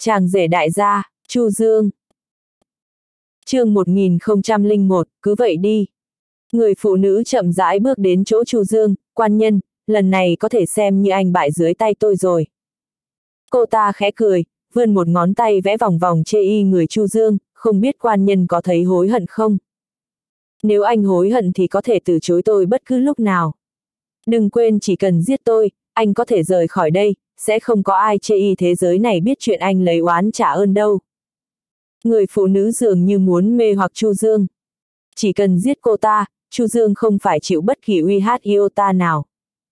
Chàng rể đại gia, Chu Dương. Chương 1001, cứ vậy đi. Người phụ nữ chậm rãi bước đến chỗ Chu Dương, quan nhân, lần này có thể xem như anh bại dưới tay tôi rồi. Cô ta khẽ cười, vươn một ngón tay vẽ vòng vòng chê y người Chu Dương, không biết quan nhân có thấy hối hận không? Nếu anh hối hận thì có thể từ chối tôi bất cứ lúc nào. Đừng quên chỉ cần giết tôi, anh có thể rời khỏi đây, sẽ không có ai chê y thế giới này biết chuyện anh lấy oán trả ơn đâu. Người phụ nữ dường như muốn mê hoặc Chu Dương. Chỉ cần giết cô ta, Chu Dương không phải chịu bất kỳ uy hiếp iota nào.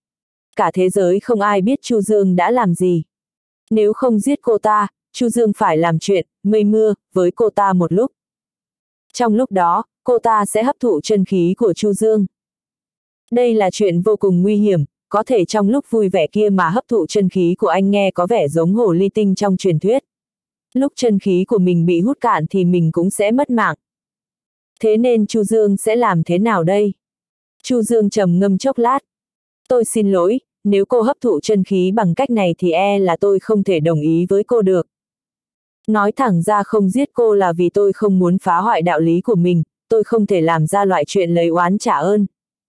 Cả thế giới không ai biết Chu Dương đã làm gì. Nếu không giết cô ta, Chu Dương phải làm chuyện mây mưa với cô ta một lúc. Trong lúc đó, cô ta sẽ hấp thụ chân khí của Chu Dương. Đây là chuyện vô cùng nguy hiểm, có thể trong lúc vui vẻ kia mà hấp thụ chân khí của anh, nghe có vẻ giống hồ ly tinh trong truyền thuyết. Lúc chân khí của mình bị hút cạn thì mình cũng sẽ mất mạng. Thế nên Chu Dương sẽ làm thế nào đây? Chu Dương trầm ngâm chốc lát. Tôi xin lỗi, nếu cô hấp thụ chân khí bằng cách này thì là tôi không thể đồng ý với cô được. Nói thẳng ra không giết cô là vì tôi không muốn phá hoại đạo lý của mình, tôi không thể làm ra loại chuyện lấy oán trả ơn.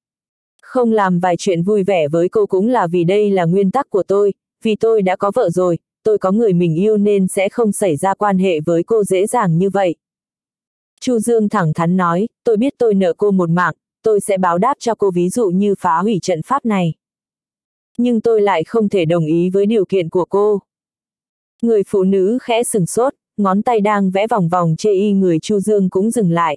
Không làm vài chuyện vui vẻ với cô cũng là vì đây là nguyên tắc của tôi, vì tôi đã có vợ rồi, tôi có người mình yêu nên sẽ không xảy ra quan hệ với cô dễ dàng như vậy. Chu Dương thẳng thắn nói, tôi biết tôi nợ cô một mạng, tôi sẽ báo đáp cho cô, ví dụ như phá hủy trận pháp này. Nhưng tôi lại không thể đồng ý với điều kiện của cô. Người phụ nữ khẽ sừng sốt, ngón tay đang vẽ vòng vòng chê y người Chu Dương cũng dừng lại.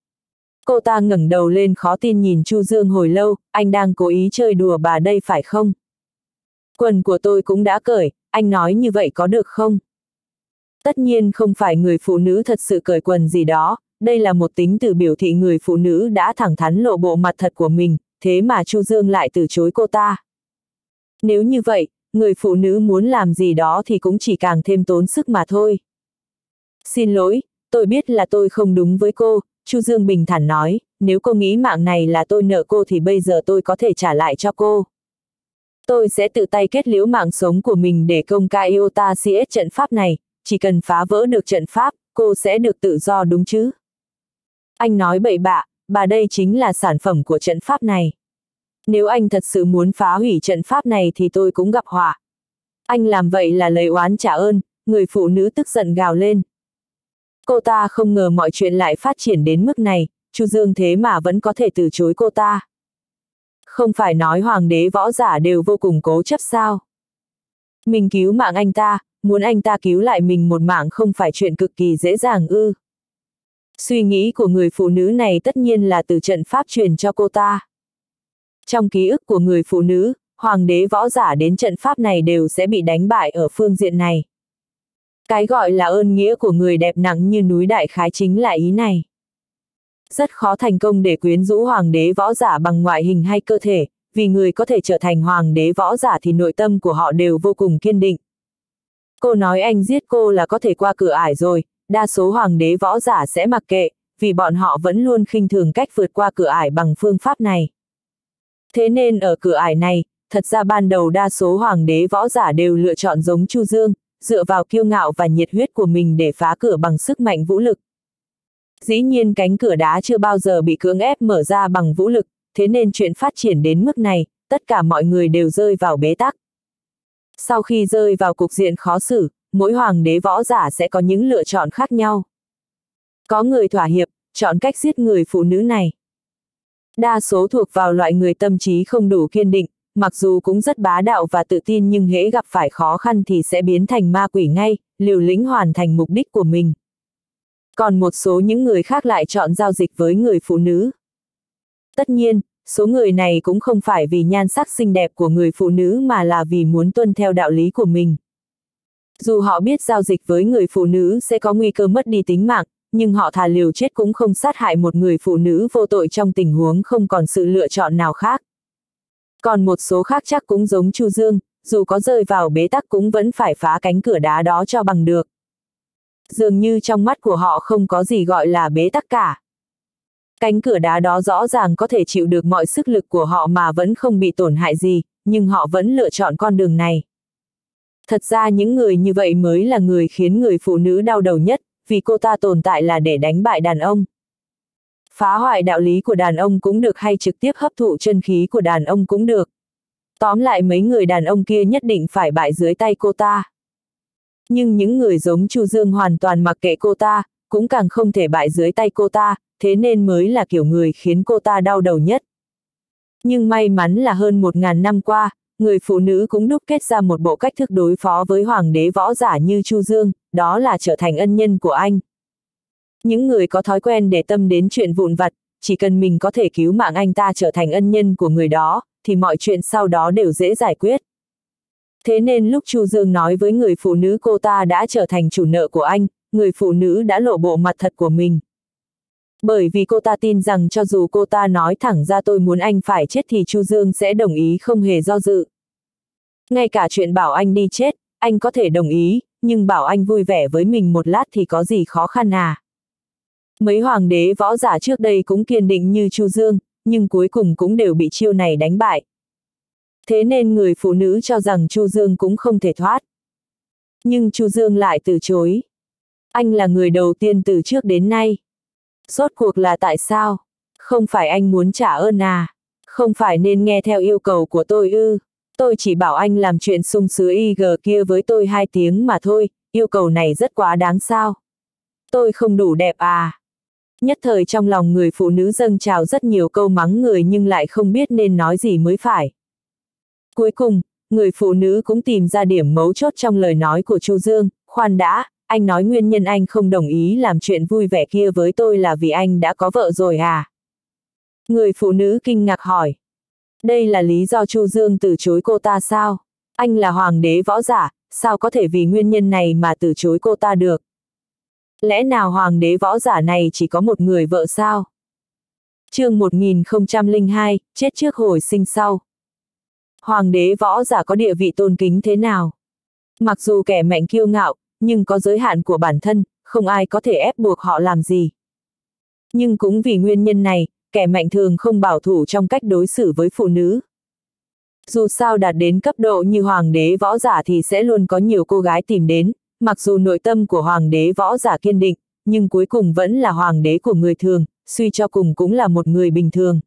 Cô ta ngẩng đầu lên khó tin nhìn Chu Dương hồi lâu, anh đang cố ý chơi đùa bà đây phải không? Quần của tôi cũng đã cởi, anh nói như vậy có được không? Tất nhiên không phải người phụ nữ thật sự cởi quần gì đó, đây là một tính từ biểu thị người phụ nữ đã thẳng thắn lộ bộ mặt thật của mình, thế mà Chu Dương lại từ chối cô ta. Nếu như vậy, người phụ nữ muốn làm gì đó thì cũng chỉ càng thêm tốn sức mà thôi. Xin lỗi, tôi biết là tôi không đúng với cô, Chu Dương bình thản nói, nếu cô nghĩ mạng này là tôi nợ cô thì bây giờ tôi có thể trả lại cho cô. Tôi sẽ tự tay kết liễu mạng sống của mình để công khai iota CS trận pháp này, chỉ cần phá vỡ được trận pháp, cô sẽ được tự do đúng chứ? Anh nói bậy bạ, bà đây chính là sản phẩm của trận pháp này. Nếu anh thật sự muốn phá hủy trận pháp này thì tôi cũng gặp họa. Anh làm vậy là lấy oán trả ơn, người phụ nữ tức giận gào lên. Cô ta không ngờ mọi chuyện lại phát triển đến mức này, Chu Dương thế mà vẫn có thể từ chối cô ta. Không phải nói hoàng đế võ giả đều vô cùng cố chấp sao? Mình cứu mạng anh ta, muốn anh ta cứu lại mình một mạng không phải chuyện cực kỳ dễ dàng ư? Suy nghĩ của người phụ nữ này tất nhiên là từ trận pháp truyền cho cô ta. Trong ký ức của người phụ nữ, hoàng đế võ giả đến trận pháp này đều sẽ bị đánh bại ở phương diện này. Cái gọi là ơn nghĩa của người đẹp nặng như núi đại khái chính là ý này. Rất khó thành công để quyến rũ hoàng đế võ giả bằng ngoại hình hay cơ thể, vì người có thể trở thành hoàng đế võ giả thì nội tâm của họ đều vô cùng kiên định. Cô nói anh giết cô là có thể qua cửa ải rồi, đa số hoàng đế võ giả sẽ mặc kệ, vì bọn họ vẫn luôn khinh thường cách vượt qua cửa ải bằng phương pháp này. Thế nên ở cửa ải này, thật ra ban đầu đa số hoàng đế võ giả đều lựa chọn giống Chu Dương, dựa vào kiêu ngạo và nhiệt huyết của mình để phá cửa bằng sức mạnh vũ lực. Dĩ nhiên cánh cửa đá chưa bao giờ bị cưỡng ép mở ra bằng vũ lực, thế nên chuyện phát triển đến mức này, tất cả mọi người đều rơi vào bế tắc. Sau khi rơi vào cục diện khó xử, mỗi hoàng đế võ giả sẽ có những lựa chọn khác nhau. Có người thỏa hiệp, chọn cách giết người phụ nữ này. Đa số thuộc vào loại người tâm trí không đủ kiên định, mặc dù cũng rất bá đạo và tự tin nhưng hễ gặp phải khó khăn thì sẽ biến thành ma quỷ ngay, liều lĩnh hoàn thành mục đích của mình. Còn một số những người khác lại chọn giao dịch với người phụ nữ. Tất nhiên, số người này cũng không phải vì nhan sắc xinh đẹp của người phụ nữ mà là vì muốn tuân theo đạo lý của mình. Dù họ biết giao dịch với người phụ nữ sẽ có nguy cơ mất đi tính mạng, nhưng họ thà liều chết cũng không sát hại một người phụ nữ vô tội trong tình huống không còn sự lựa chọn nào khác. Còn một số khác chắc cũng giống Chu Dương, dù có rơi vào bế tắc cũng vẫn phải phá cánh cửa đá đó cho bằng được. Dường như trong mắt của họ không có gì gọi là bế tắc cả. Cánh cửa đá đó rõ ràng có thể chịu được mọi sức lực của họ mà vẫn không bị tổn hại gì, nhưng họ vẫn lựa chọn con đường này. Thật ra những người như vậy mới là người khiến người phụ nữ đau đầu nhất, vì cô ta tồn tại là để đánh bại đàn ông. Phá hoại đạo lý của đàn ông cũng được hay trực tiếp hấp thụ chân khí của đàn ông cũng được. Tóm lại mấy người đàn ông kia nhất định phải bại dưới tay cô ta. Nhưng những người giống Chu Dương hoàn toàn mặc kệ cô ta, cũng càng không thể bại dưới tay cô ta, thế nên mới là kiểu người khiến cô ta đau đầu nhất. Nhưng may mắn là hơn 1000 năm qua, người phụ nữ cũng đúc kết ra một bộ cách thức đối phó với hoàng đế võ giả như Chu Dương, đó là trở thành ân nhân của anh. Những người có thói quen để tâm đến chuyện vụn vặt, chỉ cần mình có thể cứu mạng anh ta trở thành ân nhân của người đó, thì mọi chuyện sau đó đều dễ giải quyết. Thế nên lúc Chu Dương nói với người phụ nữ cô ta đã trở thành chủ nợ của anh, người phụ nữ đã lộ bộ mặt thật của mình. Bởi vì cô ta tin rằng cho dù cô ta nói thẳng ra tôi muốn anh phải chết thì Chu Dương sẽ đồng ý không hề do dự. Ngay cả chuyện bảo anh đi chết, anh có thể đồng ý, nhưng bảo anh vui vẻ với mình một lát thì có gì khó khăn à. Mấy hoàng đế võ giả trước đây cũng kiên định như Chu Dương, nhưng cuối cùng cũng đều bị chiêu này đánh bại. Thế nên người phụ nữ cho rằng Chu Dương cũng không thể thoát. Nhưng Chu Dương lại từ chối. Anh là người đầu tiên từ trước đến nay. Rốt cuộc là tại sao? Không phải anh muốn trả ơn à? Không phải nên nghe theo yêu cầu của tôi ư? Tôi chỉ bảo anh làm chuyện sung sứa IG kia với tôi 2 tiếng mà thôi, yêu cầu này rất quá đáng sao? Tôi không đủ đẹp à? Nhất thời trong lòng người phụ nữ dâng trào rất nhiều câu mắng người nhưng lại không biết nên nói gì mới phải. Cuối cùng, người phụ nữ cũng tìm ra điểm mấu chốt trong lời nói của Chu Dương, khoan đã, anh nói nguyên nhân anh không đồng ý làm chuyện vui vẻ kia với tôi là vì anh đã có vợ rồi à? Người phụ nữ kinh ngạc hỏi. Đây là lý do Chu Dương từ chối cô ta sao? Anh là hoàng đế võ giả, sao có thể vì nguyên nhân này mà từ chối cô ta được? Lẽ nào hoàng đế võ giả này chỉ có một người vợ sao? Chương 1002, chết trước hồi sinh sau. Hoàng đế võ giả có địa vị tôn kính thế nào? Mặc dù kẻ mạnh kiêu ngạo, nhưng có giới hạn của bản thân, không ai có thể ép buộc họ làm gì. Nhưng cũng vì nguyên nhân này, kẻ mạnh thường không bảo thủ trong cách đối xử với phụ nữ. Dù sao đạt đến cấp độ như hoàng đế võ giả thì sẽ luôn có nhiều cô gái tìm đến, mặc dù nội tâm của hoàng đế võ giả kiên định, nhưng cuối cùng vẫn là hoàng đế của người thường, suy cho cùng cũng là một người bình thường.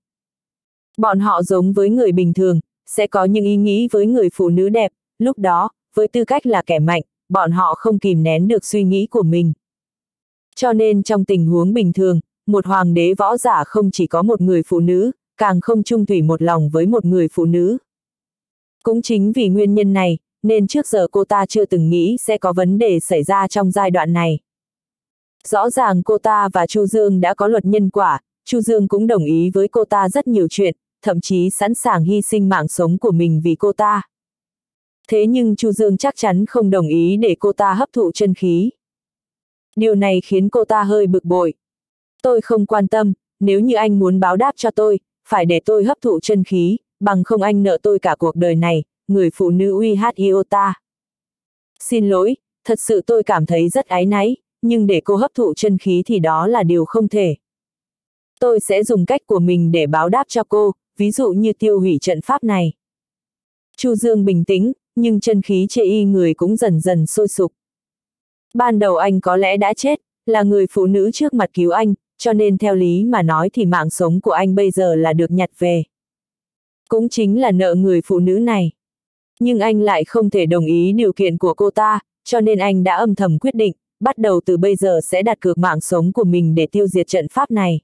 Bọn họ giống với người bình thường, sẽ có những ý nghĩ với người phụ nữ đẹp, lúc đó, với tư cách là kẻ mạnh, bọn họ không kìm nén được suy nghĩ của mình. Cho nên trong tình huống bình thường, một hoàng đế võ giả không chỉ có một người phụ nữ, càng không chung thủy một lòng với một người phụ nữ. Cũng chính vì nguyên nhân này, nên trước giờ cô ta chưa từng nghĩ sẽ có vấn đề xảy ra trong giai đoạn này. Rõ ràng cô ta và Chu Dương đã có luật nhân quả, Chu Dương cũng đồng ý với cô ta rất nhiều chuyện, thậm chí sẵn sàng hy sinh mạng sống của mình vì cô ta. Thế nhưng Chu Dương chắc chắn không đồng ý để cô ta hấp thụ chân khí. Điều này khiến cô ta hơi bực bội. Tôi không quan tâm, nếu như anh muốn báo đáp cho tôi, phải để tôi hấp thụ chân khí, bằng không anh nợ tôi cả cuộc đời này, người phụ nữ uy hát iota. Xin lỗi, thật sự tôi cảm thấy rất áy náy, nhưng để cô hấp thụ chân khí thì đó là điều không thể. Tôi sẽ dùng cách của mình để báo đáp cho cô, ví dụ như tiêu hủy trận pháp này. Chu Dương bình tĩnh, nhưng chân khí chê y người cũng dần dần sôi sục. Ban đầu anh có lẽ đã chết, là người phụ nữ trước mặt cứu anh, cho nên theo lý mà nói thì mạng sống của anh bây giờ là được nhặt về. Cũng chính là nợ người phụ nữ này. Nhưng anh lại không thể đồng ý điều kiện của cô ta, cho nên anh đã âm thầm quyết định, bắt đầu từ bây giờ sẽ đặt cược mạng sống của mình để tiêu diệt trận pháp này.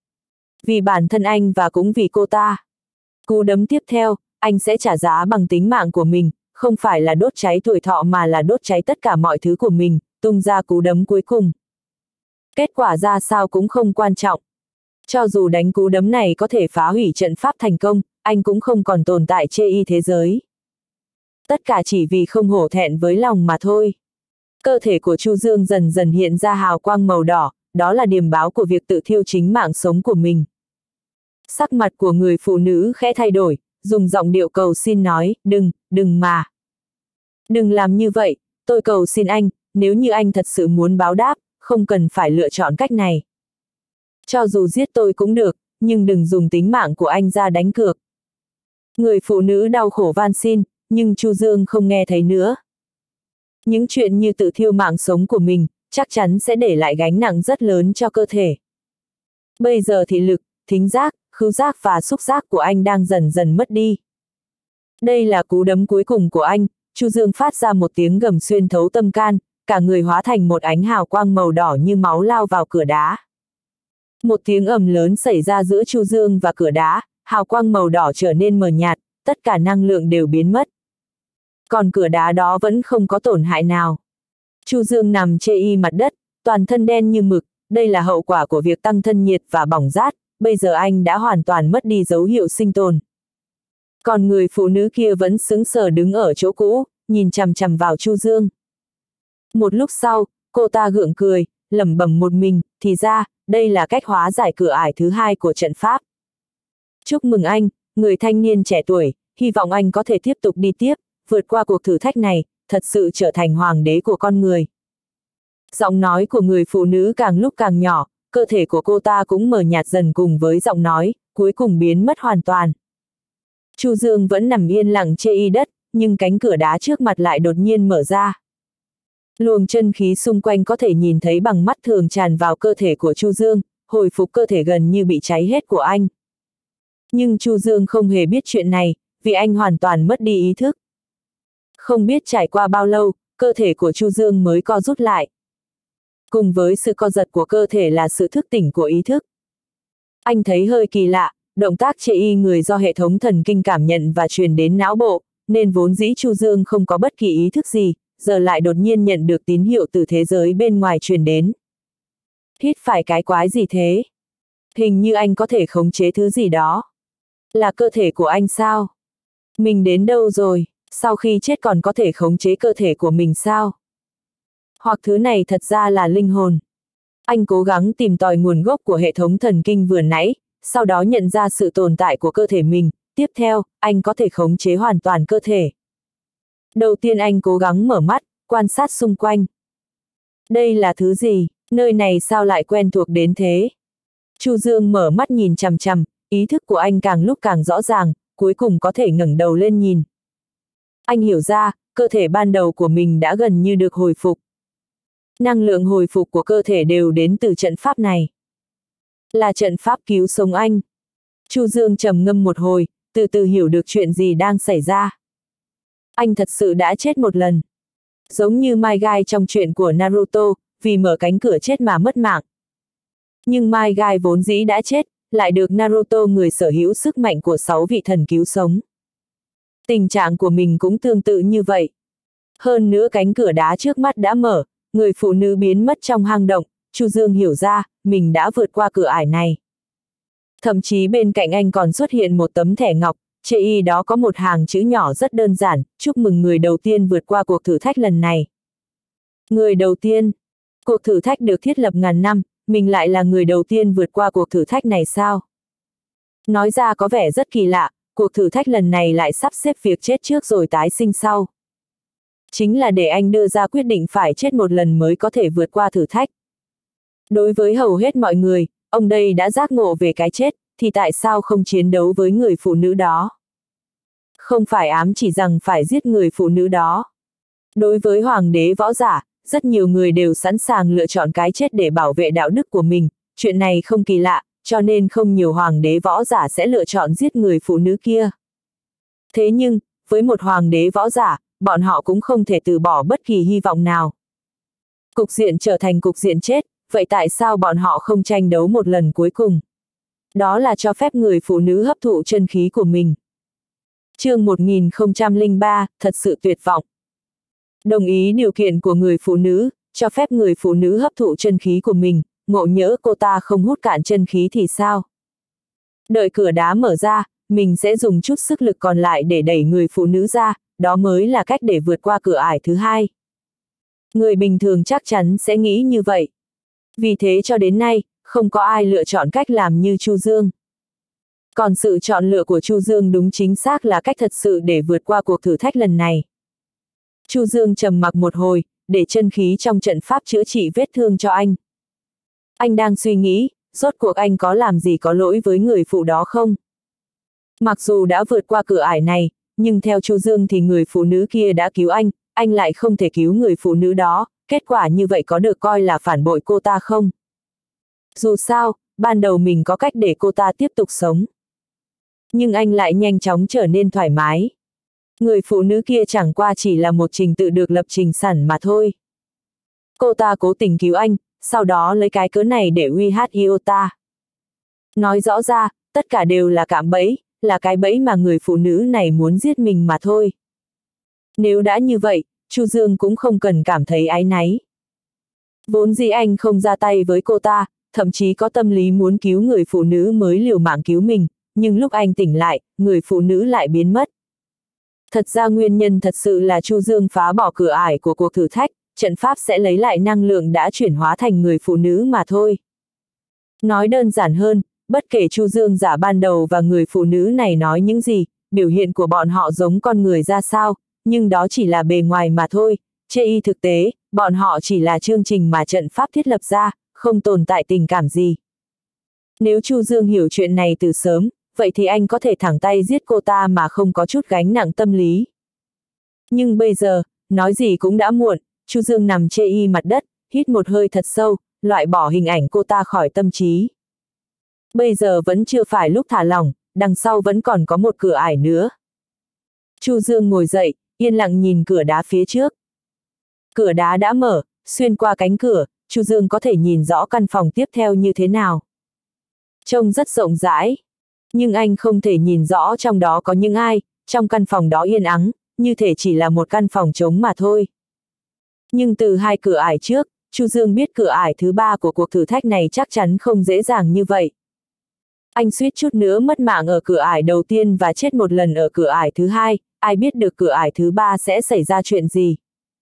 Vì bản thân anh và cũng vì cô ta. Cú đấm tiếp theo, anh sẽ trả giá bằng tính mạng của mình, không phải là đốt cháy tuổi thọ mà là đốt cháy tất cả mọi thứ của mình, tung ra cú đấm cuối cùng. Kết quả ra sao cũng không quan trọng. Cho dù đánh cú đấm này có thể phá hủy trận pháp thành công, anh cũng không còn tồn tại chê y thế giới. Tất cả chỉ vì không hổ thẹn với lòng mà thôi. Cơ thể của Chu Dương dần dần hiện ra hào quang màu đỏ, đó là điềm báo của việc tự thiêu chính mạng sống của mình. Sắc mặt của người phụ nữ khẽ thay đổi, dùng giọng điệu cầu xin nói, đừng mà. Đừng làm như vậy, tôi cầu xin anh, nếu như anh thật sự muốn báo đáp, không cần phải lựa chọn cách này. Cho dù giết tôi cũng được, nhưng đừng dùng tính mạng của anh ra đánh cược. Người phụ nữ đau khổ van xin, nhưng Chu Dương không nghe thấy nữa. Những chuyện như tự thiêu mạng sống của mình, chắc chắn sẽ để lại gánh nặng rất lớn cho cơ thể. Bây giờ thị lực, thính giác, khứu giác và xúc giác của anh đang dần dần mất đi. Đây là cú đấm cuối cùng của anh. Chu Dương phát ra một tiếng gầm xuyên thấu tâm can, cả người hóa thành một ánh hào quang màu đỏ như máu lao vào cửa đá. Một tiếng ầm lớn xảy ra giữa Chu Dương và cửa đá, hào quang màu đỏ trở nên mờ nhạt, tất cả năng lượng đều biến mất. Còn cửa đá đó vẫn không có tổn hại nào. Chu Dương nằm chê y mặt đất, toàn thân đen như mực, đây là hậu quả của việc tăng thân nhiệt và bỏng rát, bây giờ anh đã hoàn toàn mất đi dấu hiệu sinh tồn. Còn người phụ nữ kia vẫn sững sờ đứng ở chỗ cũ, nhìn chằm chằm vào Chu Dương. Một lúc sau, cô ta gượng cười, lẩm bẩm một mình, thì ra, đây là cách hóa giải cửa ải thứ hai của trận pháp. Chúc mừng anh, người thanh niên trẻ tuổi, hy vọng anh có thể tiếp tục đi tiếp, vượt qua cuộc thử thách này, thật sự trở thành hoàng đế của con người. Giọng nói của người phụ nữ càng lúc càng nhỏ, cơ thể của cô ta cũng mờ nhạt dần cùng với giọng nói, cuối cùng biến mất hoàn toàn. Chu Dương vẫn nằm yên lặng chê y đất, nhưng cánh cửa đá trước mặt lại đột nhiên mở ra. Luồng chân khí xung quanh có thể nhìn thấy bằng mắt thường tràn vào cơ thể của Chu Dương, hồi phục cơ thể gần như bị cháy hết của anh. Nhưng Chu Dương không hề biết chuyện này, vì anh hoàn toàn mất đi ý thức. Không biết trải qua bao lâu, cơ thể của Chu Dương mới co rút lại. Cùng với sự co giật của cơ thể là sự thức tỉnh của ý thức. Anh thấy hơi kỳ lạ, động tác chê y người do hệ thống thần kinh cảm nhận và truyền đến não bộ, nên vốn dĩ Chu Dương không có bất kỳ ý thức gì, giờ lại đột nhiên nhận được tín hiệu từ thế giới bên ngoài truyền đến. Hít phải cái quái gì thế? Hình như anh có thể khống chế thứ gì đó. Là cơ thể của anh sao? Mình đến đâu rồi? Sau khi chết còn có thể khống chế cơ thể của mình sao? Hoặc thứ này thật ra là linh hồn. Anh cố gắng tìm tòi nguồn gốc của hệ thống thần kinh vừa nãy, sau đó nhận ra sự tồn tại của cơ thể mình, tiếp theo, anh có thể khống chế hoàn toàn cơ thể. Đầu tiên anh cố gắng mở mắt, quan sát xung quanh. Đây là thứ gì? Nơi này sao lại quen thuộc đến thế? Chu Dương mở mắt nhìn chằm chằm, ý thức của anh càng lúc càng rõ ràng, cuối cùng có thể ngẩng đầu lên nhìn. Anh hiểu ra, cơ thể ban đầu của mình đã gần như được hồi phục. Năng lượng hồi phục của cơ thể đều đến từ trận pháp này. Là trận pháp cứu sống anh. Chu Dương trầm ngâm một hồi, từ từ hiểu được chuyện gì đang xảy ra. Anh thật sự đã chết một lần. Giống như Mai Gai trong chuyện của Naruto, vì mở cánh cửa chết mà mất mạng. Nhưng Mai Gai vốn dĩ đã chết, lại được Naruto người sở hữu sức mạnh của 6 vị thần cứu sống. Tình trạng của mình cũng tương tự như vậy. Hơn nữa cánh cửa đá trước mắt đã mở, người phụ nữ biến mất trong hang động, Chu Dương hiểu ra, mình đã vượt qua cửa ải này. Thậm chí bên cạnh anh còn xuất hiện một tấm thẻ ngọc, trên y đó có một hàng chữ nhỏ rất đơn giản, chúc mừng người đầu tiên vượt qua cuộc thử thách lần này. Người đầu tiên? Cuộc thử thách được thiết lập ngàn năm, mình lại là người đầu tiên vượt qua cuộc thử thách này sao? Nói ra có vẻ rất kỳ lạ, cuộc thử thách lần này lại sắp xếp việc chết trước rồi tái sinh sau. Chính là để anh đưa ra quyết định phải chết một lần mới có thể vượt qua thử thách. Đối với hầu hết mọi người, ông đây đã giác ngộ về cái chết, thì tại sao không chiến đấu với người phụ nữ đó? Không phải ám chỉ rằng phải giết người phụ nữ đó. Đối với hoàng đế võ giả, rất nhiều người đều sẵn sàng lựa chọn cái chết để bảo vệ đạo đức của mình, chuyện này không kỳ lạ, cho nên không nhiều hoàng đế võ giả sẽ lựa chọn giết người phụ nữ kia. Thế nhưng, với một hoàng đế võ giả, bọn họ cũng không thể từ bỏ bất kỳ hy vọng nào. Cục diện trở thành cục diện chết, vậy tại sao bọn họ không tranh đấu một lần cuối cùng? Đó là cho phép người phụ nữ hấp thụ chân khí của mình. Chương 1003, thật sự tuyệt vọng. Đồng ý điều kiện của người phụ nữ, cho phép người phụ nữ hấp thụ chân khí của mình, ngộ nhỡ cô ta không hút cạn chân khí thì sao? Đợi cửa đá mở ra, mình sẽ dùng chút sức lực còn lại để đẩy người phụ nữ ra, đó mới là cách để vượt qua cửa ải thứ hai. Người bình thường chắc chắn sẽ nghĩ như vậy. Vì thế cho đến nay, không có ai lựa chọn cách làm như Chu Dương. Còn sự chọn lựa của Chu Dương đúng chính xác là cách thật sự để vượt qua cuộc thử thách lần này. Chu Dương trầm mặc một hồi, để chân khí trong trận pháp chữa trị vết thương cho anh. Anh đang suy nghĩ, rốt cuộc anh có làm gì có lỗi với người phụ đó không? Mặc dù đã vượt qua cửa ải này, nhưng theo Chu Dương thì người phụ nữ kia đã cứu anh, anh lại không thể cứu người phụ nữ đó, kết quả như vậy có được coi là phản bội cô ta không? Dù sao, ban đầu mình có cách để cô ta tiếp tục sống. Nhưng anh lại nhanh chóng trở nên thoải mái. Người phụ nữ kia chẳng qua chỉ là một trình tự được lập trình sẵn mà thôi. Cô ta cố tình cứu anh, sau đó lấy cái cớ này để uy hiếp Iota. Nói rõ ra, tất cả đều là cạm bẫy, là cái bẫy mà người phụ nữ này muốn giết mình mà thôi. Nếu đã như vậy, Chu Dương cũng không cần cảm thấy áy náy. Vốn dĩ anh không ra tay với cô ta, thậm chí có tâm lý muốn cứu người phụ nữ mới liều mạng cứu mình, nhưng lúc anh tỉnh lại, người phụ nữ lại biến mất. Thật ra nguyên nhân thật sự là Chu Dương phá bỏ cửa ải của cuộc thử thách, trận pháp sẽ lấy lại năng lượng đã chuyển hóa thành người phụ nữ mà thôi. Nói đơn giản hơn, bất kể Chu Dương giả ban đầu và người phụ nữ này nói những gì, biểu hiện của bọn họ giống con người ra sao, nhưng đó chỉ là bề ngoài mà thôi, trên thực tế, bọn họ chỉ là chương trình mà trận pháp thiết lập ra, không tồn tại tình cảm gì. Nếu Chu Dương hiểu chuyện này từ sớm, vậy thì anh có thể thẳng tay giết cô ta mà không có chút gánh nặng tâm lý. Nhưng bây giờ, nói gì cũng đã muộn, Chu Dương nằm trên mặt đất, hít một hơi thật sâu, loại bỏ hình ảnh cô ta khỏi tâm trí. Bây giờ vẫn chưa phải lúc thả lỏng, đằng sau vẫn còn có một cửa ải nữa. Chu Dương ngồi dậy, yên lặng nhìn cửa đá phía trước. Cửa đá đã mở, xuyên qua cánh cửa, Chu Dương có thể nhìn rõ căn phòng tiếp theo như thế nào. Trông rất rộng rãi, nhưng anh không thể nhìn rõ trong đó có những ai, trong căn phòng đó yên ắng, như thể chỉ là một căn phòng trống mà thôi. Nhưng từ hai cửa ải trước, Chu Dương biết cửa ải thứ ba của cuộc thử thách này chắc chắn không dễ dàng như vậy. Anh suýt chút nữa mất mạng ở cửa ải đầu tiên và chết một lần ở cửa ải thứ hai, ai biết được cửa ải thứ ba sẽ xảy ra chuyện gì.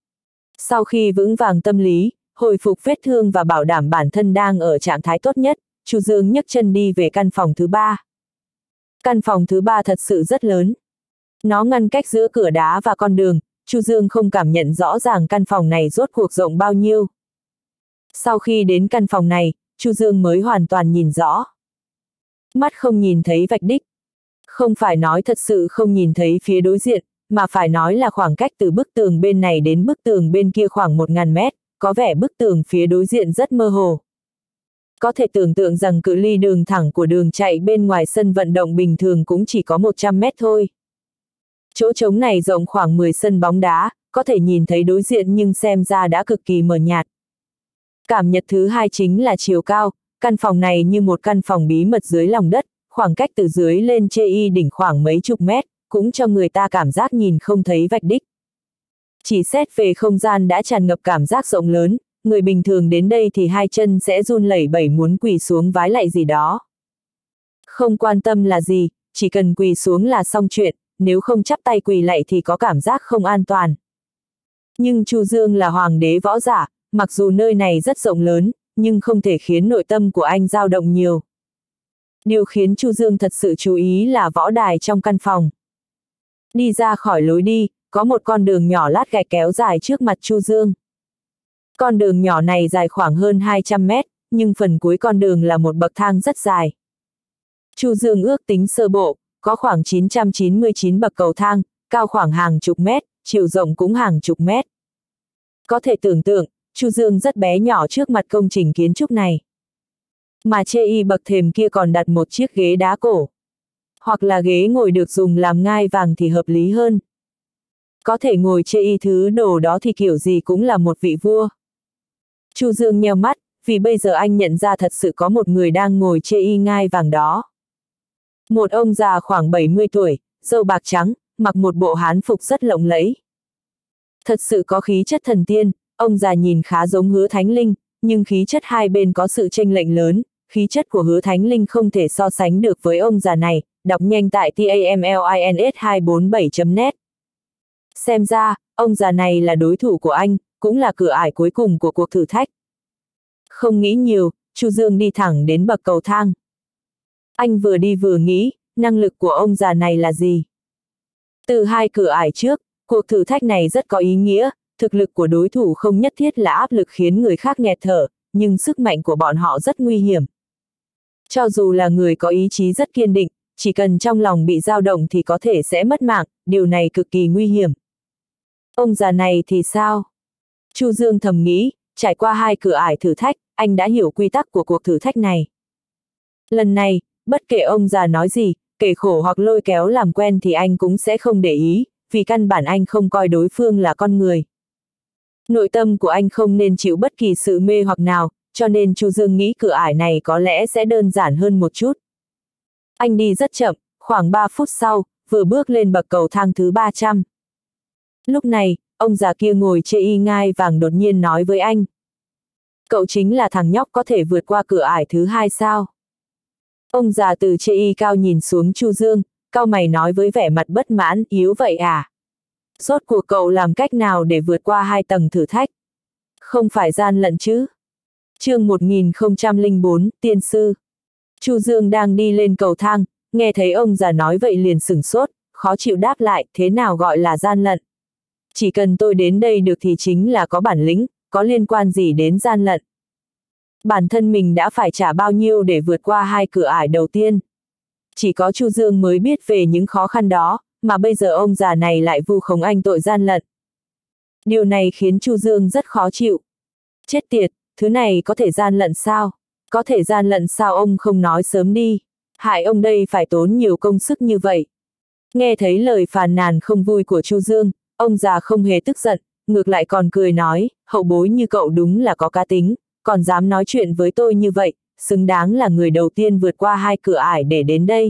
Sau khi vững vàng tâm lý, hồi phục vết thương và bảo đảm bản thân đang ở trạng thái tốt nhất, Chu Dương nhấc chân đi về căn phòng thứ ba. Căn phòng thứ ba thật sự rất lớn. Nó ngăn cách giữa cửa đá và con đường, Chu Dương không cảm nhận rõ ràng căn phòng này rốt cuộc rộng bao nhiêu. Sau khi đến căn phòng này, Chu Dương mới hoàn toàn nhìn rõ. Mắt không nhìn thấy vạch đích. Không phải nói thật sự không nhìn thấy phía đối diện, mà phải nói là khoảng cách từ bức tường bên này đến bức tường bên kia khoảng 1000 mét, có vẻ bức tường phía đối diện rất mơ hồ. Có thể tưởng tượng rằng cự ly đường thẳng của đường chạy bên ngoài sân vận động bình thường cũng chỉ có 100 mét thôi. Chỗ trống này rộng khoảng 10 sân bóng đá, có thể nhìn thấy đối diện nhưng xem ra đã cực kỳ mờ nhạt. Cảm nhận thứ hai chính là chiều cao, căn phòng này như một căn phòng bí mật dưới lòng đất, khoảng cách từ dưới lên trên đỉnh khoảng mấy chục mét, cũng cho người ta cảm giác nhìn không thấy vạch đích. Chỉ xét về không gian đã tràn ngập cảm giác rộng lớn, người bình thường đến đây thì hai chân sẽ run lẩy bẩy muốn quỳ xuống vái lạy gì đó. Không quan tâm là gì, chỉ cần quỳ xuống là xong chuyện, nếu không chắp tay quỳ lạy thì có cảm giác không an toàn. Nhưng Chu Dương là hoàng đế võ giả, mặc dù nơi này rất rộng lớn, nhưng không thể khiến nội tâm của anh dao động nhiều. Điều khiến Chu Dương thật sự chú ý là võ đài trong căn phòng. Đi ra khỏi lối đi, có một con đường nhỏ lát gạch kéo dài trước mặt Chu Dương. Con đường nhỏ này dài khoảng hơn 200 mét, nhưng phần cuối con đường là một bậc thang rất dài. Chu Dương ước tính sơ bộ, có khoảng 999 bậc cầu thang, cao khoảng hàng chục mét, chiều rộng cũng hàng chục mét. Có thể tưởng tượng, Chu Dương rất bé nhỏ trước mặt công trình kiến trúc này. Mà trên bậc thềm kia còn đặt một chiếc ghế đá cổ. Hoặc là ghế ngồi được dùng làm ngai vàng thì hợp lý hơn. Có thể ngồi trên thứ đồ đó thì kiểu gì cũng là một vị vua. Chu Dương nheo mắt, vì bây giờ anh nhận ra thật sự có một người đang ngồi trên ngai vàng đó. Một ông già khoảng 70 tuổi, râu bạc trắng, mặc một bộ hán phục rất lộng lẫy. Thật sự có khí chất thần tiên, ông già nhìn khá giống Hứa Thánh Linh, nhưng khí chất hai bên có sự chênh lệch lớn, khí chất của Hứa Thánh Linh không thể so sánh được với ông già này, đọc nhanh tại tamlins247.net. Xem ra, ông già này là đối thủ của anh, cũng là cửa ải cuối cùng của cuộc thử thách. Không nghĩ nhiều, Chu Dương đi thẳng đến bậc cầu thang. Anh vừa đi vừa nghĩ, năng lực của ông già này là gì? Từ hai cửa ải trước, cuộc thử thách này rất có ý nghĩa, thực lực của đối thủ không nhất thiết là áp lực khiến người khác nghẹt thở, nhưng sức mạnh của bọn họ rất nguy hiểm. Cho dù là người có ý chí rất kiên định, chỉ cần trong lòng bị dao động thì có thể sẽ mất mạng, điều này cực kỳ nguy hiểm. Ông già này thì sao? Chu Dương thầm nghĩ, trải qua 2 cửa ải thử thách, anh đã hiểu quy tắc của cuộc thử thách này. Lần này, bất kể ông già nói gì, kể khổ hoặc lôi kéo làm quen thì anh cũng sẽ không để ý, vì căn bản anh không coi đối phương là con người. Nội tâm của anh không nên chịu bất kỳ sự mê hoặc nào, cho nên Chu Dương nghĩ cửa ải này có lẽ sẽ đơn giản hơn một chút. Anh đi rất chậm, khoảng 3 phút sau, vừa bước lên bậc cầu thang thứ 300. Lúc này, ông già kia ngồi chê y ngai vàng đột nhiên nói với anh. Cậu chính là thằng nhóc có thể vượt qua cửa ải thứ 2 sao? Ông già từ chê y cao nhìn xuống Chu Dương, cau mày nói với vẻ mặt bất mãn, yếu vậy à? Rốt cuộc cậu làm cách nào để vượt qua 2 tầng thử thách? Không phải gian lận chứ? Chương 1004, Tiên sư. Chu Dương đang đi lên cầu thang, nghe thấy ông già nói vậy liền sửng sốt, khó chịu đáp lại, thế nào gọi là gian lận? Chỉ cần tôi đến đây được thì chính là có bản lĩnh, có liên quan gì đến gian lận? Bản thân mình đã phải trả bao nhiêu để vượt qua 2 cửa ải đầu tiên? Chỉ có Chu Dương mới biết về những khó khăn đó, mà bây giờ ông già này lại vu khống anh tội gian lận. Điều này khiến Chu Dương rất khó chịu. Chết tiệt, thứ này có thể gian lận sao? Có thể gian lận sao ông không nói sớm đi? Hại ông đây phải tốn nhiều công sức như vậy. Nghe thấy lời phàn nàn không vui của Chu Dương, ông già không hề tức giận, ngược lại còn cười nói, hậu bối như cậu đúng là có cá tính, còn dám nói chuyện với tôi như vậy, xứng đáng là người đầu tiên vượt qua 2 cửa ải để đến đây.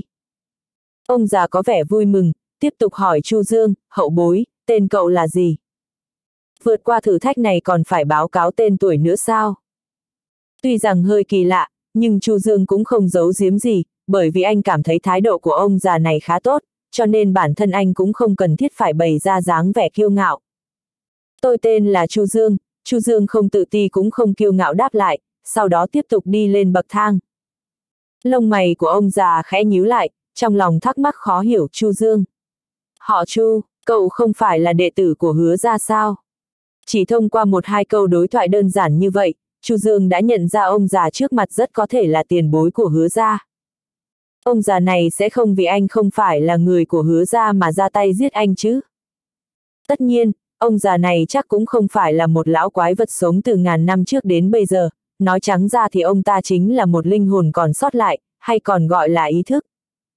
Ông già có vẻ vui mừng, tiếp tục hỏi Chu Dương, hậu bối, tên cậu là gì? Vượt qua thử thách này còn phải báo cáo tên tuổi nữa sao? Tuy rằng hơi kỳ lạ, nhưng Chu Dương cũng không giấu giếm gì, bởi vì anh cảm thấy thái độ của ông già này khá tốt, cho nên bản thân anh cũng không cần thiết phải bày ra dáng vẻ kiêu ngạo. Tôi tên là Chu Dương. Chu Dương không tự ti cũng không kiêu ngạo đáp lại, sau đó tiếp tục đi lên bậc thang. Lông mày của ông già khẽ nhíu lại, trong lòng thắc mắc khó hiểu Chu Dương. Họ Chu, cậu không phải là đệ tử của Hứa gia sao? Chỉ thông qua 1-2 câu đối thoại đơn giản như vậy, Chu Dương đã nhận ra ông già trước mặt rất có thể là tiền bối của Hứa gia. Ông già này sẽ không vì anh không phải là người của Hứa gia mà ra tay giết anh chứ? Tất nhiên, ông già này chắc cũng không phải là một lão quái vật sống từ ngàn năm trước đến bây giờ, nói trắng ra thì ông ta chính là một linh hồn còn sót lại, hay còn gọi là ý thức.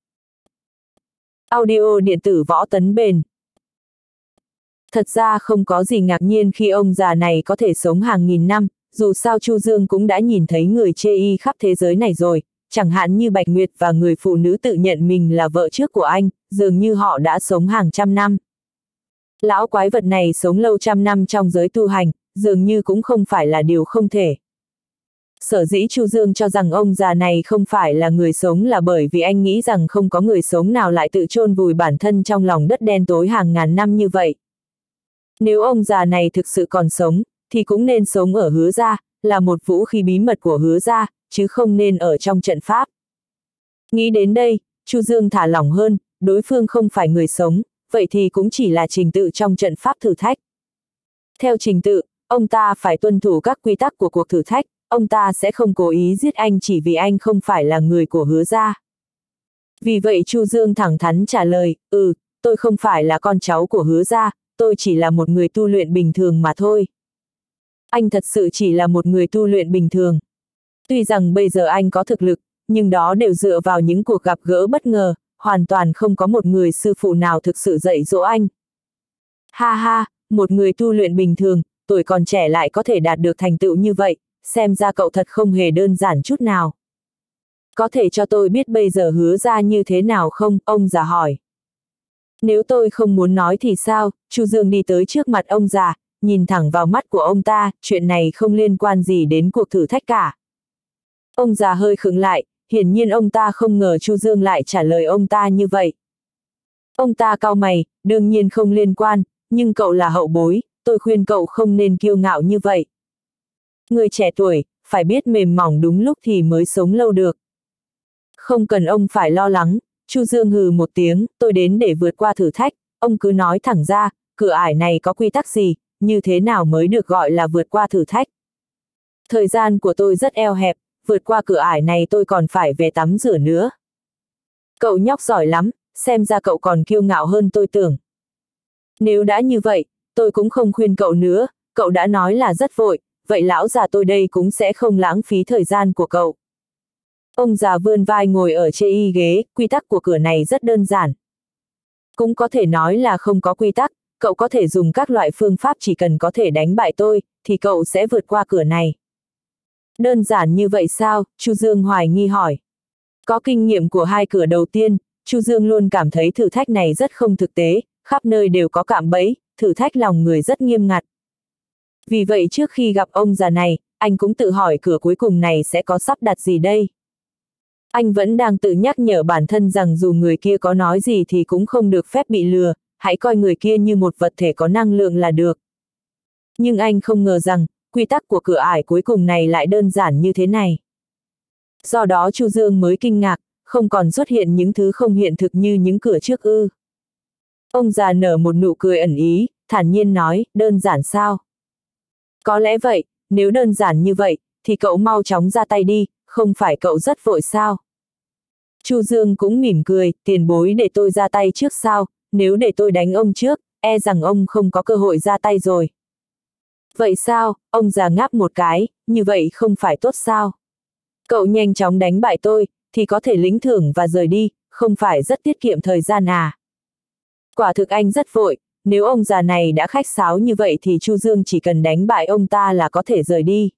Audio điện tử Võ Tấn Bền. Thật ra không có gì ngạc nhiên khi ông già này có thể sống hàng nghìn năm, dù sao Chu Dương cũng đã nhìn thấy người chê y khắp thế giới này rồi, chẳng hạn như Bạch Nguyệt và người phụ nữ tự nhận mình là vợ trước của anh, dường như họ đã sống hàng trăm năm. Lão quái vật này sống lâu trăm năm trong giới tu hành, dường như cũng không phải là điều không thể. Sở dĩ Chu Dương cho rằng ông già này không phải là người sống là bởi vì anh nghĩ rằng không có người sống nào lại tự chôn vùi bản thân trong lòng đất đen tối hàng ngàn năm như vậy. Nếu ông già này thực sự còn sống, thì cũng nên sống ở Hứa gia, là một vũ khí bí mật của Hứa gia, chứ không nên ở trong trận pháp. Nghĩ đến đây, Chu Dương thả lỏng hơn, đối phương không phải người sống, vậy thì cũng chỉ là trình tự trong trận pháp thử thách. Theo trình tự, ông ta phải tuân thủ các quy tắc của cuộc thử thách, ông ta sẽ không cố ý giết anh chỉ vì anh không phải là người của Hứa gia. Vì vậy Chu Dương thẳng thắn trả lời, tôi không phải là con cháu của Hứa gia, tôi chỉ là một người tu luyện bình thường mà thôi. Anh thật sự chỉ là một người tu luyện bình thường. Tuy rằng bây giờ anh có thực lực, nhưng đó đều dựa vào những cuộc gặp gỡ bất ngờ, hoàn toàn không có một người sư phụ nào thực sự dạy dỗ anh. Ha ha, một người tu luyện bình thường, tuổi còn trẻ lại có thể đạt được thành tựu như vậy, xem ra cậu thật không hề đơn giản chút nào. Có thể cho tôi biết bây giờ Hứa gia như thế nào không? Ông già hỏi. Nếu tôi không muốn nói thì sao? Chu Dương đi tới trước mặt ông già, nhìn thẳng vào mắt của ông ta, chuyện này không liên quan gì đến cuộc thử thách cả. Ông già hơi khựng lại, hiển nhiên ông ta không ngờ Chu Dương lại trả lời ông ta như vậy. Ông ta cau mày, đương nhiên không liên quan, nhưng cậu là hậu bối, tôi khuyên cậu không nên kiêu ngạo như vậy. Người trẻ tuổi, phải biết mềm mỏng đúng lúc thì mới sống lâu được. Không cần ông phải lo lắng, Chu Dương hừ một tiếng, tôi đến để vượt qua thử thách, ông cứ nói thẳng ra, cửa ải này có quy tắc gì, như thế nào mới được gọi là vượt qua thử thách. Thời gian của tôi rất eo hẹp, vượt qua cửa ải này tôi còn phải về tắm rửa nữa. Cậu nhóc giỏi lắm, xem ra cậu còn kiêu ngạo hơn tôi tưởng. Nếu đã như vậy, tôi cũng không khuyên cậu nữa, cậu đã nói là rất vội, vậy lão già tôi đây cũng sẽ không lãng phí thời gian của cậu. Ông già vươn vai ngồi ở trên y ghế, quy tắc của cửa này rất đơn giản. Cũng có thể nói là không có quy tắc, cậu có thể dùng các loại phương pháp, chỉ cần có thể đánh bại tôi, thì cậu sẽ vượt qua cửa này. Đơn giản như vậy sao? Chu Dương hoài nghi hỏi. Có kinh nghiệm của hai cửa đầu tiên, Chu Dương luôn cảm thấy thử thách này rất không thực tế, khắp nơi đều có cạm bẫy, thử thách lòng người rất nghiêm ngặt. Vì vậy trước khi gặp ông già này, anh cũng tự hỏi cửa cuối cùng này sẽ có sắp đặt gì đây? Anh vẫn đang tự nhắc nhở bản thân rằng dù người kia có nói gì thì cũng không được phép bị lừa, hãy coi người kia như một vật thể có năng lượng là được. Nhưng anh không ngờ rằng, quy tắc của cửa ải cuối cùng này lại đơn giản như thế này. Do đó Chu Dương mới kinh ngạc, không còn xuất hiện những thứ không hiện thực như những cửa trước ư. Ông già nở một nụ cười ẩn ý, thản nhiên nói, đơn giản sao? Có lẽ vậy, nếu đơn giản như vậy, thì cậu mau chóng ra tay đi, không phải cậu rất vội sao? Chu Dương cũng mỉm cười, tiền bối để tôi ra tay trước sao, nếu để tôi đánh ông trước, e rằng ông không có cơ hội ra tay rồi. Vậy sao? Ông già ngáp một cái, như vậy không phải tốt sao? Cậu nhanh chóng đánh bại tôi, thì có thể lĩnh thưởng và rời đi, không phải rất tiết kiệm thời gian à? Quả thực anh rất vội, nếu ông già này đã khách sáo như vậy thì Chu Dương chỉ cần đánh bại ông ta là có thể rời đi.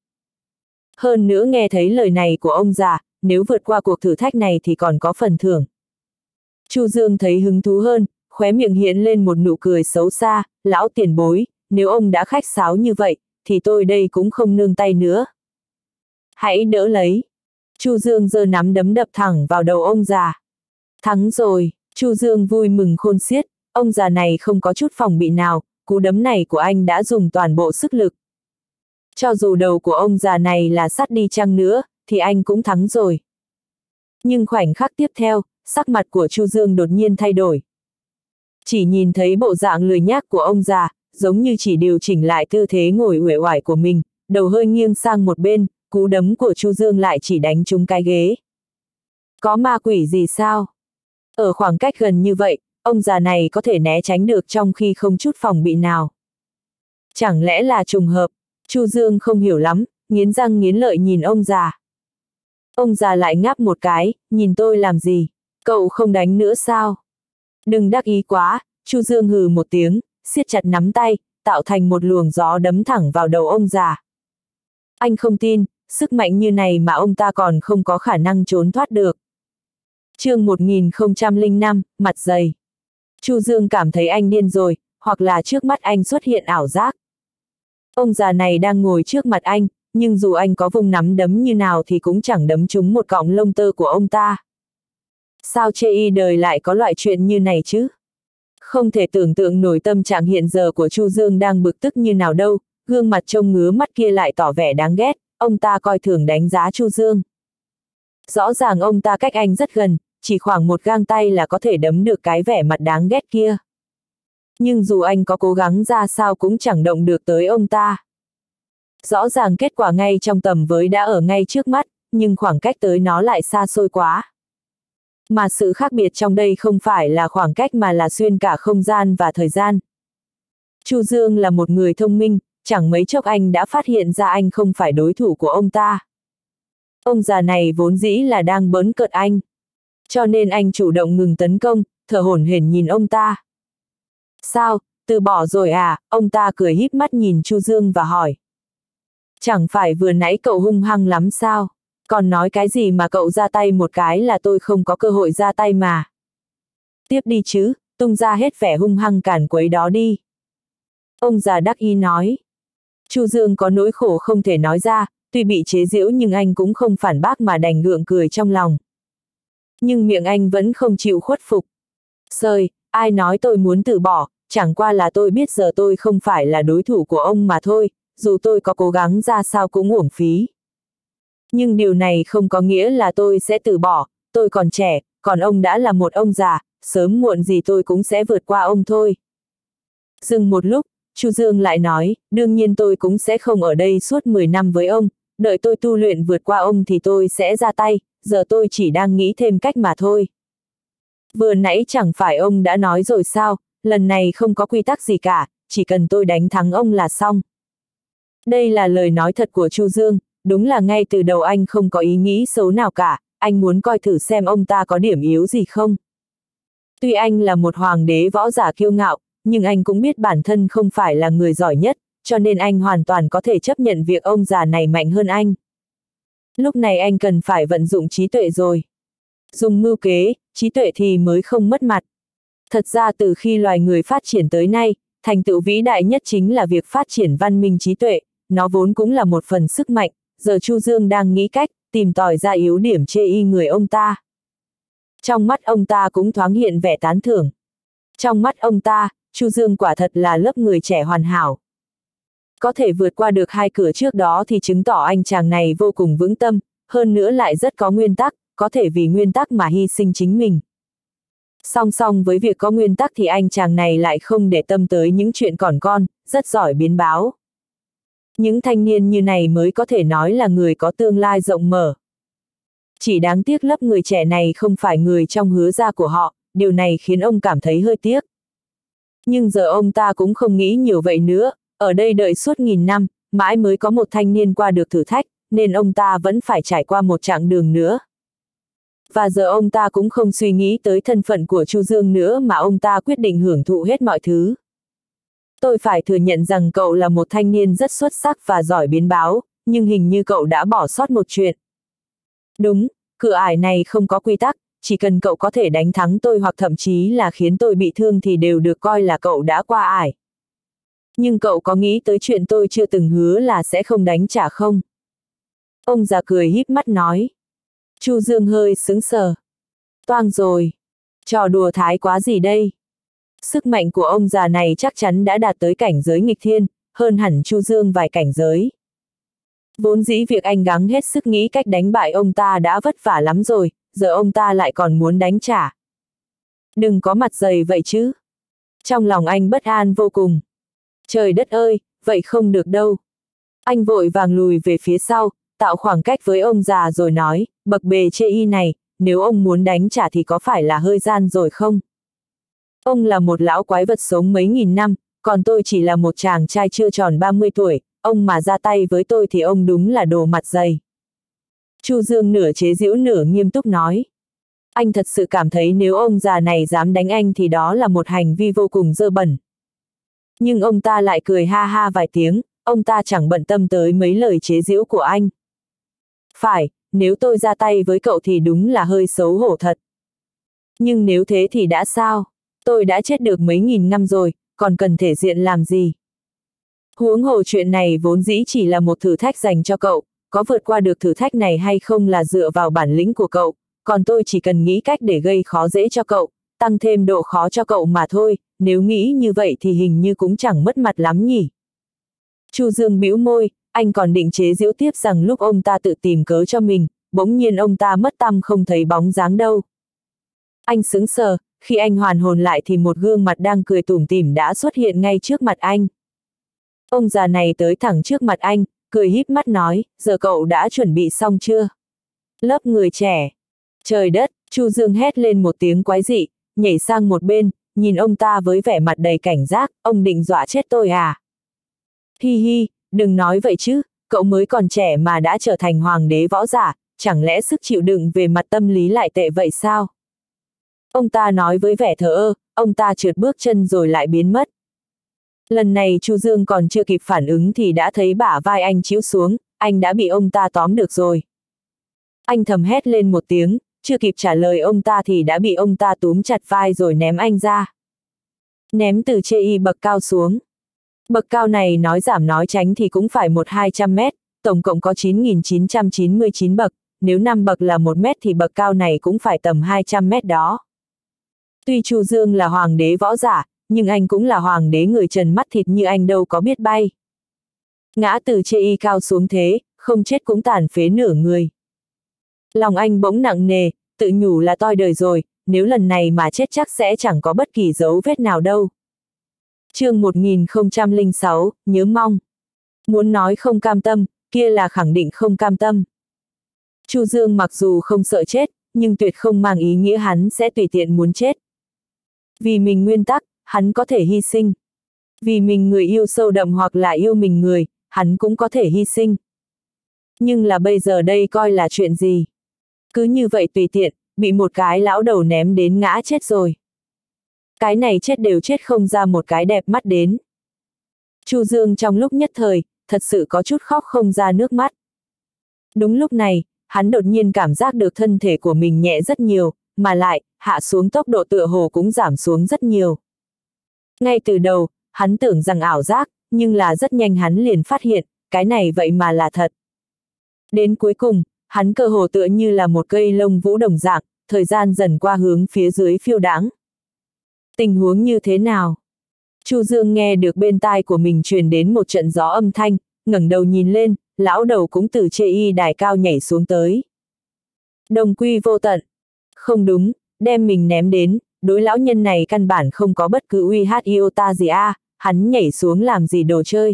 Hơn nữa nghe thấy lời này của ông già, nếu vượt qua cuộc thử thách này thì còn có phần thưởng. Chu Dương thấy hứng thú hơn, khóe miệng hiện lên một nụ cười xấu xa, lão tiền bối, nếu ông đã khách sáo như vậy, thì tôi đây cũng không nương tay nữa. Hãy đỡ lấy. Chu Dương giơ nắm đấm đập thẳng vào đầu ông già. Thắng rồi, Chu Dương vui mừng khôn xiết, ông già này không có chút phòng bị nào, cú đấm này của anh đã dùng toàn bộ sức lực. Cho dù đầu của ông già này là sắt đi chăng nữa, thì anh cũng thắng rồi. Nhưng khoảnh khắc tiếp theo, sắc mặt của Chu Dương đột nhiên thay đổi. Chỉ nhìn thấy bộ dạng lười nhác của ông già, giống như chỉ điều chỉnh lại tư thế ngồi uể oải của mình, đầu hơi nghiêng sang một bên, cú đấm của Chu Dương lại chỉ đánh trúng cái ghế. Có ma quỷ gì sao? Ở khoảng cách gần như vậy, ông già này có thể né tránh được trong khi không chút phòng bị nào. Chẳng lẽ là trùng hợp? Chu Dương không hiểu lắm, nghiến răng nghiến lợi nhìn ông già. Ông già lại ngáp một cái, nhìn tôi làm gì? Cậu không đánh nữa sao? Đừng đắc ý quá, Chu Dương hừ một tiếng, siết chặt nắm tay, tạo thành một luồng gió đấm thẳng vào đầu ông già. Anh không tin, sức mạnh như này mà ông ta còn không có khả năng trốn thoát được. Chương 1005, mặt dày. Chu Dương cảm thấy anh điên rồi, hoặc là trước mắt anh xuất hiện ảo giác. Ông già này đang ngồi trước mặt anh, nhưng dù anh có vùng nắm đấm như nào thì cũng chẳng đấm trúng một cọng lông tơ của ông ta. Sao chê y đời lại có loại chuyện như này chứ? Không thể tưởng tượng nổi tâm trạng hiện giờ của Chu Dương đang bực tức như nào đâu, gương mặt trông ngứa mắt kia lại tỏ vẻ đáng ghét, ông ta coi thường đánh giá Chu Dương. Rõ ràng ông ta cách anh rất gần, chỉ khoảng một gang tay là có thể đấm được cái vẻ mặt đáng ghét kia. Nhưng dù anh có cố gắng ra sao cũng chẳng động được tới ông ta. Rõ ràng kết quả ngay trong tầm với đã ở ngay trước mắt, nhưng khoảng cách tới nó lại xa xôi quá. Mà sự khác biệt trong đây không phải là khoảng cách mà là xuyên cả không gian và thời gian. Chu Dương là một người thông minh, chẳng mấy chốc anh đã phát hiện ra anh không phải đối thủ của ông ta. Ông già này vốn dĩ là đang bỡn cợt anh. Cho nên anh chủ động ngừng tấn công, thở hổn hển nhìn ông ta. Sao, từ bỏ rồi à? Ông ta cười híp mắt nhìn Chu Dương và hỏi. Chẳng phải vừa nãy cậu hung hăng lắm sao? Còn nói cái gì mà cậu ra tay một cái là tôi không có cơ hội ra tay mà. Tiếp đi chứ, tung ra hết vẻ hung hăng cản quấy đó đi. Ông già đắc ý nói. Chu Dương có nỗi khổ không thể nói ra, tuy bị chế giễu nhưng anh cũng không phản bác mà đành gượng cười trong lòng. Nhưng miệng anh vẫn không chịu khuất phục. Sơi, ai nói tôi muốn từ bỏ, chẳng qua là tôi biết giờ tôi không phải là đối thủ của ông mà thôi, dù tôi có cố gắng ra sao cũng uổng phí. Nhưng điều này không có nghĩa là tôi sẽ từ bỏ, tôi còn trẻ, còn ông đã là một ông già, sớm muộn gì tôi cũng sẽ vượt qua ông thôi. Dừng một lúc, Chu Dương lại nói, đương nhiên tôi cũng sẽ không ở đây suốt 10 năm với ông, đợi tôi tu luyện vượt qua ông thì tôi sẽ ra tay, giờ tôi chỉ đang nghĩ thêm cách mà thôi. Vừa nãy chẳng phải ông đã nói rồi sao, lần này không có quy tắc gì cả, chỉ cần tôi đánh thắng ông là xong. Đây là lời nói thật của Chu Dương, đúng là ngay từ đầu anh không có ý nghĩ xấu nào cả, anh muốn coi thử xem ông ta có điểm yếu gì không. Tuy anh là một hoàng đế võ giả kiêu ngạo, nhưng anh cũng biết bản thân không phải là người giỏi nhất, cho nên anh hoàn toàn có thể chấp nhận việc ông già này mạnh hơn anh. Lúc này anh cần phải vận dụng trí tuệ rồi. Dùng mưu kế, trí tuệ thì mới không mất mặt. Thật ra từ khi loài người phát triển tới nay, thành tựu vĩ đại nhất chính là việc phát triển văn minh trí tuệ, nó vốn cũng là một phần sức mạnh, giờ Chu Dương đang nghĩ cách, tìm tòi ra yếu điểm chê y người ông ta. Trong mắt ông ta cũng thoáng hiện vẻ tán thưởng. Trong mắt ông ta, Chu Dương quả thật là lớp người trẻ hoàn hảo. Có thể vượt qua được 2 cửa trước đó thì chứng tỏ anh chàng này vô cùng vững tâm, hơn nữa lại rất có nguyên tắc, có thể vì nguyên tắc mà hy sinh chính mình. Song song với việc có nguyên tắc thì anh chàng này lại không để tâm tới những chuyện còn con, rất giỏi biến báo. Những thanh niên như này mới có thể nói là người có tương lai rộng mở. Chỉ đáng tiếc lớp người trẻ này không phải người trong hứa gia của họ, điều này khiến ông cảm thấy hơi tiếc. Nhưng giờ ông ta cũng không nghĩ nhiều vậy nữa, ở đây đợi suốt 1000 năm, mãi mới có một thanh niên qua được thử thách, nên ông ta vẫn phải trải qua một chặng đường nữa. Và giờ ông ta cũng không suy nghĩ tới thân phận của Chu Dương nữa mà ông ta quyết định hưởng thụ hết mọi thứ. Tôi phải thừa nhận rằng cậu là một thanh niên rất xuất sắc và giỏi biến báo, nhưng hình như cậu đã bỏ sót một chuyện. Đúng, cửa ải này không có quy tắc, chỉ cần cậu có thể đánh thắng tôi hoặc thậm chí là khiến tôi bị thương thì đều được coi là cậu đã qua ải. Nhưng cậu có nghĩ tới chuyện tôi chưa từng hứa là sẽ không đánh trả không? Ông già cười híp mắt nói. Chu Dương hơi sững sờ. Toang rồi. Trò đùa thái quá gì đây? Sức mạnh của ông già này chắc chắn đã đạt tới cảnh giới nghịch thiên, hơn hẳn Chu Dương vài cảnh giới. Vốn dĩ việc anh gắng hết sức nghĩ cách đánh bại ông ta đã vất vả lắm rồi, giờ ông ta lại còn muốn đánh trả. Đừng có mặt dày vậy chứ. Trong lòng anh bất an vô cùng. Trời đất ơi, vậy không được đâu. Anh vội vàng lùi về phía sau, tạo khoảng cách với ông già rồi nói, bậc bề chê y này, nếu ông muốn đánh trả thì có phải là hơi gian rồi không? Ông là một lão quái vật sống mấy nghìn năm, còn tôi chỉ là một chàng trai chưa tròn 30 tuổi, ông mà ra tay với tôi thì ông đúng là đồ mặt dày. Chu Dương nửa chế giễu nửa nghiêm túc nói. Anh thật sự cảm thấy nếu ông già này dám đánh anh thì đó là một hành vi vô cùng dơ bẩn. Nhưng ông ta lại cười ha ha vài tiếng, ông ta chẳng bận tâm tới mấy lời chế giễu của anh. Phải, nếu tôi ra tay với cậu thì đúng là hơi xấu hổ thật. Nhưng nếu thế thì đã sao? Tôi đã chết được mấy nghìn năm rồi, còn cần thể diện làm gì? Huống hồ chuyện này vốn dĩ chỉ là một thử thách dành cho cậu, có vượt qua được thử thách này hay không là dựa vào bản lĩnh của cậu, còn tôi chỉ cần nghĩ cách để gây khó dễ cho cậu, tăng thêm độ khó cho cậu mà thôi, nếu nghĩ như vậy thì hình như cũng chẳng mất mặt lắm nhỉ. Chu Dương bĩu môi, anh còn định chế giễu tiếp rằng lúc ông ta tự tìm cớ cho mình, bỗng nhiên ông ta mất tăm không thấy bóng dáng đâu. Anh sững sờ, khi anh hoàn hồn lại thì một gương mặt đang cười tủm tỉm đã xuất hiện ngay trước mặt anh. Ông già này tới thẳng trước mặt anh, cười híp mắt nói, giờ cậu đã chuẩn bị xong chưa? Lớp người trẻ. Trời đất, Chu Dương hét lên một tiếng quái dị, nhảy sang một bên, nhìn ông ta với vẻ mặt đầy cảnh giác, ông định dọa chết tôi à? Hi hi, đừng nói vậy chứ, cậu mới còn trẻ mà đã trở thành hoàng đế võ giả, chẳng lẽ sức chịu đựng về mặt tâm lý lại tệ vậy sao? Ông ta nói với vẻ thờ ơ, ông ta trượt bước chân rồi lại biến mất. Lần này Chu Dương còn chưa kịp phản ứng thì đã thấy bả vai anh chĩu xuống, anh đã bị ông ta tóm được rồi. Anh thầm hét lên một tiếng, chưa kịp trả lời ông ta thì đã bị ông ta túm chặt vai rồi ném anh ra. Ném từ chê y bậc cao xuống. Bậc cao này nói giảm nói tránh thì cũng phải 100-200 mét, tổng cộng có 9.999 bậc, nếu 5 bậc là 1 mét thì bậc cao này cũng phải tầm 200 mét đó. Tuy Chu Dương là hoàng đế võ giả, nhưng anh cũng là hoàng đế người trần mắt thịt như anh đâu có biết bay. Ngã từ chê y cao xuống thế, không chết cũng tàn phế nửa người. Lòng anh bỗng nặng nề, tự nhủ là toi đời rồi, nếu lần này mà chết chắc sẽ chẳng có bất kỳ dấu vết nào đâu. Chương 1006, nhớ mong. Muốn nói không cam tâm, kia là khẳng định không cam tâm. Chu Dương mặc dù không sợ chết, nhưng tuyệt không mang ý nghĩa hắn sẽ tùy tiện muốn chết. Vì mình nguyên tắc, hắn có thể hy sinh. Vì mình người yêu sâu đậm hoặc là yêu mình người, hắn cũng có thể hy sinh. Nhưng là bây giờ đây coi là chuyện gì? Cứ như vậy tùy tiện, bị một cái lão đầu ném đến ngã chết rồi. Cái này chết đều chết không ra một cái đẹp mắt đến. Chu Dương trong lúc nhất thời, thật sự có chút khóc không ra nước mắt. Đúng lúc này, hắn đột nhiên cảm giác được thân thể của mình nhẹ rất nhiều, mà lại, hạ xuống tốc độ tựa hồ cũng giảm xuống rất nhiều. Ngay từ đầu, hắn tưởng rằng ảo giác, nhưng là rất nhanh hắn liền phát hiện, cái này vậy mà là thật. Đến cuối cùng, hắn cơ hồ tựa như là một cây lông vũ đồng dạng, thời gian dần qua hướng phía dưới phiêu đãng. Tình huống như thế nào? Chu Dương nghe được bên tai của mình truyền đến một trận gió âm thanh, ngẩng đầu nhìn lên, lão đầu cũng từ chê y đài cao nhảy xuống tới. Đồng quy vô tận. Không đúng, đem mình ném đến, đối lão nhân này căn bản không có bất cứ uy hát iota gì a, hắn nhảy xuống làm gì đồ chơi.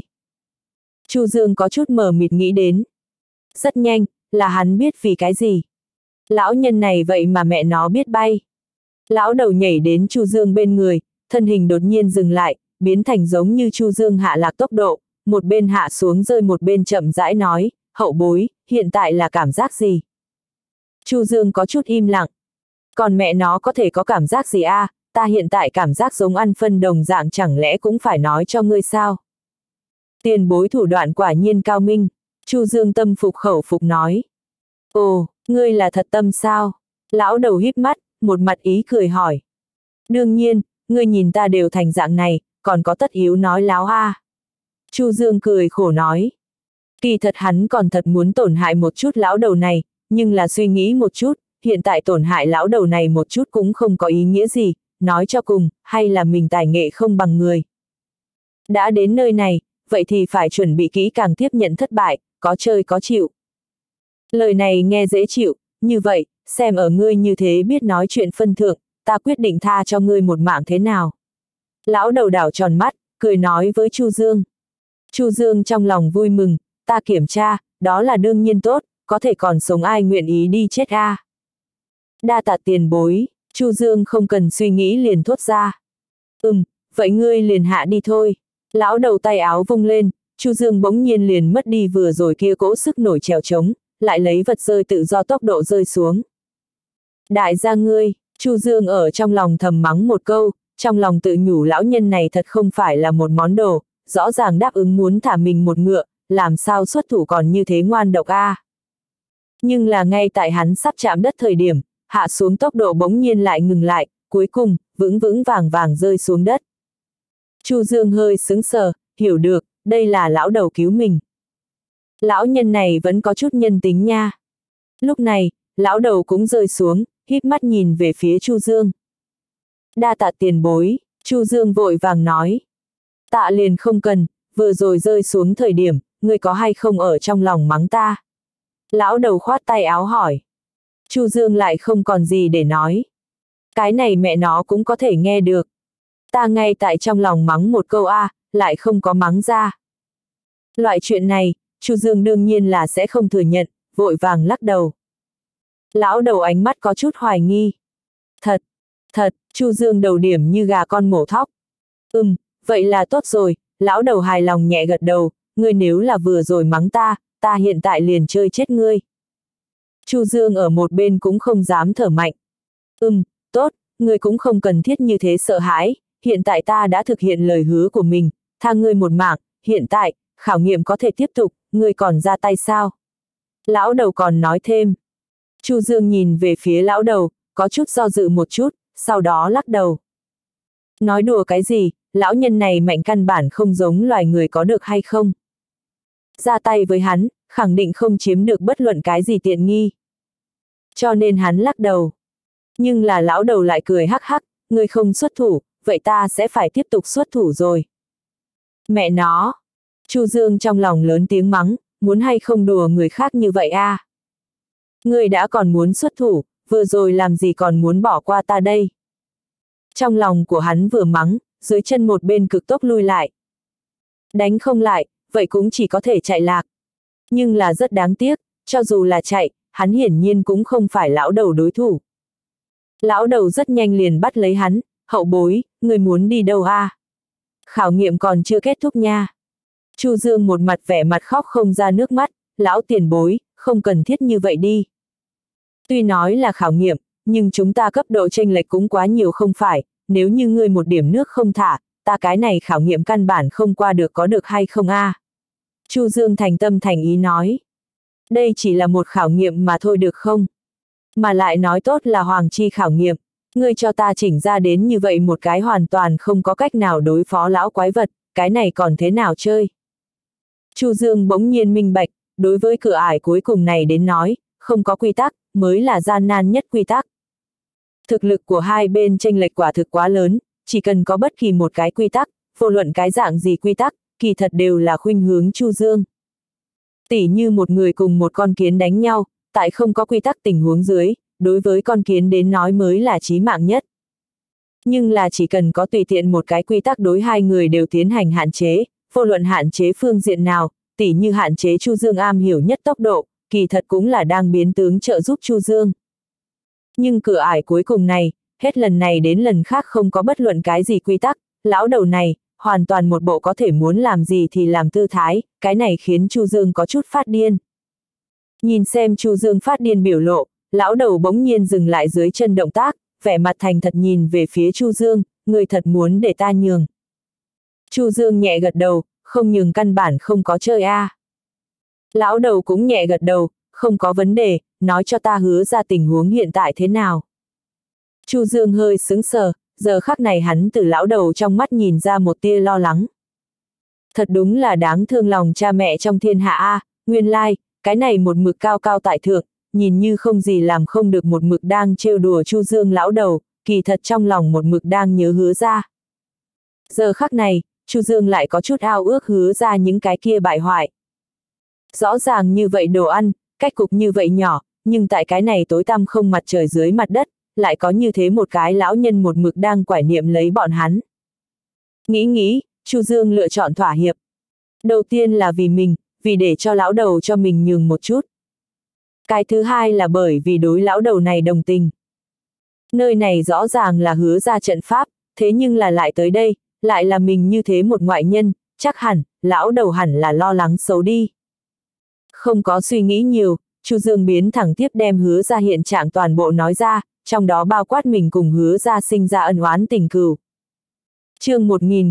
Chu Dương có chút mờ mịt nghĩ đến. Rất nhanh, là hắn biết vì cái gì. Lão nhân này vậy mà mẹ nó biết bay. Lão đầu nhảy đến Chu Dương bên người, thân hình đột nhiên dừng lại, biến thành giống như Chu Dương hạ lạc tốc độ, một bên hạ xuống rơi một bên chậm rãi nói, hậu bối, hiện tại là cảm giác gì? Chu Dương có chút im lặng. Còn mẹ nó có thể có cảm giác gì a? Ta hiện tại cảm giác giống ăn phân đồng dạng, chẳng lẽ cũng phải nói cho ngươi sao? Tiền bối thủ đoạn quả nhiên cao minh, Chu Dương tâm phục khẩu phục nói. Ồ, ngươi là thật tâm sao? Lão đầu híp mắt, một mặt ý cười hỏi. Đương nhiên, ngươi nhìn ta đều thành dạng này, còn có tất yếu nói láo a? Chu Dương cười khổ nói. Kỳ thật hắn còn thật muốn tổn hại một chút lão đầu này, nhưng là suy nghĩ một chút, hiện tại tổn hại lão đầu này một chút cũng không có ý nghĩa gì, nói cho cùng, hay là mình tài nghệ không bằng người. Đã đến nơi này, vậy thì phải chuẩn bị kỹ càng tiếp nhận thất bại, có chơi có chịu. Lời này nghe dễ chịu, như vậy, xem ở ngươi như thế biết nói chuyện phân thượng, ta quyết định tha cho ngươi một mạng thế nào. Lão đầu đảo tròn mắt, cười nói với Chu Dương. Chu Dương trong lòng vui mừng, ta kiểm tra, đó là đương nhiên tốt, có thể còn sống ai nguyện ý đi chết a. Đa tạ tiền bối, Chu Dương không cần suy nghĩ liền thốt ra. Vậy ngươi liền hạ đi thôi. Lão đầu tay áo vung lên, Chu Dương bỗng nhiên liền mất đi vừa rồi kia cỗ sức nổi trèo trống, lại lấy vật rơi tự do tốc độ rơi xuống. Đại gia ngươi, Chu Dương ở trong lòng thầm mắng một câu, trong lòng tự nhủ lão nhân này thật không phải là một món đồ, rõ ràng đáp ứng muốn thả mình một ngựa, làm sao xuất thủ còn như thế ngoan độc a. Nhưng là ngay tại hắn sắp chạm đất thời điểm, hạ xuống tốc độ bỗng nhiên lại ngừng lại, cuối cùng, vững vững vàng vàng rơi xuống đất. Chu Dương hơi sững sờ, hiểu được, đây là lão đầu cứu mình. Lão nhân này vẫn có chút nhân tính nha. Lúc này, lão đầu cũng rơi xuống, híp mắt nhìn về phía Chu Dương. Đa tạ tiền bối, Chu Dương vội vàng nói. Tạ liền không cần, vừa rồi rơi xuống thời điểm, ngươi có hay không ở trong lòng mắng ta? Lão đầu khoát tay áo hỏi. Chu Dương lại không còn gì để nói. Cái này mẹ nó cũng có thể nghe được. Ta ngay tại trong lòng mắng một câu a, lại không có mắng ra. Loại chuyện này, Chu Dương đương nhiên là sẽ không thừa nhận, vội vàng lắc đầu. Lão đầu ánh mắt có chút hoài nghi. Thật, Chu Dương đầu điểm như gà con mổ thóc. Vậy là tốt rồi, lão đầu hài lòng nhẹ gật đầu, ngươi nếu là vừa rồi mắng ta, ta hiện tại liền chơi chết ngươi. Chu Dương ở một bên cũng không dám thở mạnh. Tốt, ngươi cũng không cần thiết như thế sợ hãi, hiện tại ta đã thực hiện lời hứa của mình, tha ngươi một mạng, hiện tại, khảo nghiệm có thể tiếp tục, ngươi còn ra tay sao? Lão đầu còn nói thêm. Chu Dương nhìn về phía lão đầu, có chút do dự một chút, sau đó lắc đầu. Nói đùa cái gì, lão nhân này mạnh căn bản không giống loài người có được hay không? Ra tay với hắn, khẳng định không chiếm được bất luận cái gì tiện nghi. Cho nên hắn lắc đầu. Nhưng là lão đầu lại cười hắc hắc, ngươi không xuất thủ, vậy ta sẽ phải tiếp tục xuất thủ rồi. Mẹ nó! Chu Dương trong lòng lớn tiếng mắng, muốn hay không đùa người khác như vậy a? Ngươi đã còn muốn xuất thủ, vừa rồi làm gì còn muốn bỏ qua ta đây? Trong lòng của hắn vừa mắng, dưới chân một bên cực tốc lui lại. Đánh không lại, vậy cũng chỉ có thể chạy lạc. Nhưng là rất đáng tiếc, cho dù là chạy, hắn hiển nhiên cũng không phải lão đầu đối thủ. Lão đầu rất nhanh liền bắt lấy hắn, hậu bối, người muốn đi đâu a? Khảo nghiệm còn chưa kết thúc nha. Chu Dương một mặt vẻ mặt khóc không ra nước mắt, lão tiền bối, không cần thiết như vậy đi. Tuy nói là khảo nghiệm, nhưng chúng ta cấp độ chênh lệch cũng quá nhiều không phải, nếu như ngươi một điểm nước không thả, ta cái này khảo nghiệm căn bản không qua được có được hay không a? Chu Dương thành tâm thành ý nói. Đây chỉ là một khảo nghiệm mà thôi được không? Mà lại nói tốt là hoàng chi khảo nghiệm, ngươi cho ta chỉnh ra đến như vậy một cái hoàn toàn không có cách nào đối phó lão quái vật, cái này còn thế nào chơi? Chu Dương bỗng nhiên minh bạch, đối với cửa ải cuối cùng này đến nói, không có quy tắc, mới là gian nan nhất quy tắc. Thực lực của hai bên chênh lệch quả thực quá lớn, chỉ cần có bất kỳ một cái quy tắc, vô luận cái dạng gì quy tắc, kỳ thật đều là khuynh hướng Chu Dương. Tỉ như một người cùng một con kiến đánh nhau, tại không có quy tắc tình huống dưới, đối với con kiến đến nói mới là chí mạng nhất. Nhưng là chỉ cần có tùy tiện một cái quy tắc đối hai người đều tiến hành hạn chế, vô luận hạn chế phương diện nào, tỉ như hạn chế Chu Dương am hiểu nhất tốc độ, kỳ thật cũng là đang biến tướng trợ giúp Chu Dương. Nhưng cửa ải cuối cùng này, hết lần này đến lần khác không có bất luận cái gì quy tắc, lão đầu này, hoàn toàn một bộ có thể muốn làm gì thì làm tư thái, cái này khiến Chu Dương có chút phát điên. Nhìn xem Chu Dương phát điên biểu lộ, lão đầu bỗng nhiên dừng lại dưới chân động tác, vẻ mặt thành thật nhìn về phía Chu Dương, người thật muốn để ta nhường. Chu Dương nhẹ gật đầu, không nhường căn bản không có chơi a. Lão đầu cũng nhẹ gật đầu, không có vấn đề, nói cho ta hứa ra tình huống hiện tại thế nào. Chu Dương hơi sững sờ, giờ khắc này hắn từ lão đầu trong mắt nhìn ra một tia lo lắng. Thật đúng là đáng thương lòng cha mẹ trong thiên hạ a, nguyên lai, cái này một mực cao cao tại thượng, nhìn như không gì làm không được một mực đang trêu đùa Chu Dương lão đầu, kỳ thật trong lòng một mực đang nhớ hứa ra. Giờ khắc này, Chu Dương lại có chút ao ước hứa ra những cái kia bại hoại. Rõ ràng như vậy đồ ăn, cách cục như vậy nhỏ, nhưng tại cái này tối tăm không mặt trời dưới mặt đất, lại có như thế một cái lão nhân một mực đang quải niệm lấy bọn hắn. Nghĩ, Chu Dương lựa chọn thỏa hiệp. Đầu tiên là vì mình, vì để cho lão đầu cho mình nhường một chút. Cái thứ hai là bởi vì đối lão đầu này đồng tình. Nơi này rõ ràng là hứa ra trận pháp, thế nhưng là lại tới đây, lại là mình như thế một ngoại nhân, chắc hẳn, lão đầu hẳn là lo lắng xấu đi. Không có suy nghĩ nhiều, Chu Dương biến thẳng tiếp đem hứa ra hiện trạng toàn bộ nói ra, trong đó bao quát mình cùng hứa ra sinh ra ân oán tình cừu. Chương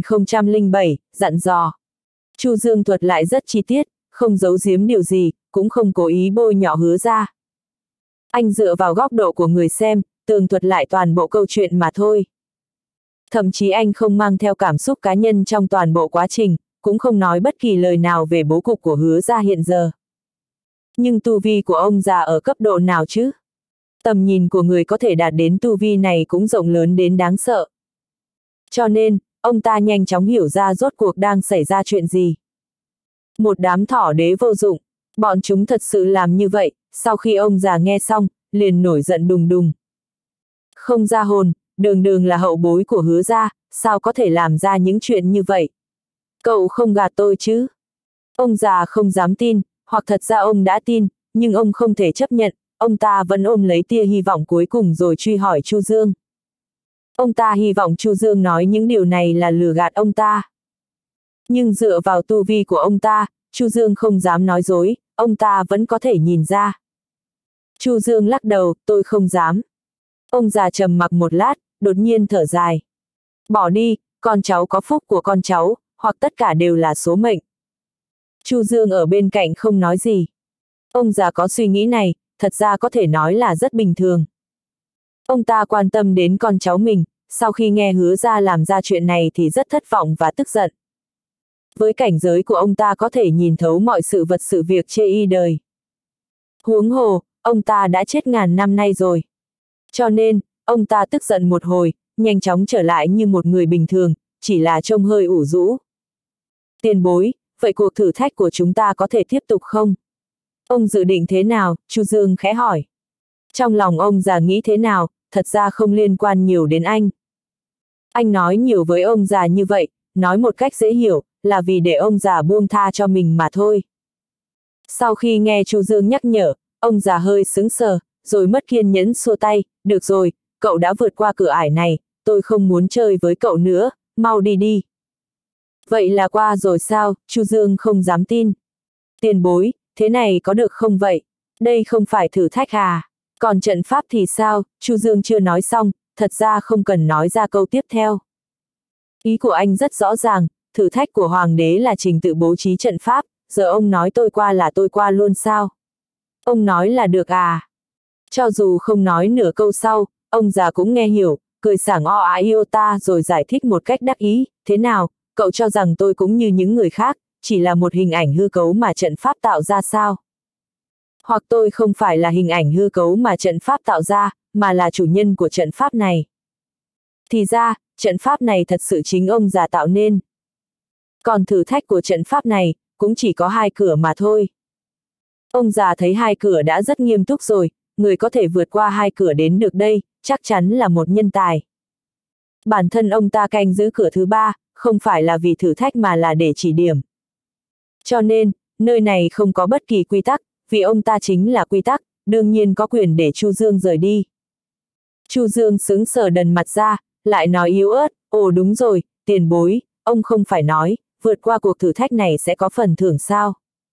1007, dặn dò. Chu Dương thuật lại rất chi tiết, không giấu giếm điều gì, cũng không cố ý bôi nhọ hứa ra. Anh dựa vào góc độ của người xem, tường thuật lại toàn bộ câu chuyện mà thôi. Thậm chí anh không mang theo cảm xúc cá nhân trong toàn bộ quá trình, cũng không nói bất kỳ lời nào về bố cục của hứa ra hiện giờ. Nhưng tu vi của ông già ở cấp độ nào chứ? Tầm nhìn của người có thể đạt đến tu vi này cũng rộng lớn đến đáng sợ. Cho nên, ông ta nhanh chóng hiểu ra rốt cuộc đang xảy ra chuyện gì. Một đám thỏ đế vô dụng, bọn chúng thật sự làm như vậy, sau khi ông già nghe xong, liền nổi giận đùng đùng. Không ra hồn, đường là hậu bối của hứa ra, sao có thể làm ra những chuyện như vậy? Cậu không gạt tôi chứ? Ông già không dám tin, hoặc thật ra ông đã tin, nhưng ông không thể chấp nhận, ông ta vẫn ôm lấy tia hy vọng cuối cùng rồi truy hỏi Chu Dương. Ông ta hy vọng Chu Dương nói những điều này là lừa gạt ông ta. Nhưng dựa vào tu vi của ông ta, Chu Dương không dám nói dối, ông ta vẫn có thể nhìn ra. Chu Dương lắc đầu, tôi không dám. Ông già trầm mặc một lát, đột nhiên thở dài. Bỏ đi, con cháu có phúc của con cháu, hoặc tất cả đều là số mệnh. Chu Dương ở bên cạnh không nói gì. Ông già có suy nghĩ này, thật ra có thể nói là rất bình thường. Ông ta quan tâm đến con cháu mình, sau khi nghe hứa ra làm ra chuyện này thì rất thất vọng và tức giận. Với cảnh giới của ông ta có thể nhìn thấu mọi sự vật sự việc chê y đời. Huống hồ, ông ta đã chết ngàn năm nay rồi. Cho nên, ông ta tức giận một hồi, nhanh chóng trở lại như một người bình thường, chỉ là trông hơi ủ rũ. Tiền bối, vậy cuộc thử thách của chúng ta có thể tiếp tục không? Ông dự định thế nào? Chu Dương khẽ hỏi. Trong lòng ông già nghĩ thế nào, thật ra không liên quan nhiều đến anh. Anh nói nhiều với ông già như vậy, nói một cách dễ hiểu, là vì để ông già buông tha cho mình mà thôi. Sau khi nghe Chu Dương nhắc nhở, ông già hơi sững sờ, rồi mất kiên nhẫn xua tay, được rồi, cậu đã vượt qua cửa ải này, tôi không muốn chơi với cậu nữa, mau đi đi. Vậy là qua rồi sao? Chu Dương không dám tin. Tiền bối, thế này có được không vậy? Đây không phải thử thách à? Còn trận pháp thì sao? Chu Dương chưa nói xong, thật ra không cần nói ra câu tiếp theo. Ý của anh rất rõ ràng, thử thách của hoàng đế là trình tự bố trí trận pháp, giờ ông nói tôi qua là tôi qua luôn sao? Ông nói là được à? Cho dù không nói nửa câu sau, ông già cũng nghe hiểu, cười sảng o á iota rồi giải thích một cách đắc ý, thế nào, cậu cho rằng tôi cũng như những người khác, chỉ là một hình ảnh hư cấu mà trận pháp tạo ra sao? Hoặc tôi không phải là hình ảnh hư cấu mà trận pháp tạo ra, mà là chủ nhân của trận pháp này. Thì ra, trận pháp này thật sự chính ông già tạo nên. Còn thử thách của trận pháp này, cũng chỉ có 2 cửa mà thôi. Ông già thấy 2 cửa đã rất nghiêm túc rồi, người có thể vượt qua 2 cửa đến được đây, chắc chắn là một nhân tài. Bản thân ông ta canh giữ cửa thứ 3, không phải là vì thử thách mà là để chỉ điểm. Cho nên, nơi này không có bất kỳ quy tắc, vì ông ta chính là quy tắc, đương nhiên có quyền để Chu Dương rời đi. Chu Dương sững sờ đần mặt ra, lại nói yếu ớt, ồ đúng rồi, tiền bối, ông không phải nói, vượt qua cuộc thử thách này sẽ có phần thưởng sao?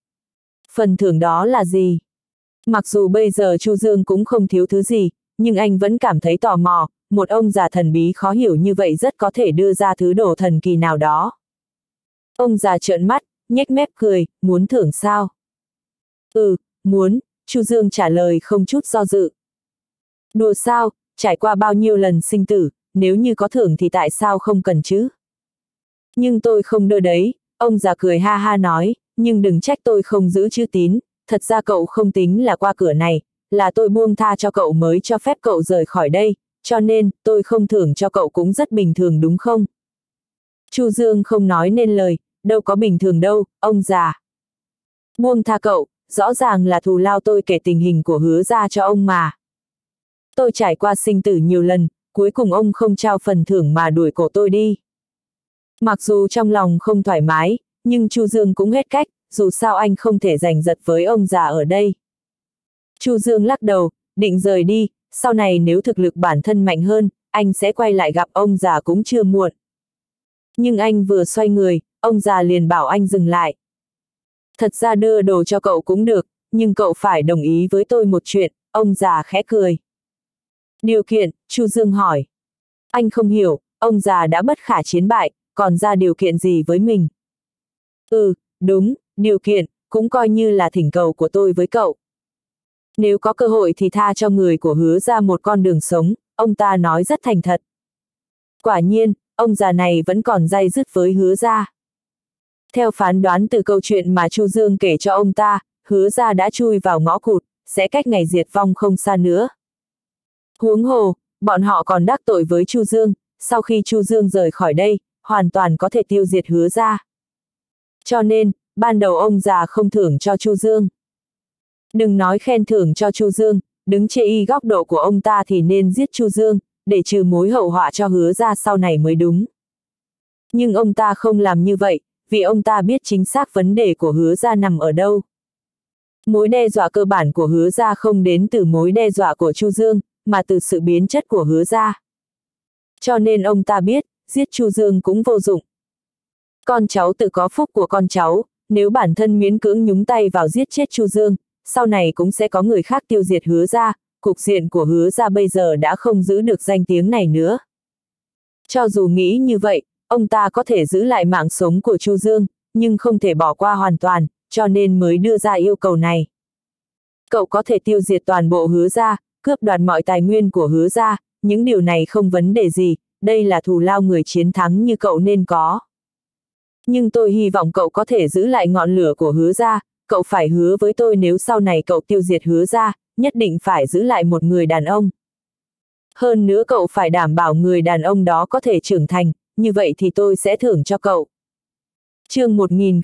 Phần thưởng đó là gì? Mặc dù bây giờ Chu Dương cũng không thiếu thứ gì, nhưng anh vẫn cảm thấy tò mò, một ông già thần bí khó hiểu như vậy rất có thể đưa ra thứ đồ thần kỳ nào đó. Ông già trợn mắt, nhếch mép cười, muốn thưởng sao? Ừ, muốn, Chu Dương trả lời không chút do dự. Đùa sao, trải qua bao nhiêu lần sinh tử, nếu như có thưởng thì tại sao không cần chứ? Nhưng tôi không đưa đấy, ông già cười ha ha nói, nhưng đừng trách tôi không giữ chữ tín, thật ra cậu không tính là qua cửa này, là tôi buông tha cho cậu mới cho phép cậu rời khỏi đây, cho nên, tôi không thưởng cho cậu cũng rất bình thường đúng không? Chu Dương không nói nên lời, đâu có bình thường đâu, ông già. Buông tha cậu, rõ ràng là thù lao tôi kể tình hình của Hứa gia cho ông mà. Tôi trải qua sinh tử nhiều lần, cuối cùng ông không trao phần thưởng mà đuổi cổ tôi đi. Mặc dù trong lòng không thoải mái, nhưng Chu Dương cũng hết cách, dù sao anh không thể giành giật với ông già ở đây. Chu Dương lắc đầu, định rời đi, sau này nếu thực lực bản thân mạnh hơn, anh sẽ quay lại gặp ông già cũng chưa muộn. Nhưng anh vừa xoay người, ông già liền bảo anh dừng lại. Thật ra đưa đồ cho cậu cũng được, nhưng cậu phải đồng ý với tôi một chuyện, ông già khẽ cười. Điều kiện, Chu Dương hỏi. Anh không hiểu, ông già đã bất khả chiến bại, còn ra điều kiện gì với mình? Ừ, đúng, điều kiện, cũng coi như là thỉnh cầu của tôi với cậu. Nếu có cơ hội thì tha cho người của Hứa ra một con đường sống, ông ta nói rất thành thật. Quả nhiên, ông già này vẫn còn day dứt với Hứa ra. Theo phán đoán từ câu chuyện mà Chu Dương kể cho ông ta, Hứa ra đã chui vào ngõ cụt, sẽ cách ngày diệt vong không xa nữa. Huống hồ, bọn họ còn đắc tội với Chu Dương, sau khi Chu Dương rời khỏi đây, hoàn toàn có thể tiêu diệt Hứa ra. Cho nên, ban đầu ông già không thưởng cho Chu Dương. Đừng nói khen thưởng cho Chu Dương, đứng chê y góc độ của ông ta thì nên giết Chu Dương, để trừ mối hậu họa cho Hứa ra sau này mới đúng. Nhưng ông ta không làm như vậy, vì ông ta biết chính xác vấn đề của Hứa ra nằm ở đâu. Mối đe dọa cơ bản của Hứa ra không đến từ mối đe dọa của Chu Dương, mà từ sự biến chất của Hứa ra. Cho nên ông ta biết, giết Chu Dương cũng vô dụng. Con cháu tự có phúc của con cháu, nếu bản thân miễn cưỡng nhúng tay vào giết chết Chu Dương, sau này cũng sẽ có người khác tiêu diệt Hứa ra, cục diện của Hứa ra bây giờ đã không giữ được danh tiếng này nữa. Cho dù nghĩ như vậy, ông ta có thể giữ lại mạng sống của Chu Dương, nhưng không thể bỏ qua hoàn toàn, cho nên mới đưa ra yêu cầu này. Cậu có thể tiêu diệt toàn bộ Hứa ra, cướp đoạt mọi tài nguyên của Hứa ra, những điều này không vấn đề gì, đây là thù lao người chiến thắng như cậu nên có. Nhưng tôi hy vọng cậu có thể giữ lại ngọn lửa của Hứa ra, cậu phải hứa với tôi nếu sau này cậu tiêu diệt Hứa ra, nhất định phải giữ lại một người đàn ông. Hơn nữa cậu phải đảm bảo người đàn ông đó có thể trưởng thành, như vậy thì tôi sẽ thưởng cho cậu. Chương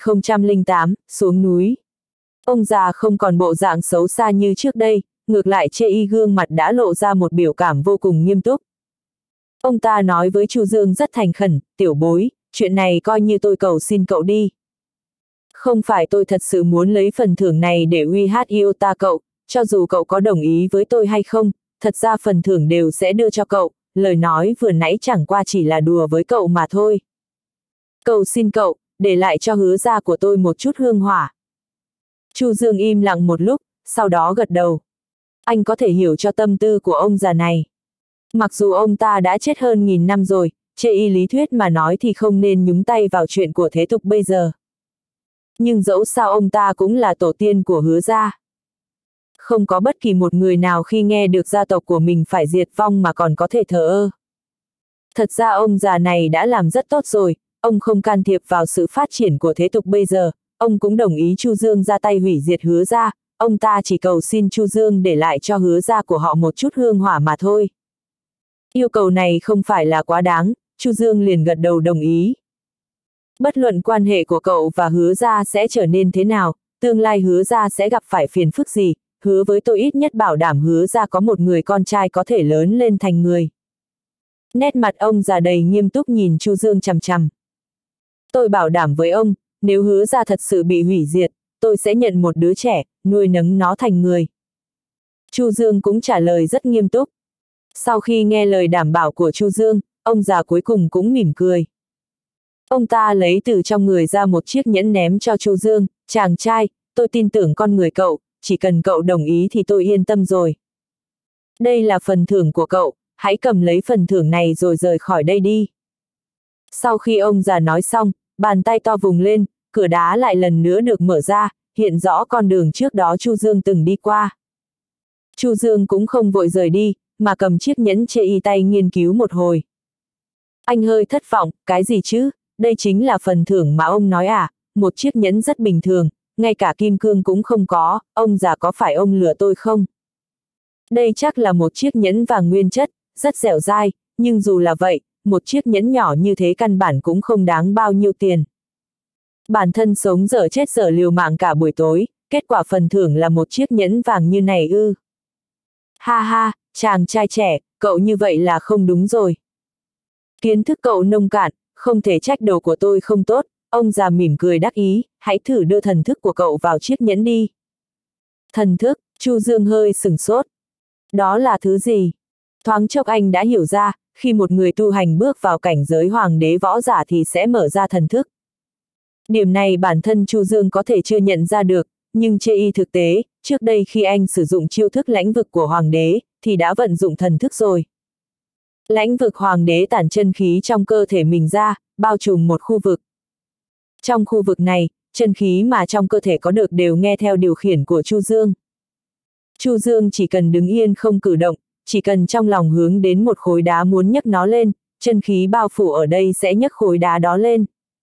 1008, xuống núi. Ông già không còn bộ dạng xấu xa như trước đây, ngược lại chê y gương mặt đã lộ ra một biểu cảm vô cùng nghiêm túc. Ông ta nói với Chu Dương rất thành khẩn, tiểu bối, chuyện này coi như tôi cầu xin cậu đi. Không phải tôi thật sự muốn lấy phần thưởng này để uy hát yêu ta cậu, cho dù cậu có đồng ý với tôi hay không, thật ra phần thưởng đều sẽ đưa cho cậu, lời nói vừa nãy chẳng qua chỉ là đùa với cậu mà thôi. Cầu xin cậu, để lại cho Hứa gia của tôi một chút hương hỏa. Chu Dương im lặng một lúc, sau đó gật đầu. Anh có thể hiểu cho tâm tư của ông già này. Mặc dù ông ta đã chết hơn 1000 năm rồi, chê y lý thuyết mà nói thì không nên nhúng tay vào chuyện của thế tục bây giờ. Nhưng dẫu sao ông ta cũng là tổ tiên của Hứa gia. Không có bất kỳ một người nào khi nghe được gia tộc của mình phải diệt vong mà còn có thể thờ ơ. Thật ra ông già này đã làm rất tốt rồi, ông không can thiệp vào sự phát triển của thế tục bây giờ, ông cũng đồng ý Chu Dương ra tay hủy diệt Hứa gia, ông ta chỉ cầu xin Chu Dương để lại cho Hứa gia của họ một chút hương hỏa mà thôi. Yêu cầu này không phải là quá đáng, Chu Dương liền gật đầu đồng ý. Bất luận quan hệ của cậu và Hứa gia sẽ trở nên thế nào, tương lai Hứa gia sẽ gặp phải phiền phức gì, hứa với tôi ít nhất bảo đảm Hứa gia có một người con trai có thể lớn lên thành người. Nét mặt ông già đầy nghiêm túc nhìn Chu Dương chằm chằm. Tôi bảo đảm với ông, nếu Hứa gia thật sự bị hủy diệt, tôi sẽ nhận một đứa trẻ, nuôi nấng nó thành người. Chu Dương cũng trả lời rất nghiêm túc. Sau khi nghe lời đảm bảo của Chu Dương, ông già cuối cùng cũng mỉm cười. Ông ta lấy từ trong người ra một chiếc nhẫn ném cho Chu Dương, chàng trai, tôi tin tưởng con người cậu, chỉ cần cậu đồng ý thì tôi yên tâm rồi. Đây là phần thưởng của cậu, hãy cầm lấy phần thưởng này rồi rời khỏi đây đi. Sau khi ông già nói xong, bàn tay to vùng lên, cửa đá lại lần nữa được mở ra, hiện rõ con đường trước đó Chu Dương từng đi qua. Chu Dương cũng không vội rời đi, mà cầm chiếc nhẫn chê y tay nghiên cứu một hồi. Anh hơi thất vọng, cái gì chứ, đây chính là phần thưởng mà ông nói à, một chiếc nhẫn rất bình thường, ngay cả kim cương cũng không có, ông già có phải ông lừa tôi không? Đây chắc là một chiếc nhẫn vàng nguyên chất, rất dẻo dai, nhưng dù là vậy, một chiếc nhẫn nhỏ như thế căn bản cũng không đáng bao nhiêu tiền. Bản thân sống dở chết dở liều mạng cả buổi tối, kết quả phần thưởng là một chiếc nhẫn vàng như này ư. Ha ha, chàng trai trẻ, cậu như vậy là không đúng rồi. Kiến thức cậu nông cạn, không thể trách đầu của tôi không tốt, ông già mỉm cười đắc ý, hãy thử đưa thần thức của cậu vào chiếc nhẫn đi. Thần thức, Chu Dương hơi sửng sốt. Đó là thứ gì? Thoáng chốc anh đã hiểu ra, khi một người tu hành bước vào cảnh giới hoàng đế võ giả thì sẽ mở ra thần thức. Điểm này bản thân Chu Dương có thể chưa nhận ra được, nhưng chê y thực tế, trước đây khi anh sử dụng chiêu thức lãnh vực của hoàng đế, thì đã vận dụng thần thức rồi. Lãnh vực hoàng đế tản chân khí trong cơ thể mình ra, bao trùm một khu vực. Trong khu vực này, chân khí mà trong cơ thể có được đều nghe theo điều khiển của Chu Dương. Chu Dương chỉ cần đứng yên không cử động, chỉ cần trong lòng hướng đến một khối đá muốn nhấc nó lên, chân khí bao phủ ở đây sẽ nhấc khối đá đó lên.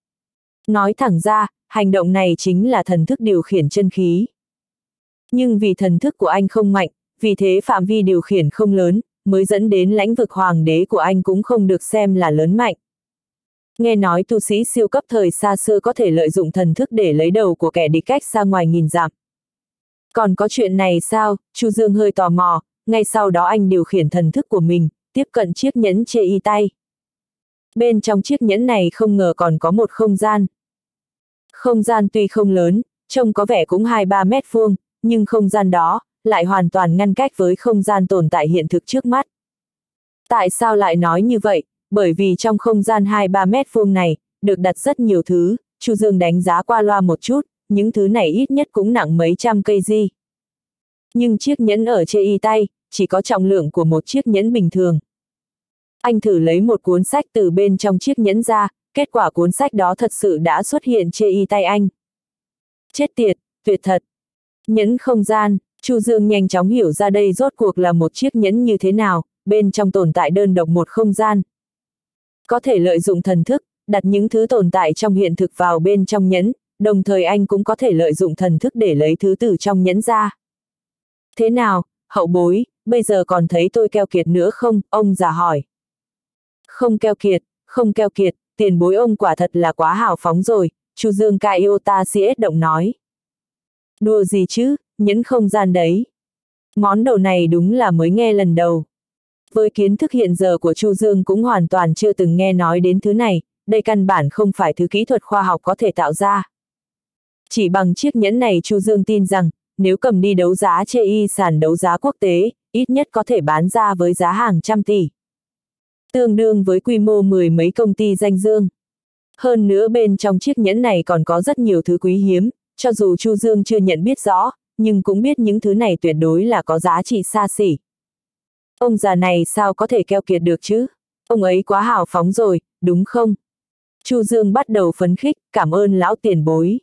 Nói thẳng ra, hành động này chính là thần thức điều khiển chân khí. Nhưng vì thần thức của anh không mạnh, vì thế phạm vi điều khiển không lớn, mới dẫn đến lãnh vực hoàng đế của anh cũng không được xem là lớn mạnh. Nghe nói tu sĩ siêu cấp thời xa xưa có thể lợi dụng thần thức để lấy đầu của kẻ địch cách xa ngoài nghìn dặm. Còn có chuyện này sao? Chu Dương hơi tò mò, ngay sau đó anh điều khiển thần thức của mình, tiếp cận chiếc nhẫn chê y tay. Bên trong chiếc nhẫn này không ngờ còn có một không gian. Không gian tuy không lớn, trông có vẻ cũng 2-3 mét vuông, nhưng không gian đó lại hoàn toàn ngăn cách với không gian tồn tại hiện thực trước mắt. Tại sao lại nói như vậy? Bởi vì trong không gian 2-3 mét vuông này, được đặt rất nhiều thứ, Chu Dương đánh giá qua loa một chút, những thứ này ít nhất cũng nặng mấy trăm cây di. Nhưng chiếc nhẫn ở chê y tay, chỉ có trọng lượng của một chiếc nhẫn bình thường. Anh thử lấy một cuốn sách từ bên trong chiếc nhẫn ra, kết quả cuốn sách đó thật sự đã xuất hiện chê y tay anh. Chết tiệt, tuyệt thật. Nhẫn không gian, Chu Dương nhanh chóng hiểu ra đây rốt cuộc là một chiếc nhẫn như thế nào, bên trong tồn tại đơn độc một không gian. Có thể lợi dụng thần thức, đặt những thứ tồn tại trong hiện thực vào bên trong nhẫn, đồng thời anh cũng có thể lợi dụng thần thức để lấy thứ từ trong nhẫn ra. Thế nào, hậu bối, bây giờ còn thấy tôi keo kiệt nữa không? Ông già hỏi. Không keo kiệt, không keo kiệt, tiền bối ông quả thật là quá hào phóng rồi, Chu Dương Kaiota siết động nói. Đùa gì chứ, nhẫn không gian đấy. Món đồ này đúng là mới nghe lần đầu. Với kiến thức hiện giờ của Chu Dương cũng hoàn toàn chưa từng nghe nói đến thứ này, đây căn bản không phải thứ kỹ thuật khoa học có thể tạo ra. Chỉ bằng chiếc nhẫn này Chu Dương tin rằng, nếu cầm đi đấu giá chê y sàn đấu giá quốc tế, ít nhất có thể bán ra với giá hàng trăm tỷ. Tương đương với quy mô 10 mấy công ty danh dương. Hơn nữa bên trong chiếc nhẫn này còn có rất nhiều thứ quý hiếm, cho dù Chu Dương chưa nhận biết rõ, nhưng cũng biết những thứ này tuyệt đối là có giá trị xa xỉ. Ông già này sao có thể keo kiệt được chứ? Ông ấy quá hào phóng rồi, đúng không? Chu Dương bắt đầu phấn khích, cảm ơn lão tiền bối.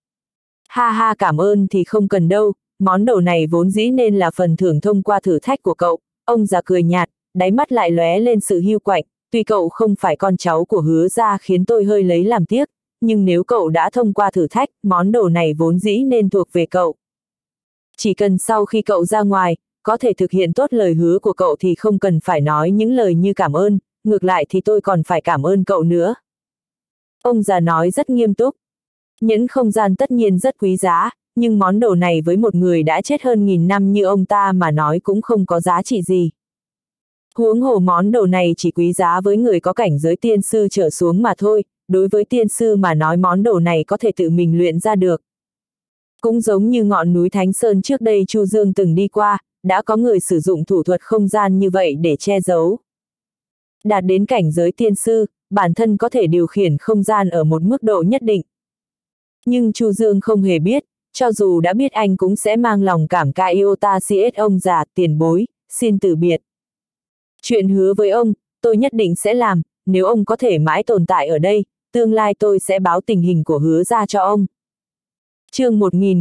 Ha ha, cảm ơn thì không cần đâu, món đồ này vốn dĩ nên là phần thưởng thông qua thử thách của cậu. Ông già cười nhạt, đáy mắt lại lóe lên sự hiu quạnh, tuy cậu không phải con cháu của Hứa gia khiến tôi hơi lấy làm tiếc, nhưng nếu cậu đã thông qua thử thách, món đồ này vốn dĩ nên thuộc về cậu. Chỉ cần sau khi cậu ra ngoài, có thể thực hiện tốt lời hứa của cậu thì không cần phải nói những lời như cảm ơn, ngược lại thì tôi còn phải cảm ơn cậu nữa. Ông già nói rất nghiêm túc. Nhẫn không gian tất nhiên rất quý giá, nhưng món đồ này với một người đã chết hơn 1000 năm như ông ta mà nói cũng không có giá trị gì. Huống hồ món đồ này chỉ quý giá với người có cảnh giới tiên sư trở xuống mà thôi, đối với tiên sư mà nói món đồ này có thể tự mình luyện ra được. Cũng giống như ngọn núi Thánh Sơn trước đây Chu Dương từng đi qua, đã có người sử dụng thủ thuật không gian như vậy để che giấu. Đạt đến cảnh giới tiên sư, bản thân có thể điều khiển không gian ở một mức độ nhất định. Nhưng Chu Dương không hề biết, cho dù đã biết anh cũng sẽ mang lòng cảm kích iota cs ông già, tiền bối, xin từ biệt. Chuyện hứa với ông, tôi nhất định sẽ làm, nếu ông có thể mãi tồn tại ở đây, tương lai tôi sẽ báo tình hình của Hứa gia cho ông. Chương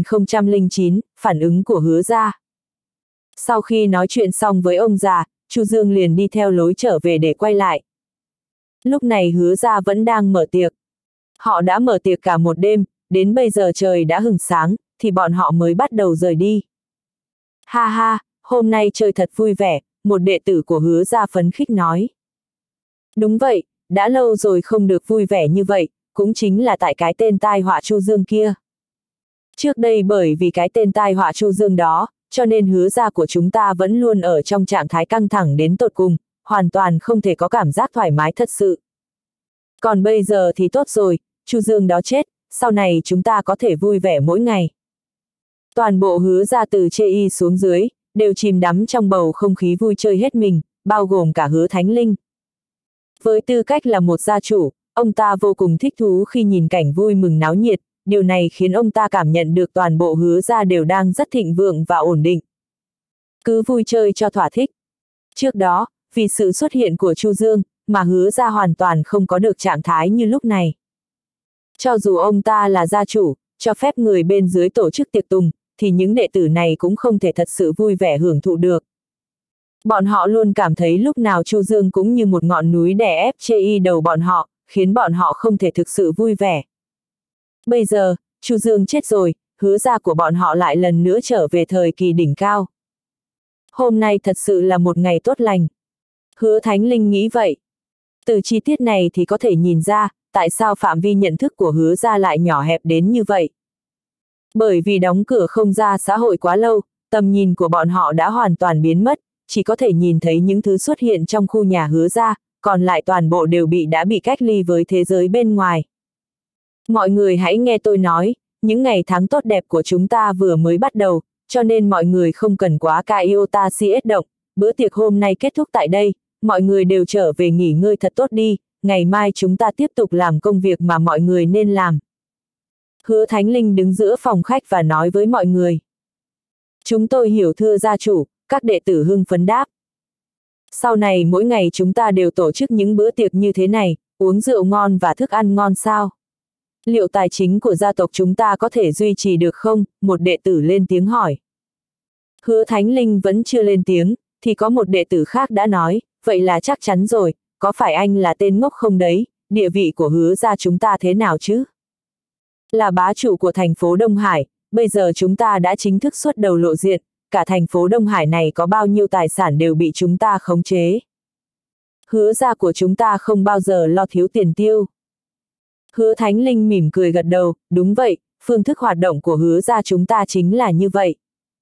1009, phản ứng của Hứa gia. Sau khi nói chuyện xong với ông già, Chu Dương liền đi theo lối trở về để quay lại. Lúc này Hứa gia vẫn đang mở tiệc. Họ đã mở tiệc cả một đêm, đến bây giờ trời đã hừng sáng, thì bọn họ mới bắt đầu rời đi. Ha ha, hôm nay chơi thật vui vẻ, một đệ tử của Hứa gia phấn khích nói. Đúng vậy, đã lâu rồi không được vui vẻ như vậy, cũng chính là tại cái tên tai họa Chu Dương kia. Trước đây bởi vì cái tên tai họa Chu Dương đó, cho nên Hứa gia của chúng ta vẫn luôn ở trong trạng thái căng thẳng đến tột cùng, hoàn toàn không thể có cảm giác thoải mái thật sự. Còn bây giờ thì tốt rồi, Chu Dương đó chết, sau này chúng ta có thể vui vẻ mỗi ngày. Toàn bộ Hứa gia từ chê y xuống dưới, đều chìm đắm trong bầu không khí vui chơi hết mình, bao gồm cả Hứa Thánh Linh. Với tư cách là một gia chủ, ông ta vô cùng thích thú khi nhìn cảnh vui mừng náo nhiệt, điều này khiến ông ta cảm nhận được toàn bộ Hứa gia đều đang rất thịnh vượng và ổn định. Cứ vui chơi cho thỏa thích. Trước đó, vì sự xuất hiện của Chu Dương, mà Hứa gia hoàn toàn không có được trạng thái như lúc này. Cho dù ông ta là gia chủ, cho phép người bên dưới tổ chức tiệc tùng, thì những đệ tử này cũng không thể thật sự vui vẻ hưởng thụ được. Bọn họ luôn cảm thấy lúc nào Chu Dương cũng như một ngọn núi đè ép chê y đầu bọn họ, khiến bọn họ không thể thực sự vui vẻ. Bây giờ, Chu Dương chết rồi, Hứa gia của bọn họ lại lần nữa trở về thời kỳ đỉnh cao. Hôm nay thật sự là một ngày tốt lành. Hứa Thánh Linh nghĩ vậy. Từ chi tiết này thì có thể nhìn ra, tại sao phạm vi nhận thức của Hứa gia lại nhỏ hẹp đến như vậy. Bởi vì đóng cửa không ra xã hội quá lâu, tầm nhìn của bọn họ đã hoàn toàn biến mất, chỉ có thể nhìn thấy những thứ xuất hiện trong khu nhà Hứa gia, còn lại toàn bộ đều đã bị cách ly với thế giới bên ngoài. Mọi người hãy nghe tôi nói, những ngày tháng tốt đẹp của chúng ta vừa mới bắt đầu, cho nên mọi người không cần quá iota cs động, bữa tiệc hôm nay kết thúc tại đây, mọi người đều trở về nghỉ ngơi thật tốt đi, ngày mai chúng ta tiếp tục làm công việc mà mọi người nên làm. Hứa Thánh Linh đứng giữa phòng khách và nói với mọi người. Chúng tôi hiểu thưa gia chủ, các đệ tử hưng phấn đáp. Sau này mỗi ngày chúng ta đều tổ chức những bữa tiệc như thế này, uống rượu ngon và thức ăn ngon sao? Liệu tài chính của gia tộc chúng ta có thể duy trì được không? Một đệ tử lên tiếng hỏi. Hứa Thánh Linh vẫn chưa lên tiếng, thì có một đệ tử khác đã nói, vậy là chắc chắn rồi, có phải anh là tên ngốc không đấy, địa vị của Hứa gia chúng ta thế nào chứ? Là bá chủ của thành phố Đông Hải, bây giờ chúng ta đã chính thức xuất đầu lộ diện, cả thành phố Đông Hải này có bao nhiêu tài sản đều bị chúng ta khống chế. Hứa gia của chúng ta không bao giờ lo thiếu tiền tiêu. Hứa Thánh Linh mỉm cười gật đầu, đúng vậy, phương thức hoạt động của Hứa gia chúng ta chính là như vậy.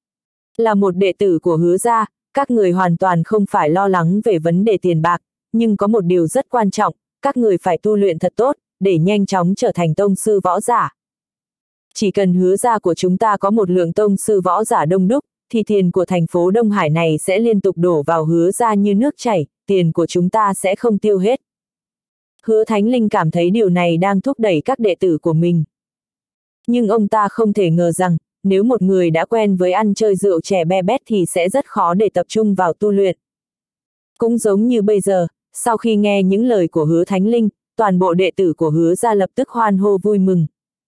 Là một đệ tử của Hứa gia, các người hoàn toàn không phải lo lắng về vấn đề tiền bạc, nhưng có một điều rất quan trọng, các người phải tu luyện thật tốt, để nhanh chóng trở thành tông sư võ giả. Chỉ cần Hứa gia của chúng ta có một lượng tông sư võ giả đông đúc, thì tiền của thành phố Đông Hải này sẽ liên tục đổ vào Hứa gia như nước chảy, tiền của chúng ta sẽ không tiêu hết. Hứa Thánh Linh cảm thấy điều này đang thúc đẩy các đệ tử của mình. Nhưng ông ta không thể ngờ rằng, nếu một người đã quen với ăn chơi rượu chè be bét thì sẽ rất khó để tập trung vào tu luyện. Cũng giống như bây giờ, sau khi nghe những lời của Hứa Thánh Linh, toàn bộ đệ tử của Hứa gia lập tức hoan hô vui mừng.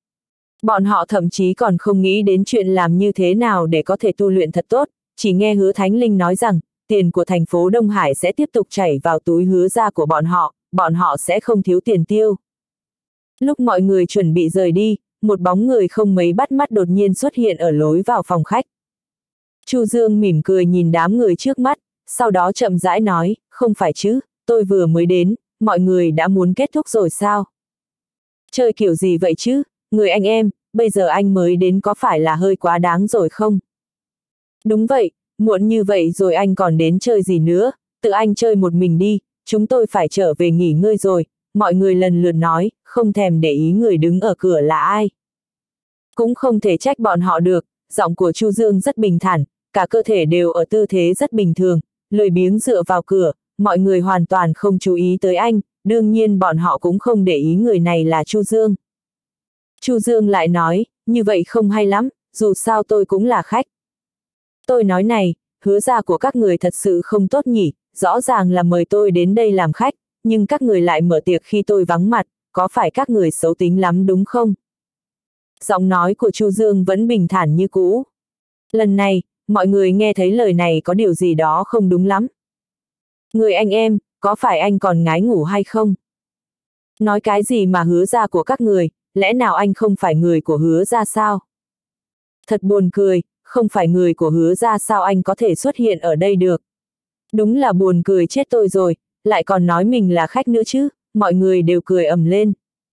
Bọn họ thậm chí còn không nghĩ đến chuyện làm như thế nào để có thể tu luyện thật tốt, chỉ nghe Hứa Thánh Linh nói rằng, tiền của thành phố Đông Hải sẽ tiếp tục chảy vào túi Hứa gia của bọn họ sẽ không thiếu tiền tiêu. Lúc mọi người chuẩn bị rời đi, một bóng người không mấy bắt mắt đột nhiên xuất hiện ở lối vào phòng khách. Chu Dương mỉm cười nhìn đám người trước mắt, sau đó chậm rãi nói, không phải chứ, tôi vừa mới đến, mọi người đã muốn kết thúc rồi sao? Chơi kiểu gì vậy chứ, người anh em, bây giờ anh mới đến có phải là hơi quá đáng rồi không? Đúng vậy, muộn như vậy rồi anh còn đến chơi gì nữa, tự anh chơi một mình đi, chúng tôi phải trở về nghỉ ngơi rồi, mọi người lần lượt nói, không thèm để ý người đứng ở cửa là ai. Cũng không thể trách bọn họ được, giọng của Chu Dương rất bình thản, cả cơ thể đều ở tư thế rất bình thường, lười biếng dựa vào cửa, mọi người hoàn toàn không chú ý tới anh, đương nhiên bọn họ cũng không để ý người này là Chu Dương. Chu Dương lại nói, như vậy không hay lắm, dù sao tôi cũng là khách. Tôi nói này, Hứa gia của các người thật sự không tốt nhỉ, rõ ràng là mời tôi đến đây làm khách, nhưng các người lại mở tiệc khi tôi vắng mặt, có phải các người xấu tính lắm đúng không? Giọng nói của Chu Dương vẫn bình thản như cũ. Lần này, mọi người nghe thấy lời này có điều gì đó không đúng lắm. Người anh em, có phải anh còn ngái ngủ hay không? Nói cái gì mà Hứa gia của các người, lẽ nào anh không phải người của Hứa gia sao? Thật buồn cười, không phải người của Hứa gia sao anh có thể xuất hiện ở đây được? Đúng là buồn cười chết tôi rồi, lại còn nói mình là khách nữa chứ, mọi người đều cười ầm lên.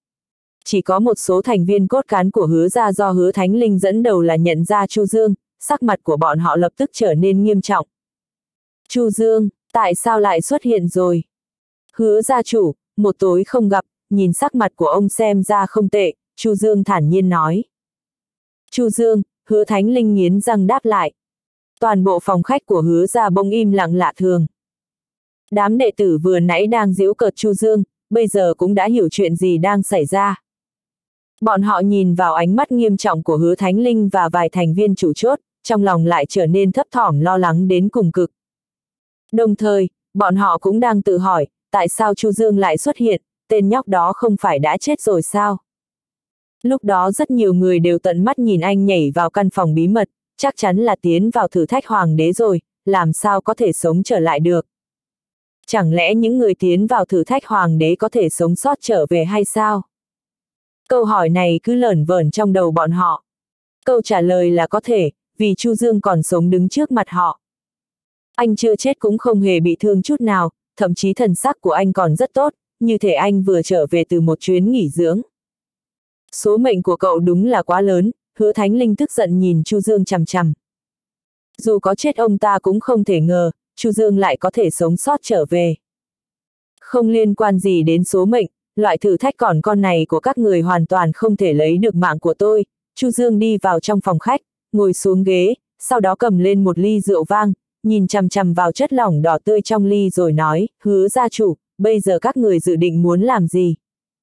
Chỉ có một số thành viên cốt cán của Hứa gia do Hứa Thánh Linh dẫn đầu là nhận ra Chu Dương, sắc mặt của bọn họ lập tức trở nên nghiêm trọng. Chu Dương, tại sao lại xuất hiện rồi? Hứa gia chủ, một tối không gặp, nhìn sắc mặt của ông xem ra không tệ, Chu Dương thản nhiên nói. Chu Dương, Hứa Thánh Linh nghiến răng đáp lại. Toàn bộ phòng khách của Hứa gia bỗng im lặng lạ thường. Đám đệ tử vừa nãy đang giễu cợt Chu Dương, bây giờ cũng đã hiểu chuyện gì đang xảy ra. Bọn họ nhìn vào ánh mắt nghiêm trọng của Hứa Thánh Linh và vài thành viên chủ chốt, trong lòng lại trở nên thấp thỏm lo lắng đến cùng cực. Đồng thời, bọn họ cũng đang tự hỏi, tại sao Chu Dương lại xuất hiện, tên nhóc đó không phải đã chết rồi sao? Lúc đó rất nhiều người đều tận mắt nhìn anh nhảy vào căn phòng bí mật, chắc chắn là tiến vào thử thách hoàng đế rồi, làm sao có thể sống trở lại được? Chẳng lẽ những người tiến vào thử thách hoàng đế có thể sống sót trở về hay sao? Câu hỏi này cứ lởn vởn trong đầu bọn họ. Câu trả lời là có thể, vì Chu Dương còn sống đứng trước mặt họ. Anh chưa chết cũng không hề bị thương chút nào, thậm chí thần sắc của anh còn rất tốt, như thể anh vừa trở về từ một chuyến nghỉ dưỡng. Số mệnh của cậu đúng là quá lớn, Hứa Thánh Linh tức giận nhìn Chu Dương chằm chằm. Dù có chết ông ta cũng không thể ngờ, Chu Dương lại có thể sống sót trở về. Không liên quan gì đến số mệnh, loại thử thách còn con này của các người hoàn toàn không thể lấy được mạng của tôi. Chu Dương đi vào trong phòng khách, ngồi xuống ghế, sau đó cầm lên một ly rượu vang, nhìn chằm chằm vào chất lỏng đỏ tươi trong ly rồi nói, Hứa gia chủ, bây giờ các người dự định muốn làm gì?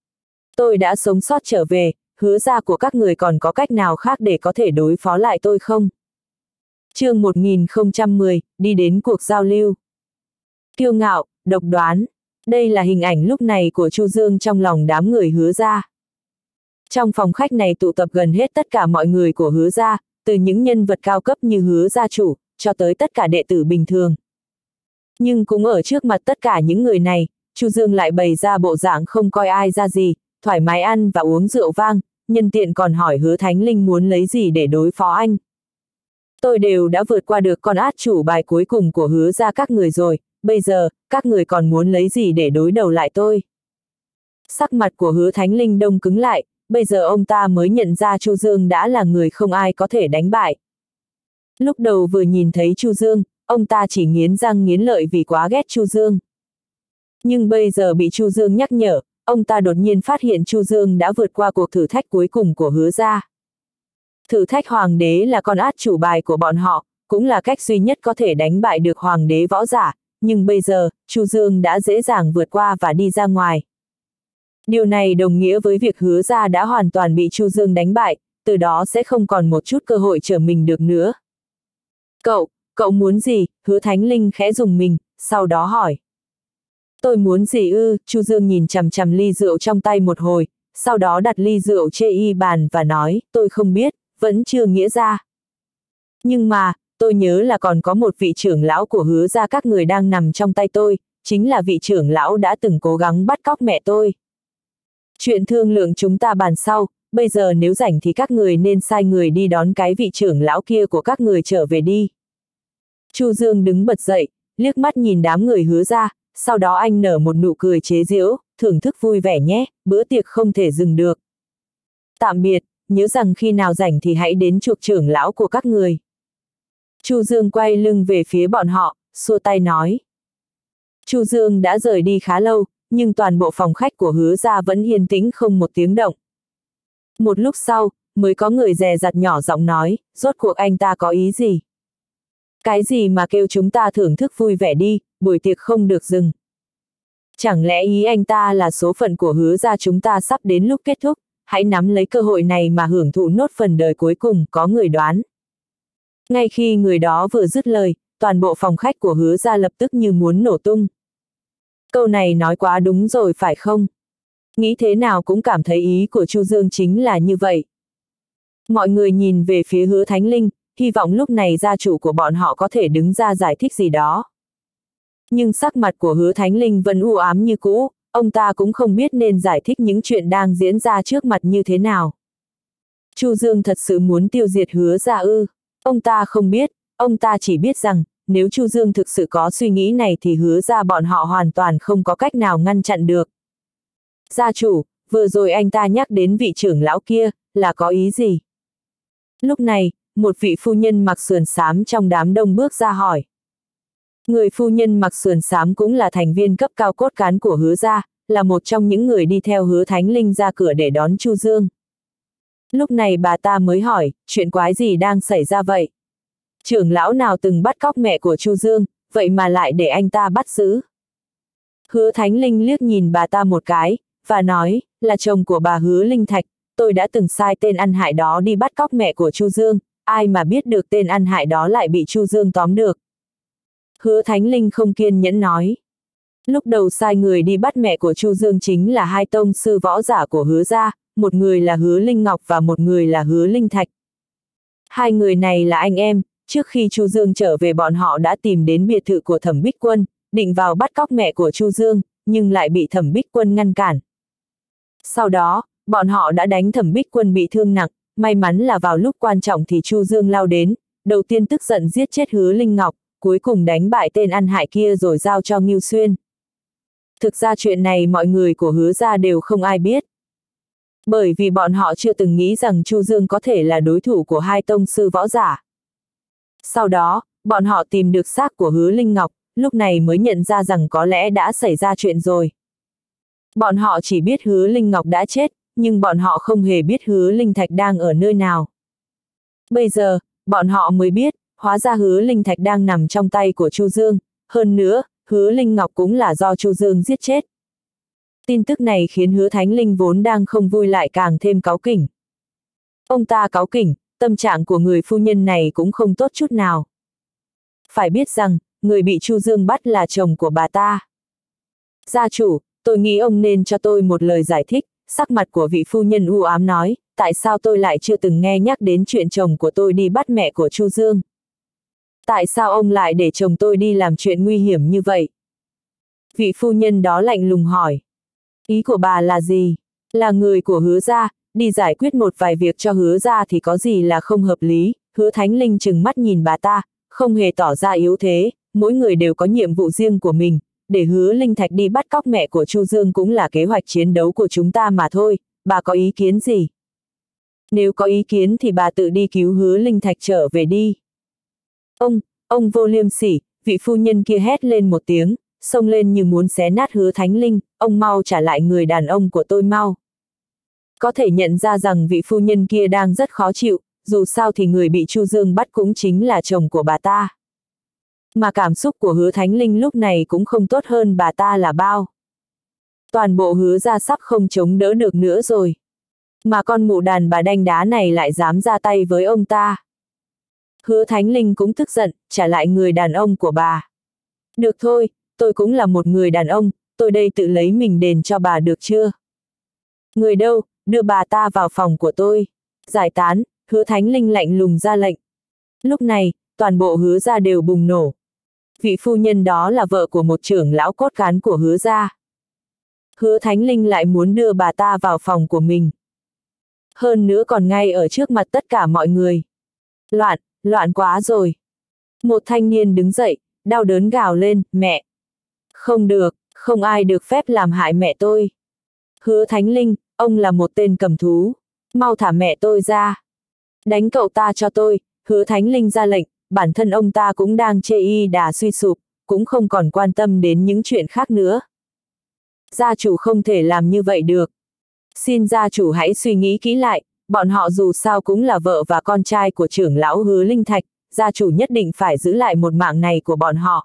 Tôi đã sống sót trở về, Hứa gia của các người còn có cách nào khác để có thể đối phó lại tôi không? Chương 1010, đi đến cuộc giao lưu. Kiêu ngạo, độc đoán. Đây là hình ảnh lúc này của Chu Dương trong lòng đám người Hứa gia. Trong phòng khách này tụ tập gần hết tất cả mọi người của Hứa gia, từ những nhân vật cao cấp như Hứa gia chủ, cho tới tất cả đệ tử bình thường. Nhưng cũng ở trước mặt tất cả những người này, Chu Dương lại bày ra bộ dạng không coi ai ra gì, thoải mái ăn và uống rượu vang, nhân tiện còn hỏi Hứa Thánh Linh muốn lấy gì để đối phó anh. Tôi đều đã vượt qua được con át chủ bài cuối cùng của Hứa gia các người rồi, bây giờ, các người còn muốn lấy gì để đối đầu lại tôi? Sắc mặt của Hứa Thánh Linh đông cứng lại, bây giờ ông ta mới nhận ra Chu Dương đã là người không ai có thể đánh bại. Lúc đầu vừa nhìn thấy Chu Dương, ông ta chỉ nghiến răng nghiến lợi vì quá ghét Chu Dương. Nhưng bây giờ bị Chu Dương nhắc nhở, ông ta đột nhiên phát hiện Chu Dương đã vượt qua cuộc thử thách cuối cùng của Hứa gia. Thử thách hoàng đế là con át chủ bài của bọn họ, cũng là cách duy nhất có thể đánh bại được hoàng đế võ giả, nhưng bây giờ, Chu Dương đã dễ dàng vượt qua và đi ra ngoài. Điều này đồng nghĩa với việc Hứa gia đã hoàn toàn bị Chu Dương đánh bại, từ đó sẽ không còn một chút cơ hội trở mình được nữa. Cậu muốn gì? Hứa Thánh Linh khẽ rùng mình, sau đó hỏi. Tôi muốn gì ư? Chu Dương nhìn chằm chằm ly rượu trong tay một hồi, sau đó đặt ly rượu trên y bàn và nói, tôi không biết, vẫn chưa nghĩa ra. Nhưng mà, tôi nhớ là còn có một vị trưởng lão của Hứa gia các người đang nằm trong tay tôi, chính là vị trưởng lão đã từng cố gắng bắt cóc mẹ tôi. Chuyện thương lượng chúng ta bàn sau, bây giờ nếu rảnh thì các người nên sai người đi đón cái vị trưởng lão kia của các người trở về đi. Chu Dương đứng bật dậy, liếc mắt nhìn đám người Hứa gia, sau đó anh nở một nụ cười chế giễu, thưởng thức vui vẻ nhé, bữa tiệc không thể dừng được. Tạm biệt, nhớ rằng khi nào rảnh thì hãy đến chuộc trưởng lão của các người. Chu Dương quay lưng về phía bọn họ, xua tay nói. Chu Dương đã rời đi khá lâu, nhưng toàn bộ phòng khách của Hứa gia vẫn yên tĩnh không một tiếng động. Một lúc sau, mới có người dè dặt nhỏ giọng nói, rốt cuộc anh ta có ý gì? Cái gì mà kêu chúng ta thưởng thức vui vẻ đi, buổi tiệc không được dừng. Chẳng lẽ ý anh ta là số phận của Hứa gia chúng ta sắp đến lúc kết thúc, hãy nắm lấy cơ hội này mà hưởng thụ nốt phần đời cuối cùng, có người đoán. Ngay khi người đó vừa dứt lời, toàn bộ phòng khách của Hứa gia lập tức như muốn nổ tung. Câu này nói quá đúng rồi phải không? Nghĩ thế nào cũng cảm thấy ý của Chu Dương chính là như vậy. Mọi người nhìn về phía Hứa Thánh Linh, hy vọng lúc này gia chủ của bọn họ có thể đứng ra giải thích gì đó. Nhưng sắc mặt của Hứa Thánh Linh vẫn u ám như cũ, ông ta cũng không biết nên giải thích những chuyện đang diễn ra trước mặt như thế nào. Chu Dương thật sự muốn tiêu diệt Hứa gia ư? Ông ta không biết, ông ta chỉ biết rằng, nếu Chu Dương thực sự có suy nghĩ này thì Hứa gia bọn họ hoàn toàn không có cách nào ngăn chặn được. Gia chủ, vừa rồi anh ta nhắc đến vị trưởng lão kia, là có ý gì? Lúc này, một vị phu nhân mặc sườn xám trong đám đông bước ra hỏi. Người phu nhân mặc sườn xám cũng là thành viên cấp cao cốt cán của Hứa gia, là một trong những người đi theo Hứa Thánh Linh ra cửa để đón Chu Dương. Lúc này bà ta mới hỏi, chuyện quái gì đang xảy ra vậy? Trưởng lão nào từng bắt cóc mẹ của Chu Dương, vậy mà lại để anh ta bắt giữ? Hứa Thánh Linh liếc nhìn bà ta một cái, và nói, là chồng của bà Hứa Linh Thạch, tôi đã từng sai tên ăn hại đó đi bắt cóc mẹ của Chu Dương, ai mà biết được tên ăn hại đó lại bị Chu Dương tóm được. Hứa Thánh Linh không kiên nhẫn nói. Lúc đầu sai người đi bắt mẹ của Chu Dương chính là hai tông sư võ giả của Hứa gia, một người là Hứa Linh Ngọc và một người là Hứa Linh Thạch. Hai người này là anh em, trước khi Chu Dương trở về bọn họ đã tìm đến biệt thự của Thẩm Bích Quân, định vào bắt cóc mẹ của Chu Dương, nhưng lại bị Thẩm Bích Quân ngăn cản. Sau đó, bọn họ đã đánh Thẩm Bích Quân bị thương nặng, may mắn là vào lúc quan trọng thì Chu Dương lao đến, đầu tiên tức giận giết chết Hứa Linh Ngọc, cuối cùng đánh bại tên ăn hại kia rồi giao cho Ngưu Xuyên. Thực ra chuyện này mọi người của Hứa gia đều không ai biết. Bởi vì bọn họ chưa từng nghĩ rằng Chu Dương có thể là đối thủ của hai tông sư võ giả. Sau đó, bọn họ tìm được xác của Hứa Linh Ngọc, lúc này mới nhận ra rằng có lẽ đã xảy ra chuyện rồi. Bọn họ chỉ biết Hứa Linh Ngọc đã chết, nhưng bọn họ không hề biết Hứa Linh Thạch đang ở nơi nào. Bây giờ, bọn họ mới biết, hóa ra Hứa Linh Thạch đang nằm trong tay của Chu Dương, hơn nữa, Hứa Linh Ngọc cũng là do Chu Dương giết chết. Tin tức này khiến Hứa Thánh Linh vốn đang không vui lại càng thêm cáu kỉnh. Ông ta cáu kỉnh, tâm trạng của người phu nhân này cũng không tốt chút nào. Phải biết rằng, người bị Chu Dương bắt là chồng của bà ta. Gia chủ, tôi nghĩ ông nên cho tôi một lời giải thích, sắc mặt của vị phu nhân u ám nói, tại sao tôi lại chưa từng nghe nhắc đến chuyện chồng của tôi đi bắt mẹ của Chu Dương? Tại sao ông lại để chồng tôi đi làm chuyện nguy hiểm như vậy? Vị phu nhân đó lạnh lùng hỏi. Ý của bà là gì? Là người của Hứa gia, đi giải quyết một vài việc cho Hứa gia thì có gì là không hợp lý? Hứa Thánh Linh trừng mắt nhìn bà ta, không hề tỏ ra yếu thế, mỗi người đều có nhiệm vụ riêng của mình, để Hứa Linh Thạch đi bắt cóc mẹ của Chu Dương cũng là kế hoạch chiến đấu của chúng ta mà thôi, bà có ý kiến gì? Nếu có ý kiến thì bà tự đi cứu Hứa Linh Thạch trở về đi. Ông vô liêm sỉ, vị phu nhân kia hét lên một tiếng, xông lên như muốn xé nát Hứa Thánh Linh, ông mau trả lại người đàn ông của tôi mau. Có thể nhận ra rằng vị phu nhân kia đang rất khó chịu, dù sao thì người bị Chu Dương bắt cũng chính là chồng của bà ta. Mà cảm xúc của Hứa Thánh Linh lúc này cũng không tốt hơn bà ta là bao. Toàn bộ Hứa gia sắp không chống đỡ được nữa rồi. Mà con mụ đàn bà đanh đá này lại dám ra tay với ông ta. Hứa Thánh Linh cũng tức giận, trả lại người đàn ông của bà. Được thôi, tôi cũng là một người đàn ông, tôi đây tự lấy mình đền cho bà được chưa? Người đâu, đưa bà ta vào phòng của tôi. Giải tán, Hứa Thánh Linh lạnh lùng ra lệnh. Lúc này, toàn bộ Hứa gia đều bùng nổ. Vị phu nhân đó là vợ của một trưởng lão cốt cán của Hứa gia. Hứa Thánh Linh lại muốn đưa bà ta vào phòng của mình. Hơn nữa còn ngay ở trước mặt tất cả mọi người. Loạn quá rồi. Một thanh niên đứng dậy, đau đớn gào lên, mẹ. Không được, không ai được phép làm hại mẹ tôi. Hứa Thánh Linh, ông là một tên cầm thú. Mau thả mẹ tôi ra. Đánh cậu ta cho tôi, Hứa Thánh Linh ra lệnh, bản thân ông ta cũng đang chê y đà suy sụp, cũng không còn quan tâm đến những chuyện khác nữa. Gia chủ không thể làm như vậy được. Xin gia chủ hãy suy nghĩ kỹ lại, bọn họ dù sao cũng là vợ và con trai của trưởng lão Hứa Linh Thạch, gia chủ nhất định phải giữ lại một mạng này của bọn họ.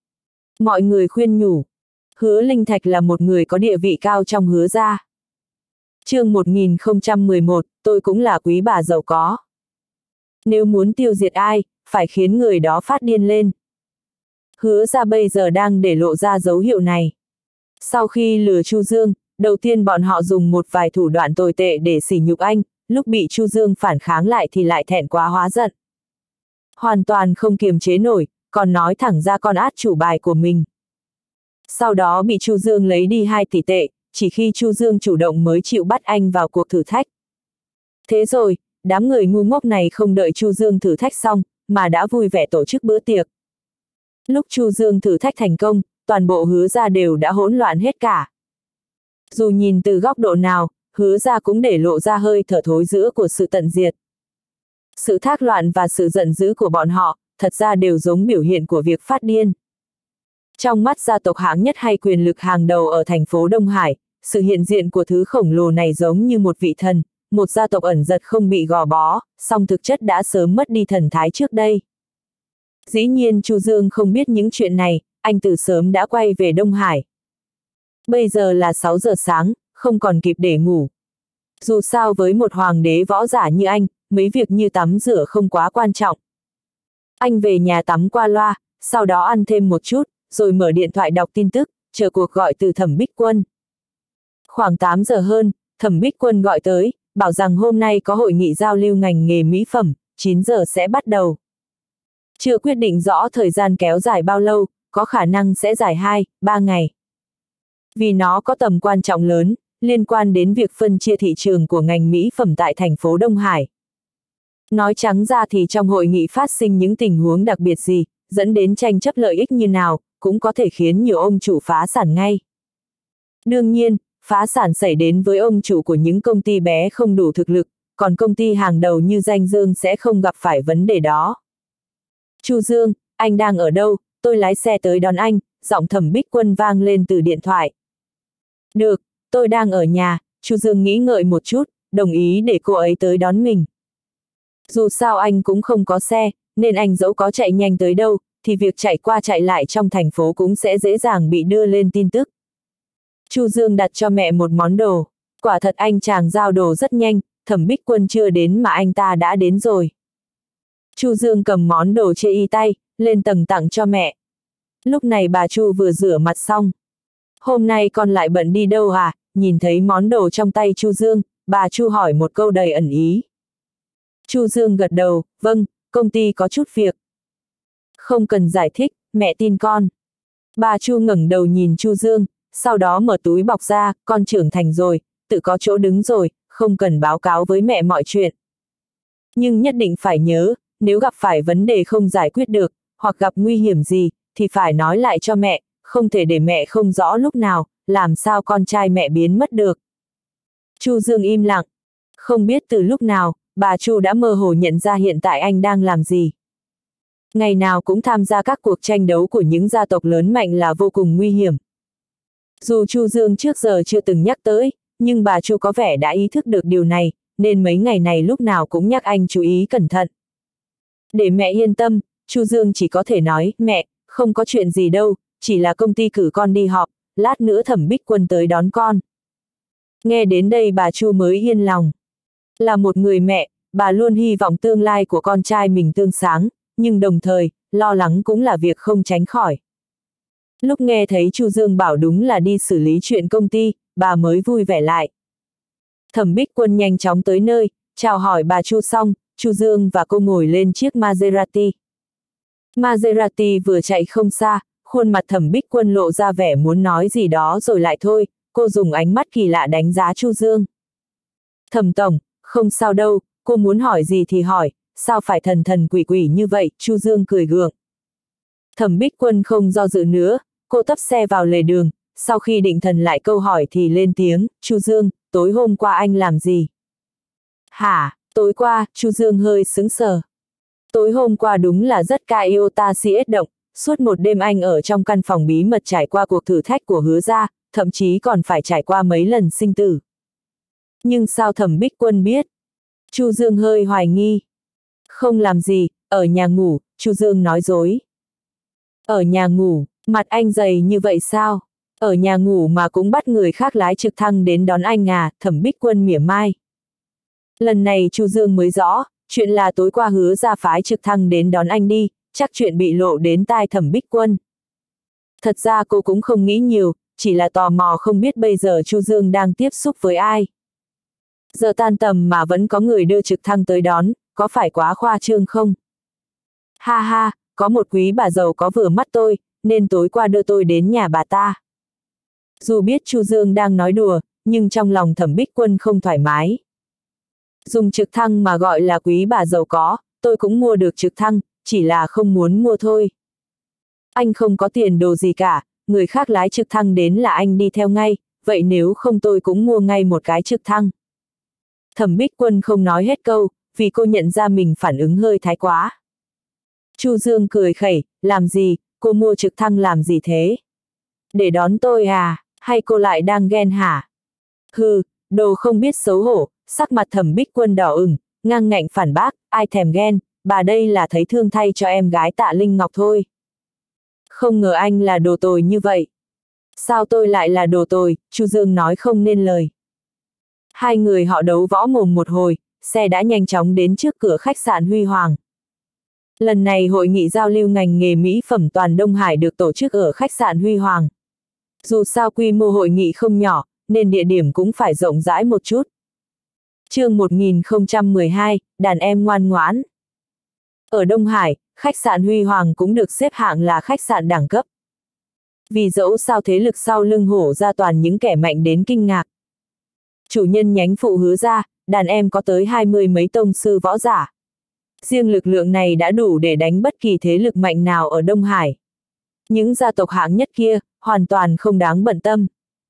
Mọi người khuyên nhủ. Hứa Linh Thạch là một người có địa vị cao trong Hứa gia. Chương 1011, tôi cũng là quý bà giàu có. Nếu muốn tiêu diệt ai, phải khiến người đó phát điên lên. Hứa gia bây giờ đang để lộ ra dấu hiệu này. Sau khi lừa Chu Dương, đầu tiên bọn họ dùng một vài thủ đoạn tồi tệ để sỉ nhục anh, lúc bị Chu Dương phản kháng lại thì lại thẹn quá hóa giận. Hoàn toàn không kiềm chế nổi, còn nói thẳng ra con át chủ bài của mình. Sau đó bị Chu Dương lấy đi 2 tỷ tệ, chỉ khi Chu Dương chủ động mới chịu bắt anh vào cuộc thử thách. Thế rồi, đám người ngu ngốc này không đợi Chu Dương thử thách xong, mà đã vui vẻ tổ chức bữa tiệc. Lúc Chu Dương thử thách thành công, toàn bộ Hứa gia đều đã hỗn loạn hết cả. Dù nhìn từ góc độ nào, Hứa gia cũng để lộ ra hơi thở thối rữa của sự tận diệt. Sự thác loạn và sự giận dữ của bọn họ, thật ra đều giống biểu hiện của việc phát điên. Trong mắt gia tộc hạng nhất hay quyền lực hàng đầu ở thành phố Đông Hải, sự hiện diện của thứ khổng lồ này giống như một vị thần, một gia tộc ẩn giật không bị gò bó, song thực chất đã sớm mất đi thần thái trước đây. Dĩ nhiên Chu Dương không biết những chuyện này, anh từ sớm đã quay về Đông Hải. Bây giờ là 6 giờ sáng, không còn kịp để ngủ. Dù sao với một hoàng đế võ giả như anh, mấy việc như tắm rửa không quá quan trọng. Anh về nhà tắm qua loa, sau đó ăn thêm một chút, rồi mở điện thoại đọc tin tức, chờ cuộc gọi từ Thẩm Bích Quân. Khoảng 8 giờ hơn, Thẩm Bích Quân gọi tới, bảo rằng hôm nay có hội nghị giao lưu ngành nghề mỹ phẩm, 9 giờ sẽ bắt đầu. Chưa quyết định rõ thời gian kéo dài bao lâu, có khả năng sẽ dài 2-3 ngày. Vì nó có tầm quan trọng lớn, liên quan đến việc phân chia thị trường của ngành mỹ phẩm tại thành phố Đông Hải. Nói trắng ra thì trong hội nghị phát sinh những tình huống đặc biệt gì, dẫn đến tranh chấp lợi ích như nào, cũng có thể khiến nhiều ông chủ phá sản ngay. Đương nhiên, phá sản xảy đến với ông chủ của những công ty bé không đủ thực lực, còn công ty hàng đầu như Danh Dương sẽ không gặp phải vấn đề đó. Chu Dương, anh đang ở đâu? Tôi lái xe tới đón anh, giọng Thẩm Bích Quân vang lên từ điện thoại. Được, tôi đang ở nhà, Chu Dương nghĩ ngợi một chút, đồng ý để cô ấy tới đón mình. Dù sao anh cũng không có xe, nên anh dẫu có chạy nhanh tới đâu, thì việc chạy qua chạy lại trong thành phố cũng sẽ dễ dàng bị đưa lên tin tức. Chu Dương đặt cho mẹ một món đồ. Quả thật anh chàng giao đồ rất nhanh, Thẩm Bích Quân chưa đến mà anh ta đã đến rồi. Chu Dương cầm món đồ chê y tay, lên tầng tặng cho mẹ. Lúc này bà Chu vừa rửa mặt xong. Hôm nay con lại bận đi đâu à? Nhìn thấy món đồ trong tay Chu Dương, bà Chu hỏi một câu đầy ẩn ý. Chu Dương gật đầu, vâng, công ty có chút việc. Không cần giải thích, mẹ tin con. Bà Chu ngẩng đầu nhìn Chu Dương, sau đó mở túi bọc ra, con trưởng thành rồi, tự có chỗ đứng rồi, không cần báo cáo với mẹ mọi chuyện. Nhưng nhất định phải nhớ, nếu gặp phải vấn đề không giải quyết được, hoặc gặp nguy hiểm gì, thì phải nói lại cho mẹ, không thể để mẹ không rõ lúc nào, làm sao con trai mẹ biến mất được. Chu Dương im lặng. Không biết từ lúc nào, bà Chu đã mơ hồ nhận ra hiện tại anh đang làm gì. Ngày nào cũng tham gia các cuộc tranh đấu của những gia tộc lớn mạnh là vô cùng nguy hiểm. Dù Chu Dương trước giờ chưa từng nhắc tới, nhưng bà Chu có vẻ đã ý thức được điều này, nên mấy ngày này lúc nào cũng nhắc anh chú ý cẩn thận. Để mẹ yên tâm, Chu Dương chỉ có thể nói, mẹ, không có chuyện gì đâu, chỉ là công ty cử con đi họp, lát nữa Thẩm Bích Quân tới đón con. Nghe đến đây bà Chu mới yên lòng. Là một người mẹ, bà luôn hy vọng tương lai của con trai mình tươi sáng, nhưng đồng thời, lo lắng cũng là việc không tránh khỏi. Lúc nghe thấy Chu Dương bảo đúng là đi xử lý chuyện công ty, bà mới vui vẻ lại. Thẩm Bích Quân nhanh chóng tới nơi, chào hỏi bà Chu xong, Chu Dương và cô ngồi lên chiếc Maserati. Maserati vừa chạy không xa, khuôn mặt Thẩm Bích Quân lộ ra vẻ muốn nói gì đó rồi lại thôi, cô dùng ánh mắt kỳ lạ đánh giá Chu Dương. Thẩm tổng, không sao đâu, cô muốn hỏi gì thì hỏi, sao phải thần thần quỷ quỷ như vậy, Chu Dương cười gượng. Thẩm Bích Quân không do dự nữa, cô tấp xe vào lề đường, sau khi định thần lại câu hỏi thì lên tiếng, Chu Dương, tối hôm qua anh làm gì? Hả, tối qua, Chu Dương hơi sững sờ. Tối hôm qua đúng là rất Iota CS động, suốt một đêm anh ở trong căn phòng bí mật trải qua cuộc thử thách của Hứa gia, thậm chí còn phải trải qua mấy lần sinh tử. Nhưng sao Thẩm Bích Quân biết? Chu Dương hơi hoài nghi. Không làm gì, ở nhà ngủ, Chu Dương nói dối. Ở nhà ngủ, mặt anh dày như vậy sao? Ở nhà ngủ mà cũng bắt người khác lái trực thăng đến đón anh à, Thẩm Bích Quân mỉa mai. Lần này Chu Dương mới rõ, chuyện là tối qua Hứa gia phái trực thăng đến đón anh đi, chắc chuyện bị lộ đến tai Thẩm Bích Quân. Thật ra cô cũng không nghĩ nhiều, chỉ là tò mò không biết bây giờ Chu Dương đang tiếp xúc với ai. Giờ tan tầm mà vẫn có người đưa trực thăng tới đón, có phải quá khoa trương không? Ha ha, có một quý bà giàu có vừa mắt tôi, nên tối qua đưa tôi đến nhà bà ta. Dù biết Chu Dương đang nói đùa, nhưng trong lòng Thẩm Bích Quân không thoải mái. Dùng trực thăng mà gọi là quý bà giàu có, tôi cũng mua được trực thăng, chỉ là không muốn mua thôi. Anh không có tiền đồ gì cả, người khác lái trực thăng đến là anh đi theo ngay, vậy nếu không tôi cũng mua ngay một cái trực thăng. Thẩm Bích Quân không nói hết câu, vì cô nhận ra mình phản ứng hơi thái quá. Chu Dương cười khẩy, làm gì, cô mua trực thăng làm gì thế? Để đón tôi à, hay cô lại đang ghen hả? Hừ, đồ không biết xấu hổ, sắc mặt Thẩm Bích Quân đỏ ửng, ngang ngạnh phản bác, ai thèm ghen, bà đây là thấy thương thay cho em gái Tạ Linh Ngọc thôi. Không ngờ anh là đồ tồi như vậy. Sao tôi lại là đồ tồi, Chu Dương nói không nên lời. Hai người họ đấu võ mồm một hồi, xe đã nhanh chóng đến trước cửa khách sạn Huy Hoàng. Lần này hội nghị giao lưu ngành nghề mỹ phẩm toàn Đông Hải được tổ chức ở khách sạn Huy Hoàng. Dù sao quy mô hội nghị không nhỏ, nên địa điểm cũng phải rộng rãi một chút. Chương 1012, đàn em ngoan ngoãn. Ở Đông Hải, khách sạn Huy Hoàng cũng được xếp hạng là khách sạn đẳng cấp. Vì dẫu sao thế lực sau lưng Hổ ra toàn những kẻ mạnh đến kinh ngạc. Chủ nhân nhánh phụ Hứa gia, đàn em có tới 20 mấy tông sư võ giả. Riêng lực lượng này đã đủ để đánh bất kỳ thế lực mạnh nào ở Đông Hải. Những gia tộc hạng nhất kia, hoàn toàn không đáng bận tâm.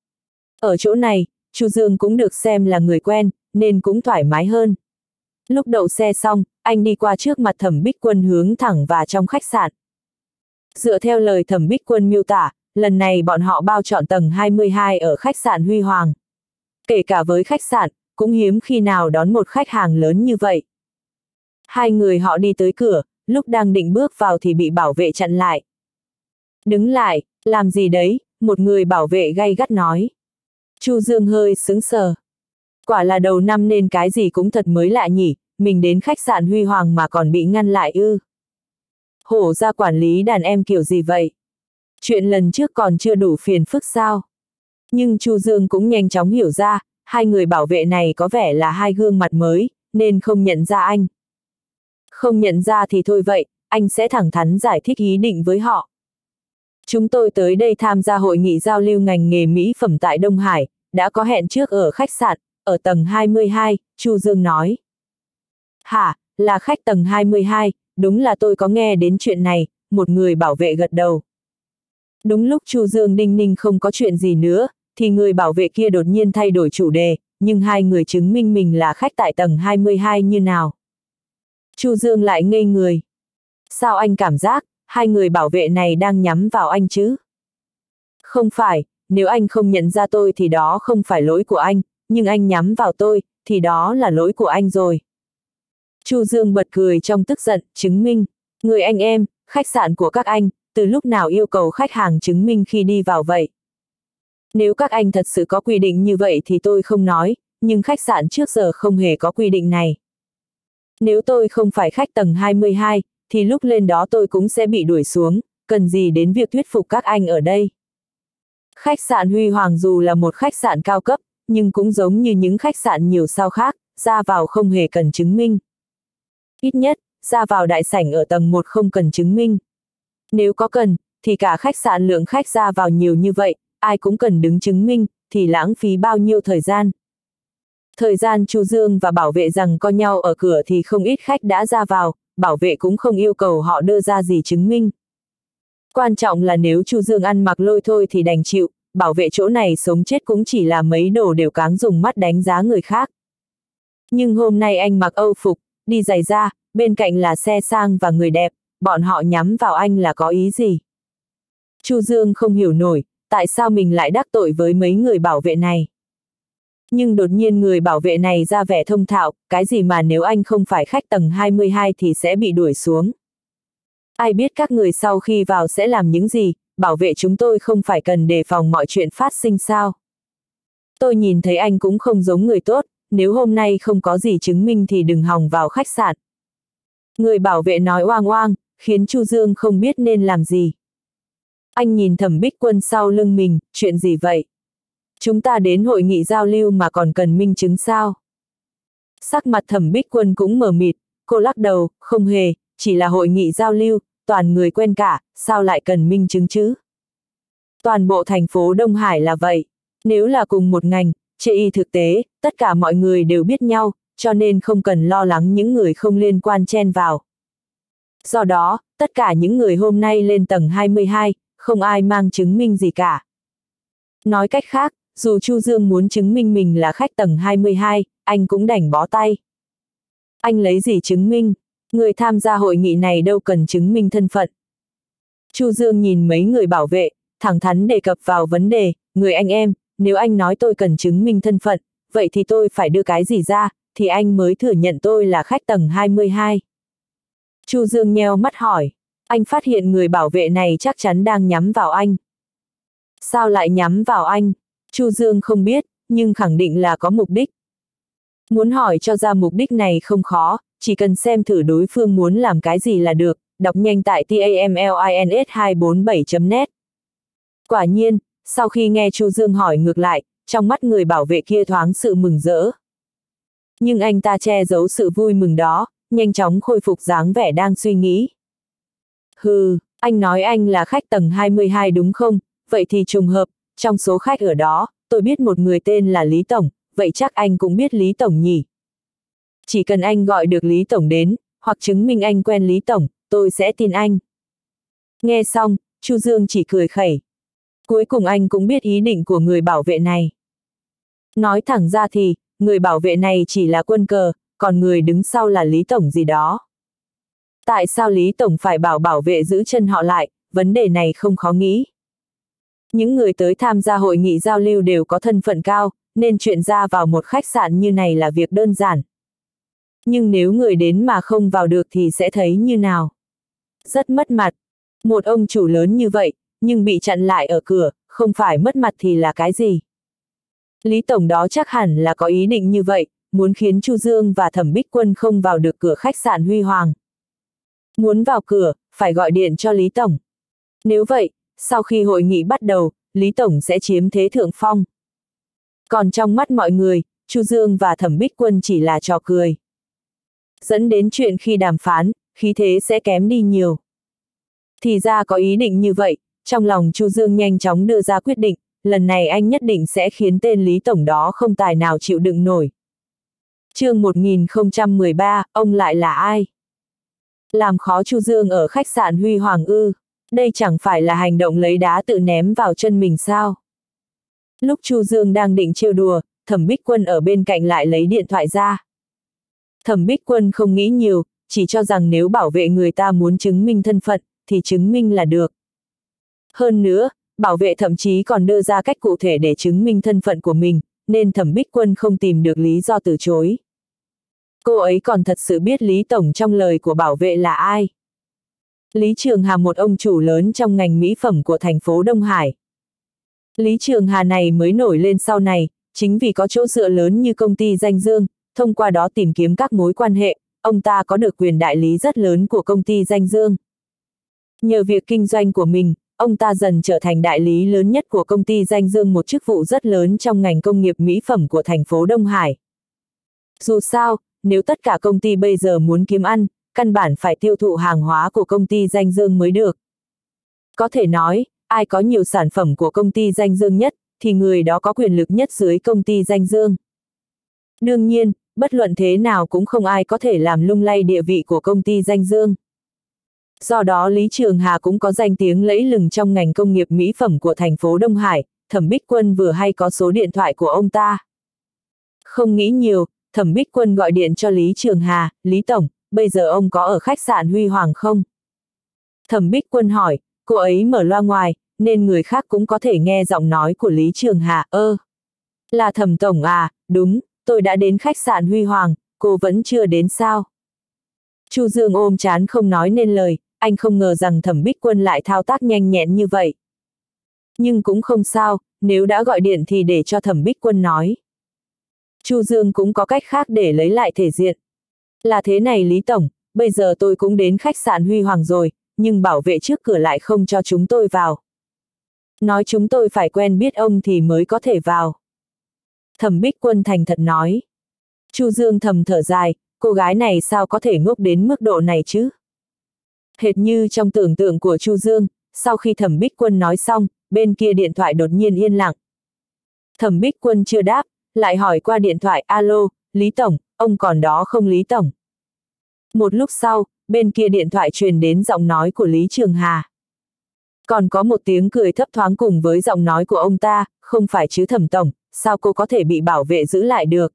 Ở chỗ này, Chu Dương cũng được xem là người quen, nên cũng thoải mái hơn. Lúc đậu xe xong, anh đi qua trước mặt Thẩm Bích Quân hướng thẳng vào trong khách sạn. Dựa theo lời Thẩm Bích Quân miêu tả, lần này bọn họ bao trọn tầng 22 ở khách sạn Huy Hoàng. Kể cả với khách sạn, cũng hiếm khi nào đón một khách hàng lớn như vậy. Hai người họ đi tới cửa, lúc đang định bước vào thì bị bảo vệ chặn lại. Đứng lại, làm gì đấy, một người bảo vệ gay gắt nói. Chu Dương hơi sững sờ. Quả là đầu năm nên cái gì cũng thật mới lạ nhỉ, mình đến khách sạn Huy Hoàng mà còn bị ngăn lại ư. Hổ ra quản lý đàn em kiểu gì vậy? Chuyện lần trước còn chưa đủ phiền phức sao? Nhưng Chu Dương cũng nhanh chóng hiểu ra, hai người bảo vệ này có vẻ là hai gương mặt mới, nên không nhận ra anh. Không nhận ra thì thôi vậy, anh sẽ thẳng thắn giải thích ý định với họ. Chúng tôi tới đây tham gia hội nghị giao lưu ngành nghề mỹ phẩm tại Đông Hải, đã có hẹn trước ở khách sạn, ở tầng 22, Chu Dương nói. Hả, là khách tầng 22, đúng là tôi có nghe đến chuyện này, một người bảo vệ gật đầu. Đúng lúc Chu Dương đinh ninh không có chuyện gì nữa, thì người bảo vệ kia đột nhiên thay đổi chủ đề, nhưng hai người chứng minh mình là khách tại tầng 22 như nào. Chu Dương lại ngây người. Sao anh cảm giác, hai người bảo vệ này đang nhắm vào anh chứ? Không phải, nếu anh không nhận ra tôi thì đó không phải lỗi của anh, nhưng anh nhắm vào tôi, thì đó là lỗi của anh rồi. Chu Dương bật cười trong tức giận, chứng minh. Người anh em, khách sạn của các anh, từ lúc nào yêu cầu khách hàng chứng minh khi đi vào vậy? Nếu các anh thật sự có quy định như vậy thì tôi không nói, nhưng khách sạn trước giờ không hề có quy định này. Nếu tôi không phải khách tầng 22, thì lúc lên đó tôi cũng sẽ bị đuổi xuống, cần gì đến việc thuyết phục các anh ở đây. Khách sạn Huy Hoàng dù là một khách sạn cao cấp, nhưng cũng giống như những khách sạn nhiều sao khác, ra vào không hề cần chứng minh. Ít nhất, ra vào đại sảnh ở tầng 1 không cần chứng minh. Nếu có cần, thì cả khách sạn lượng khách ra vào nhiều như vậy, ai cũng cần đứng chứng minh, thì lãng phí bao nhiêu thời gian. Thời gian Chu Dương và bảo vệ rằng co nhau ở cửa thì không ít khách đã ra vào, bảo vệ cũng không yêu cầu họ đưa ra gì chứng minh. Quan trọng là nếu Chu Dương ăn mặc lôi thôi thì đành chịu, bảo vệ chỗ này sống chết cũng chỉ là mấy đồ đều cáng dùng mắt đánh giá người khác. Nhưng hôm nay anh mặc Âu phục, đi giày da, bên cạnh là xe sang và người đẹp, bọn họ nhắm vào anh là có ý gì? Chu Dương không hiểu nổi, tại sao mình lại đắc tội với mấy người bảo vệ này. Nhưng đột nhiên người bảo vệ này ra vẻ thông thạo, cái gì mà nếu anh không phải khách tầng 22 thì sẽ bị đuổi xuống. Ai biết các người sau khi vào sẽ làm những gì, bảo vệ chúng tôi không phải cần đề phòng mọi chuyện phát sinh sao. Tôi nhìn thấy anh cũng không giống người tốt, nếu hôm nay không có gì chứng minh thì đừng hòng vào khách sạn. Người bảo vệ nói oang oang, khiến Chu Dương không biết nên làm gì. Anh nhìn Thẩm Bích Quân sau lưng mình, chuyện gì vậy? Chúng ta đến hội nghị giao lưu mà còn cần minh chứng sao? Sắc mặt Thẩm Bích Quân cũng mờ mịt, cô lắc đầu, không hề, chỉ là hội nghị giao lưu, toàn người quen cả, sao lại cần minh chứng chứ? Toàn bộ thành phố Đông Hải là vậy, nếu là cùng một ngành, chê y thực tế, tất cả mọi người đều biết nhau, cho nên không cần lo lắng những người không liên quan chen vào. Do đó, tất cả những người hôm nay lên tầng 22, không ai mang chứng minh gì cả. Nói cách khác, dù Chu Dương muốn chứng minh mình là khách tầng 22, anh cũng đành bó tay. Anh lấy gì chứng minh? Người tham gia hội nghị này đâu cần chứng minh thân phận. Chu Dương nhìn mấy người bảo vệ, thẳng thắn đề cập vào vấn đề, người anh em, nếu anh nói tôi cần chứng minh thân phận, vậy thì tôi phải đưa cái gì ra, thì anh mới thừa nhận tôi là khách tầng 22. Chu Dương nheo mắt hỏi, anh phát hiện người bảo vệ này chắc chắn đang nhắm vào anh. Sao lại nhắm vào anh? Chu Dương không biết, nhưng khẳng định là có mục đích. Muốn hỏi cho ra mục đích này không khó, chỉ cần xem thử đối phương muốn làm cái gì là được, đọc nhanh tại tamlins247.net. Quả nhiên, sau khi nghe Chu Dương hỏi ngược lại, trong mắt người bảo vệ kia thoáng sự mừng rỡ. Nhưng anh ta che giấu sự vui mừng đó, nhanh chóng khôi phục dáng vẻ đang suy nghĩ. Hừ, anh nói anh là khách tầng 22 đúng không? Vậy thì trùng hợp, trong số khách ở đó, tôi biết một người tên là Lý Tổng, vậy chắc anh cũng biết Lý Tổng nhỉ? Chỉ cần anh gọi được Lý Tổng đến, hoặc chứng minh anh quen Lý Tổng, tôi sẽ tin anh. Nghe xong, Chu Dương chỉ cười khẩy. Cuối cùng anh cũng biết ý định của người bảo vệ này. Nói thẳng ra thì, người bảo vệ này chỉ là quân cờ, còn người đứng sau là Lý Tổng gì đó. Tại sao Lý Tổng phải bảo vệ giữ chân họ lại, vấn đề này không khó nghĩ. Những người tới tham gia hội nghị giao lưu đều có thân phận cao, nên chuyện ra vào một khách sạn như này là việc đơn giản. Nhưng nếu người đến mà không vào được thì sẽ thấy như nào? Rất mất mặt. Một ông chủ lớn như vậy, nhưng bị chặn lại ở cửa, không phải mất mặt thì là cái gì? Lý Tổng đó chắc hẳn là có ý định như vậy, muốn khiến Chu Dương và Thẩm Bích Quân không vào được cửa khách sạn Huy Hoàng. Muốn vào cửa, phải gọi điện cho Lý Tổng. Nếu vậy, sau khi hội nghị bắt đầu, Lý Tổng sẽ chiếm thế thượng phong. Còn trong mắt mọi người, Chu Dương và Thẩm Bích Quân chỉ là trò cười. Dẫn đến chuyện khi đàm phán, khí thế sẽ kém đi nhiều. Thì ra có ý định như vậy, trong lòng Chu Dương nhanh chóng đưa ra quyết định, lần này anh nhất định sẽ khiến tên Lý Tổng đó không tài nào chịu đựng nổi. Chương 1013, ông lại là ai? Làm khó Chu Dương ở khách sạn Huy Hoàng ư? Đây chẳng phải là hành động lấy đá tự ném vào chân mình sao? Lúc Chu Dương đang định trêu đùa, Thẩm Bích Quân ở bên cạnh lại lấy điện thoại ra. Thẩm Bích Quân không nghĩ nhiều, chỉ cho rằng nếu bảo vệ người ta muốn chứng minh thân phận, thì chứng minh là được. Hơn nữa, bảo vệ thậm chí còn đưa ra cách cụ thể để chứng minh thân phận của mình, nên Thẩm Bích Quân không tìm được lý do từ chối. Cô ấy còn thật sự biết Lý Tổng trong lời của bảo vệ là ai. Lý Trường Hà, một ông chủ lớn trong ngành mỹ phẩm của thành phố Đông Hải. Lý Trường Hà này mới nổi lên sau này, chính vì có chỗ dựa lớn như công ty Danh Dương, thông qua đó tìm kiếm các mối quan hệ, ông ta có được quyền đại lý rất lớn của công ty Danh Dương. Nhờ việc kinh doanh của mình, ông ta dần trở thành đại lý lớn nhất của công ty Danh Dương, một chức vụ rất lớn trong ngành công nghiệp mỹ phẩm của thành phố Đông Hải. Dù sao, nếu tất cả công ty bây giờ muốn kiếm ăn, căn bản phải tiêu thụ hàng hóa của công ty Danh Dương mới được. Có thể nói, ai có nhiều sản phẩm của công ty Danh Dương nhất, thì người đó có quyền lực nhất dưới công ty Danh Dương. Đương nhiên, bất luận thế nào cũng không ai có thể làm lung lay địa vị của công ty Danh Dương. Do đó Lý Trường Hà cũng có danh tiếng lẫy lừng trong ngành công nghiệp mỹ phẩm của thành phố Đông Hải. Thẩm Bích Quân vừa hay có số điện thoại của ông ta. Không nghĩ nhiều, Thẩm Bích Quân gọi điện cho Lý Trường Hà, Lý Tổng, bây giờ ông có ở khách sạn Huy Hoàng không? Thẩm Bích Quân hỏi, cô ấy mở loa ngoài, nên người khác cũng có thể nghe giọng nói của Lý Trường Hà. Là Thẩm Tổng à, đúng, tôi đã đến khách sạn Huy Hoàng, cô vẫn chưa đến sao? Chu Dương ôm trán không nói nên lời, anh không ngờ rằng Thẩm Bích Quân lại thao tác nhanh nhẹn như vậy. Nhưng cũng không sao, nếu đã gọi điện thì để cho Thẩm Bích Quân nói. Chu Dương cũng có cách khác để lấy lại thể diện. Là thế này Lý Tổng, bây giờ tôi cũng đến khách sạn Huy Hoàng rồi, nhưng bảo vệ trước cửa lại không cho chúng tôi vào. Nói chúng tôi phải quen biết ông thì mới có thể vào. Thẩm Bích Quân thành thật nói. Chu Dương thầm thở dài, cô gái này sao có thể ngốc đến mức độ này chứ? Hệt như trong tưởng tượng của Chu Dương, sau khi Thẩm Bích Quân nói xong, bên kia điện thoại đột nhiên yên lặng. Thẩm Bích Quân chưa đáp, lại hỏi qua điện thoại, alo, Lý Tổng, ông còn đó không Lý Tổng? Một lúc sau, bên kia điện thoại truyền đến giọng nói của Lý Trường Hà. Còn có một tiếng cười thấp thoáng cùng với giọng nói của ông ta, không phải chứ Thẩm Tổng, sao cô có thể bị bảo vệ giữ lại được?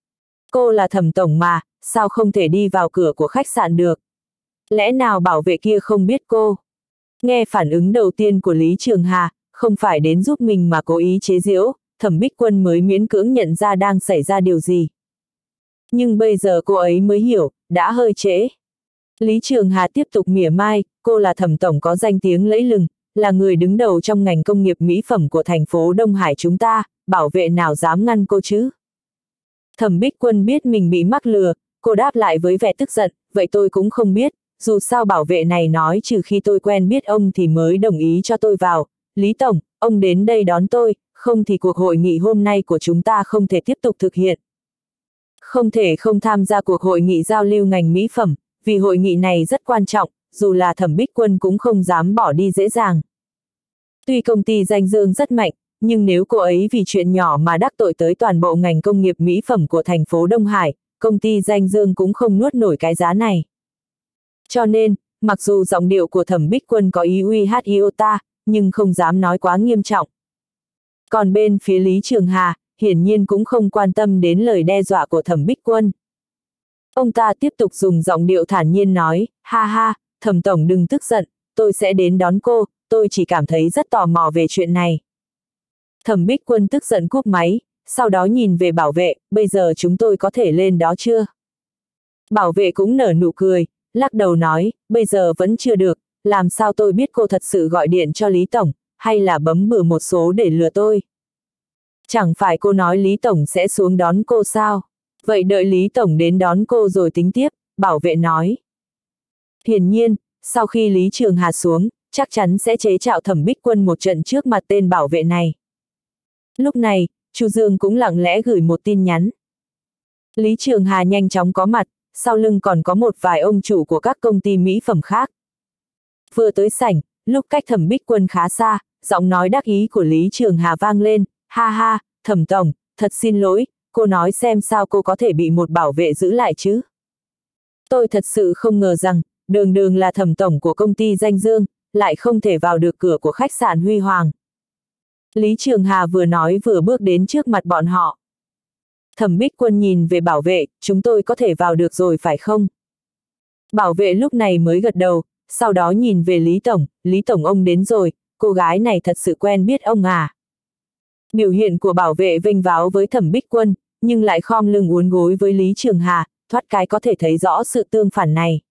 Cô là Thẩm Tổng mà, sao không thể đi vào cửa của khách sạn được? Lẽ nào bảo vệ kia không biết cô? Nghe phản ứng đầu tiên của Lý Trường Hà, không phải đến giúp mình mà cố ý chế giễu, Thẩm Bích Quân mới miễn cưỡng nhận ra đang xảy ra điều gì. Nhưng bây giờ cô ấy mới hiểu, đã hơi trễ. Lý Trường Hà tiếp tục mỉa mai, cô là Thẩm Tổng có danh tiếng lẫy lừng, là người đứng đầu trong ngành công nghiệp mỹ phẩm của thành phố Đông Hải chúng ta, bảo vệ nào dám ngăn cô chứ? Thẩm Bích Quân biết mình bị mắc lừa, cô đáp lại với vẻ tức giận, vậy tôi cũng không biết, dù sao bảo vệ này nói trừ khi tôi quen biết ông thì mới đồng ý cho tôi vào. Lý Tổng, ông đến đây đón tôi, không thì cuộc hội nghị hôm nay của chúng ta không thể tiếp tục thực hiện. Không thể không tham gia cuộc hội nghị giao lưu ngành mỹ phẩm, vì hội nghị này rất quan trọng, dù là Thẩm Bích Quân cũng không dám bỏ đi dễ dàng. Tuy công ty Danh Dương rất mạnh, nhưng nếu cô ấy vì chuyện nhỏ mà đắc tội tới toàn bộ ngành công nghiệp mỹ phẩm của thành phố Đông Hải, công ty Danh Dương cũng không nuốt nổi cái giá này. Cho nên, mặc dù giọng điệu của Thẩm Bích Quân có ý uy hiếp iota, nhưng không dám nói quá nghiêm trọng. Còn bên phía Lý Trường Hà, hiển nhiên cũng không quan tâm đến lời đe dọa của Thẩm Bích Quân. Ông ta tiếp tục dùng giọng điệu thản nhiên nói, ha ha, Thẩm Tổng đừng tức giận, tôi sẽ đến đón cô, tôi chỉ cảm thấy rất tò mò về chuyện này. Thẩm Bích Quân tức giận cúp máy, sau đó nhìn về bảo vệ, bây giờ chúng tôi có thể lên đó chưa? Bảo vệ cũng nở nụ cười, lắc đầu nói, bây giờ vẫn chưa được, làm sao tôi biết cô thật sự gọi điện cho Lý Tổng, hay là bấm bừa một số để lừa tôi? Chẳng phải cô nói Lý Tổng sẽ xuống đón cô sao? Vậy đợi Lý Tổng đến đón cô rồi tính tiếp, bảo vệ nói. Hiển nhiên, sau khi Lý Trường Hà xuống, chắc chắn sẽ chế nhạo Thẩm Bích Quân một trận trước mặt tên bảo vệ này. Lúc này, Chu Dương cũng lặng lẽ gửi một tin nhắn. Lý Trường Hà nhanh chóng có mặt, sau lưng còn có một vài ông chủ của các công ty mỹ phẩm khác. Vừa tới sảnh, lúc cách Thẩm Bích Quân khá xa, giọng nói đắc ý của Lý Trường Hà vang lên, ha ha, Thẩm Tổng, thật xin lỗi, cô nói xem sao cô có thể bị một bảo vệ giữ lại chứ? Tôi thật sự không ngờ rằng, đường đường là Thẩm Tổng của công ty Danh Dương, lại không thể vào được cửa của khách sạn Huy Hoàng. Lý Trường Hà vừa nói vừa bước đến trước mặt bọn họ. Thẩm Bích Quân nhìn về bảo vệ, chúng tôi có thể vào được rồi phải không? Bảo vệ lúc này mới gật đầu, sau đó nhìn về Lý Tổng ông đến rồi, cô gái này thật sự quen biết ông à? Biểu hiện của bảo vệ vênh váo với Thẩm Bích Quân, nhưng lại khom lưng uốn gối với Lý Trường Hà, thoát cái có thể thấy rõ sự tương phản này.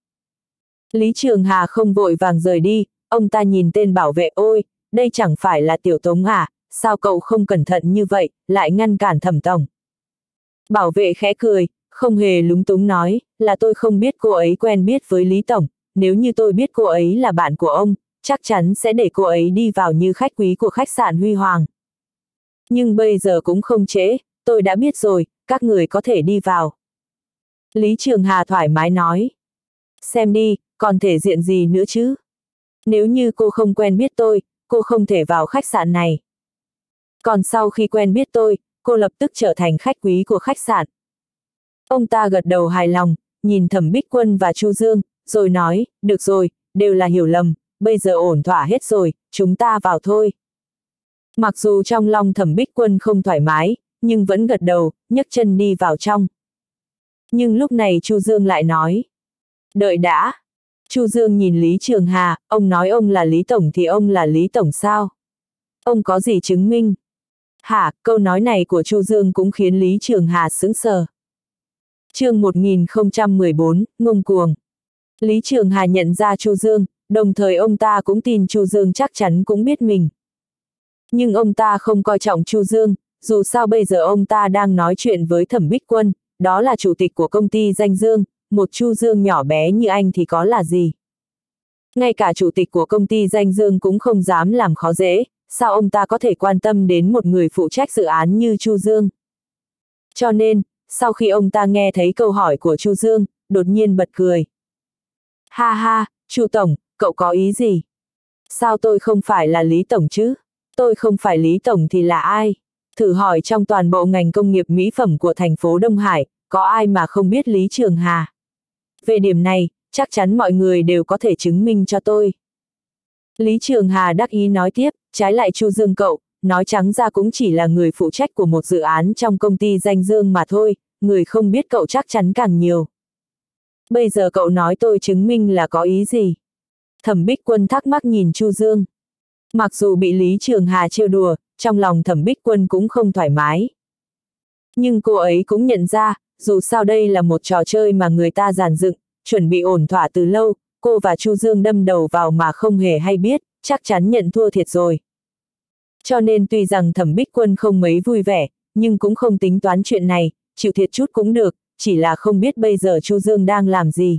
Lý Trường Hà không vội vàng rời đi, ông ta nhìn tên bảo vệ, ôi, đây chẳng phải là Tiểu Tống à, sao cậu không cẩn thận như vậy, lại ngăn cản Thẩm tổng. Bảo vệ khẽ cười, không hề lúng túng nói, là tôi không biết cô ấy quen biết với Lý tổng, nếu như tôi biết cô ấy là bạn của ông, chắc chắn sẽ để cô ấy đi vào như khách quý của khách sạn Huy Hoàng. Nhưng bây giờ cũng không trễ, tôi đã biết rồi, các người có thể đi vào. Lý Trường Hà thoải mái nói. Xem đi, còn thể diện gì nữa chứ? Nếu như cô không quen biết tôi, cô không thể vào khách sạn này. Còn sau khi quen biết tôi, cô lập tức trở thành khách quý của khách sạn. Ông ta gật đầu hài lòng, nhìn Thẩm Bích Quân và Chu Dương, rồi nói, được rồi, đều là hiểu lầm, bây giờ ổn thỏa hết rồi, chúng ta vào thôi. Mặc dù trong lòng Thẩm Bích Quân không thoải mái, nhưng vẫn gật đầu, nhấc chân đi vào trong. Nhưng lúc này Chu Dương lại nói, đợi đã. Chu Dương nhìn Lý Trường Hà, ông nói ông là Lý Tổng thì ông là Lý Tổng sao? Ông có gì chứng minh? Hả, câu nói này của Chu Dương cũng khiến Lý Trường Hà sững sờ. Chương 1014, ngông cuồng. Lý Trường Hà nhận ra Chu Dương, đồng thời ông ta cũng tin Chu Dương chắc chắn cũng biết mình. Nhưng ông ta không coi trọng Chu Dương, dù sao bây giờ ông ta đang nói chuyện với Thẩm Bích Quân, đó là chủ tịch của công ty Danh Dương, một Chu Dương nhỏ bé như anh thì có là gì. Ngay cả chủ tịch của công ty Danh Dương cũng không dám làm khó dễ, sao ông ta có thể quan tâm đến một người phụ trách dự án như Chu Dương. Cho nên, sau khi ông ta nghe thấy câu hỏi của Chu Dương, đột nhiên bật cười. Ha ha, Chu Tổng, cậu có ý gì? Sao tôi không phải là Lý Tổng chứ? Tôi không phải Lý Tổng thì là ai? Thử hỏi trong toàn bộ ngành công nghiệp mỹ phẩm của thành phố Đông Hải, có ai mà không biết Lý Trường Hà? Về điểm này, chắc chắn mọi người đều có thể chứng minh cho tôi. Lý Trường Hà đắc ý nói tiếp, trái lại Chu Dương cậu, nói trắng ra cũng chỉ là người phụ trách của một dự án trong công ty Danh Dương mà thôi, người không biết cậu chắc chắn càng nhiều. Bây giờ cậu nói tôi chứng minh là có ý gì? Thẩm Bích Quân thắc mắc nhìn Chu Dương. Mặc dù bị Lý Trường Hà trêu đùa, trong lòng Thẩm Bích Quân cũng không thoải mái. Nhưng cô ấy cũng nhận ra, dù sao đây là một trò chơi mà người ta dàn dựng, chuẩn bị ổn thỏa từ lâu, cô và Chu Dương đâm đầu vào mà không hề hay biết, chắc chắn nhận thua thiệt rồi. Cho nên tuy rằng Thẩm Bích Quân không mấy vui vẻ, nhưng cũng không tính toán chuyện này, chịu thiệt chút cũng được, chỉ là không biết bây giờ Chu Dương đang làm gì.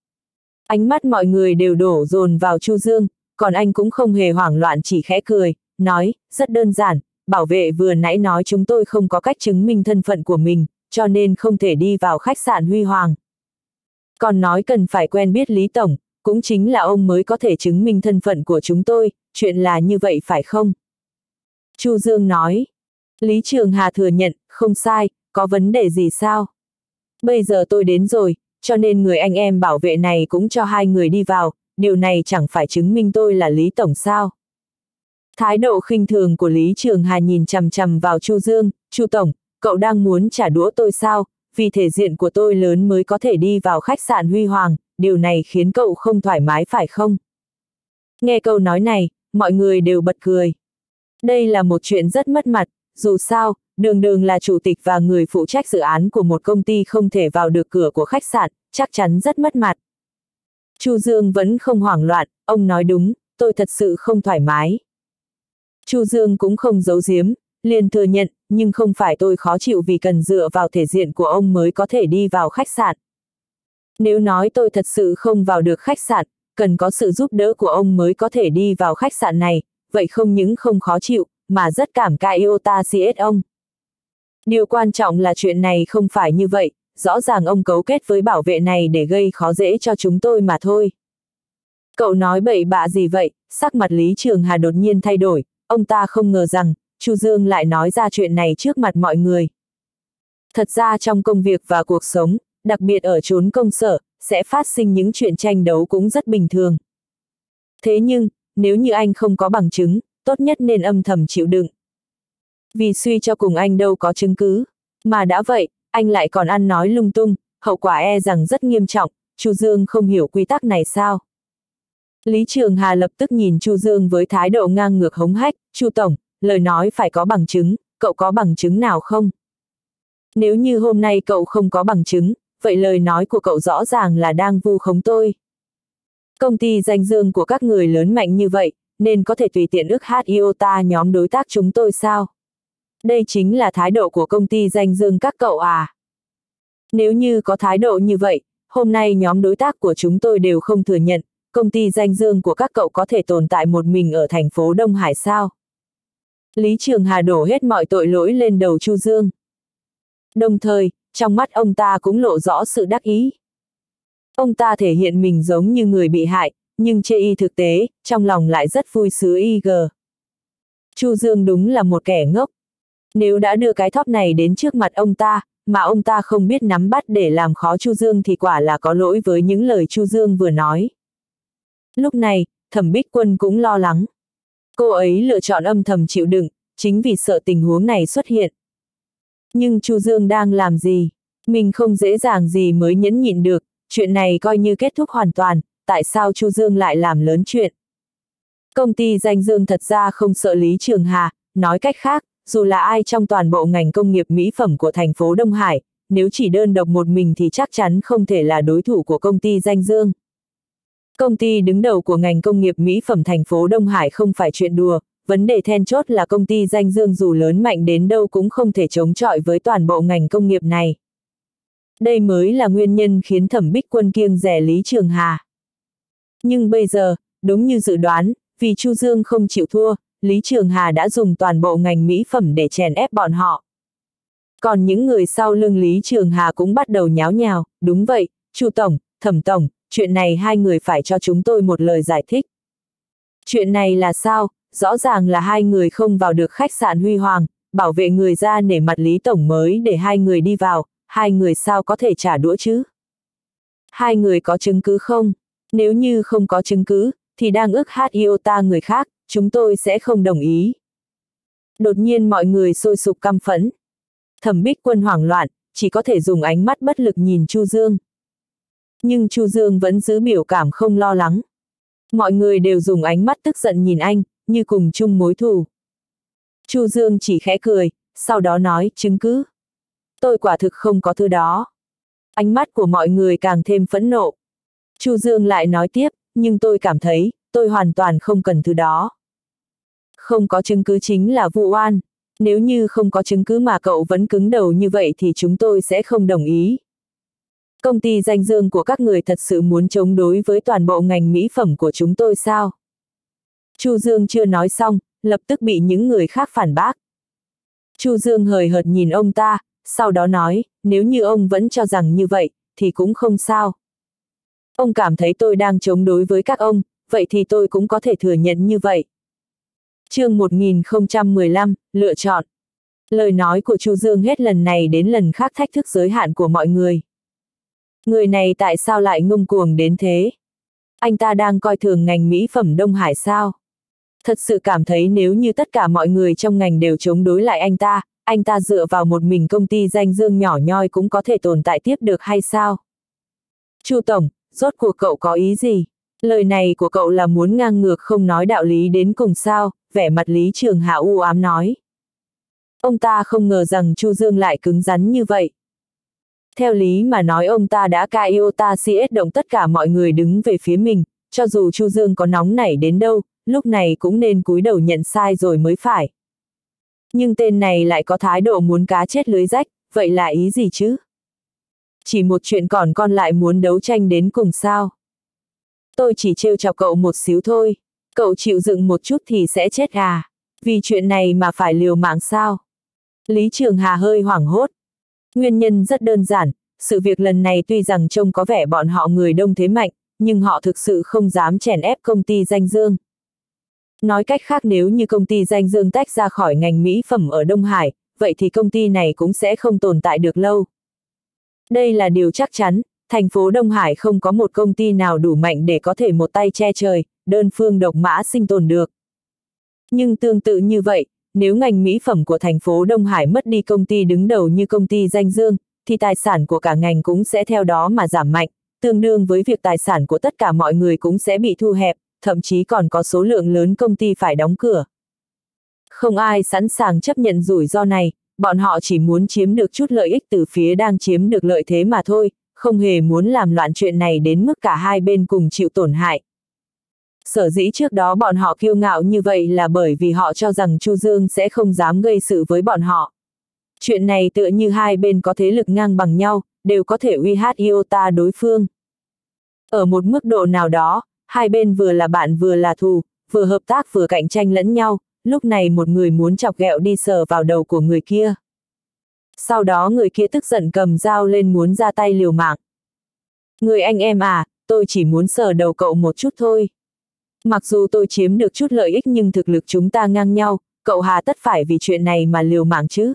Ánh mắt mọi người đều đổ dồn vào Chu Dương, còn anh cũng không hề hoảng loạn chỉ khẽ cười, nói, rất đơn giản, bảo vệ vừa nãy nói chúng tôi không có cách chứng minh thân phận của mình, cho nên không thể đi vào khách sạn Huy Hoàng. Còn nói cần phải quen biết Lý Tổng, cũng chính là ông mới có thể chứng minh thân phận của chúng tôi, chuyện là như vậy phải không? Chu Dương nói. Lý Trường Hà thừa nhận, không sai, có vấn đề gì sao? Bây giờ tôi đến rồi, cho nên người anh em bảo vệ này cũng cho hai người đi vào, điều này chẳng phải chứng minh tôi là Lý Tổng sao? Thái độ khinh thường của Lý Trường Hà nhìn chằm chằm vào Chu Dương, Chu Tổng, cậu đang muốn trả đũa tôi sao? Vì thể diện của tôi lớn mới có thể đi vào khách sạn Huy Hoàng, điều này khiến cậu không thoải mái phải không? Nghe câu nói này, mọi người đều bật cười. Đây là một chuyện rất mất mặt, dù sao, đường đường là chủ tịch và người phụ trách dự án của một công ty không thể vào được cửa của khách sạn, chắc chắn rất mất mặt. Chu Dương vẫn không hoảng loạn, ông nói đúng, tôi thật sự không thoải mái. Chu Dương cũng không giấu giếm, liền thừa nhận, nhưng không phải tôi khó chịu vì cần dựa vào thể diện của ông mới có thể đi vào khách sạn. Nếu nói tôi thật sự không vào được khách sạn, cần có sự giúp đỡ của ông mới có thể đi vào khách sạn này, vậy không những không khó chịu, mà rất cảm kãi iota cs ông. Điều quan trọng là chuyện này không phải như vậy, rõ ràng ông cấu kết với bảo vệ này để gây khó dễ cho chúng tôi mà thôi. Cậu nói bậy bạ gì vậy? Sắc mặt Lý Trường Hà đột nhiên thay đổi, ông ta không ngờ rằng, Chu Dương lại nói ra chuyện này trước mặt mọi người. Thật ra trong công việc và cuộc sống, đặc biệt ở chốn công sở, sẽ phát sinh những chuyện tranh đấu cũng rất bình thường. Thế nhưng, nếu như anh không có bằng chứng, tốt nhất nên âm thầm chịu đựng. Vì suy cho cùng anh đâu có chứng cứ, mà đã vậy, anh lại còn ăn nói lung tung, hậu quả e rằng rất nghiêm trọng, Chu Dương không hiểu quy tắc này sao? Lý Trường Hà lập tức nhìn Chu Dương với thái độ ngang ngược hống hách, Chu Tổng, lời nói phải có bằng chứng, cậu có bằng chứng nào không? Nếu như hôm nay cậu không có bằng chứng, vậy lời nói của cậu rõ ràng là đang vu khống tôi. Công ty Danh Dương của các người lớn mạnh như vậy, nên có thể tùy tiện ức hát iota nhóm đối tác chúng tôi sao? Đây chính là thái độ của công ty danh dương các cậu à? Nếu như có thái độ như vậy, hôm nay nhóm đối tác của chúng tôi đều không thừa nhận, công ty danh dương của các cậu có thể tồn tại một mình ở thành phố Đông Hải sao? Lý Trường Hà đổ hết mọi tội lỗi lên đầu Chu Dương. Đồng thời, trong mắt ông ta cũng lộ rõ sự đắc ý. Ông ta thể hiện mình giống như người bị hại, nhưng chê y thực tế, trong lòng lại rất vui sướng IG. Chu Dương đúng là một kẻ ngốc. Nếu đã đưa cái thóp này đến trước mặt ông ta, mà ông ta không biết nắm bắt để làm khó Chu Dương thì quả là có lỗi với những lời Chu Dương vừa nói. Lúc này, Thẩm Bích Quân cũng lo lắng. Cô ấy lựa chọn âm thầm chịu đựng, chính vì sợ tình huống này xuất hiện. Nhưng Chu Dương đang làm gì? Mình không dễ dàng gì mới nhẫn nhịn được, chuyện này coi như kết thúc hoàn toàn, tại sao Chu Dương lại làm lớn chuyện? Công ty danh dương thật ra không sợ Lý Trường Hà, nói cách khác, dù là ai trong toàn bộ ngành công nghiệp mỹ phẩm của thành phố Đông Hải, nếu chỉ đơn độc một mình thì chắc chắn không thể là đối thủ của công ty danh dương. Công ty đứng đầu của ngành công nghiệp mỹ phẩm thành phố Đông Hải không phải chuyện đùa, vấn đề then chốt là công ty danh dương dù lớn mạnh đến đâu cũng không thể chống chọi với toàn bộ ngành công nghiệp này. Đây mới là nguyên nhân khiến Thẩm Bích Quân kiêng dè Lý Trường Hà. Nhưng bây giờ, đúng như dự đoán, vì Chu Dương không chịu thua, Lý Trường Hà đã dùng toàn bộ ngành mỹ phẩm để chèn ép bọn họ. Còn những người sau lưng Lý Trường Hà cũng bắt đầu nháo nhào, đúng vậy, Chu Tổng, Thẩm Tổng, chuyện này hai người phải cho chúng tôi một lời giải thích. Chuyện này là sao? Rõ ràng là hai người không vào được khách sạn Huy Hoàng, bảo vệ người ra nể mặt Lý Tổng mới để hai người đi vào, hai người sao có thể trả đũa chứ? Hai người có chứng cứ không? Nếu như không có chứng cứ, thì đang ức hát iota người khác, chúng tôi sẽ không đồng ý. Đột nhiên mọi người sôi sục căm phẫn. Thẩm Bích Quân hoảng loạn, chỉ có thể dùng ánh mắt bất lực nhìn Chu Dương. Nhưng Chu Dương vẫn giữ biểu cảm không lo lắng. Mọi người đều dùng ánh mắt tức giận nhìn anh, như cùng chung mối thù. Chu Dương chỉ khẽ cười, sau đó nói, chứng cứ. Tôi quả thực không có thứ đó. Ánh mắt của mọi người càng thêm phẫn nộ. Chu Dương lại nói tiếp, nhưng tôi cảm thấy, tôi hoàn toàn không cần thứ đó. Không có chứng cứ chính là vụ oan. Nếu như không có chứng cứ mà cậu vẫn cứng đầu như vậy thì chúng tôi sẽ không đồng ý. Công ty danh dương của các người thật sự muốn chống đối với toàn bộ ngành mỹ phẩm của chúng tôi sao? Chu Dương chưa nói xong, lập tức bị những người khác phản bác. Chu Dương hời hợt nhìn ông ta, sau đó nói, nếu như ông vẫn cho rằng như vậy, thì cũng không sao. Ông cảm thấy tôi đang chống đối với các ông, vậy thì tôi cũng có thể thừa nhận như vậy. Chương 1015, lựa chọn. Lời nói của Chu Dương hết lần này đến lần khác thách thức giới hạn của mọi người. Người này tại sao lại ngông cuồng đến thế? Anh ta đang coi thường ngành mỹ phẩm Đông Hải sao? Thật sự cảm thấy nếu như tất cả mọi người trong ngành đều chống đối lại anh ta dựa vào một mình công ty danh dương nhỏ nhoi cũng có thể tồn tại tiếp được hay sao? Chu Tổng, rốt cuộc cậu có ý gì? Lời này của cậu là muốn ngang ngược không nói đạo lý đến cùng sao? Vẻ mặt Lý Trường Hà u ám nói. Ông ta không ngờ rằng Chu Dương lại cứng rắn như vậy. Theo lý mà nói ông ta đã ca iota CS động tất cả mọi người đứng về phía mình, cho dù Chu Dương có nóng nảy đến đâu, lúc này cũng nên cúi đầu nhận sai rồi mới phải. Nhưng tên này lại có thái độ muốn cá chết lưới rách, vậy là ý gì chứ? Chỉ một chuyện còn con lại muốn đấu tranh đến cùng sao? Tôi chỉ trêu chọc cậu một xíu thôi, cậu chịu dựng một chút thì sẽ chết à? Vì chuyện này mà phải liều mạng sao? Lý Trường Hà hơi hoảng hốt. Nguyên nhân rất đơn giản, sự việc lần này tuy rằng trông có vẻ bọn họ người đông thế mạnh, nhưng họ thực sự không dám chèn ép công ty danh dương. Nói cách khác nếu như công ty danh dương tách ra khỏi ngành mỹ phẩm ở Đông Hải, vậy thì công ty này cũng sẽ không tồn tại được lâu. Đây là điều chắc chắn, thành phố Đông Hải không có một công ty nào đủ mạnh để có thể một tay che trời, đơn phương độc mã sinh tồn được. Nhưng tương tự như vậy, nếu ngành mỹ phẩm của thành phố Đông Hải mất đi công ty đứng đầu như công ty danh dương, thì tài sản của cả ngành cũng sẽ theo đó mà giảm mạnh, tương đương với việc tài sản của tất cả mọi người cũng sẽ bị thu hẹp, thậm chí còn có số lượng lớn công ty phải đóng cửa. Không ai sẵn sàng chấp nhận rủi ro này, bọn họ chỉ muốn chiếm được chút lợi ích từ phía đang chiếm được lợi thế mà thôi, không hề muốn làm loạn chuyện này đến mức cả hai bên cùng chịu tổn hại. Sở dĩ trước đó bọn họ kiêu ngạo như vậy là bởi vì họ cho rằng Chu Dương sẽ không dám gây sự với bọn họ. Chuyện này tựa như hai bên có thế lực ngang bằng nhau, đều có thể uy hiếp iota đối phương. Ở một mức độ nào đó, hai bên vừa là bạn vừa là thù, vừa hợp tác vừa cạnh tranh lẫn nhau, lúc này một người muốn chọc ghẹo đi sờ vào đầu của người kia. Sau đó người kia tức giận cầm dao lên muốn ra tay liều mạng. Người anh em à, tôi chỉ muốn sờ đầu cậu một chút thôi. Mặc dù tôi chiếm được chút lợi ích nhưng thực lực chúng ta ngang nhau, cậu hà tất phải vì chuyện này mà liều mạng chứ.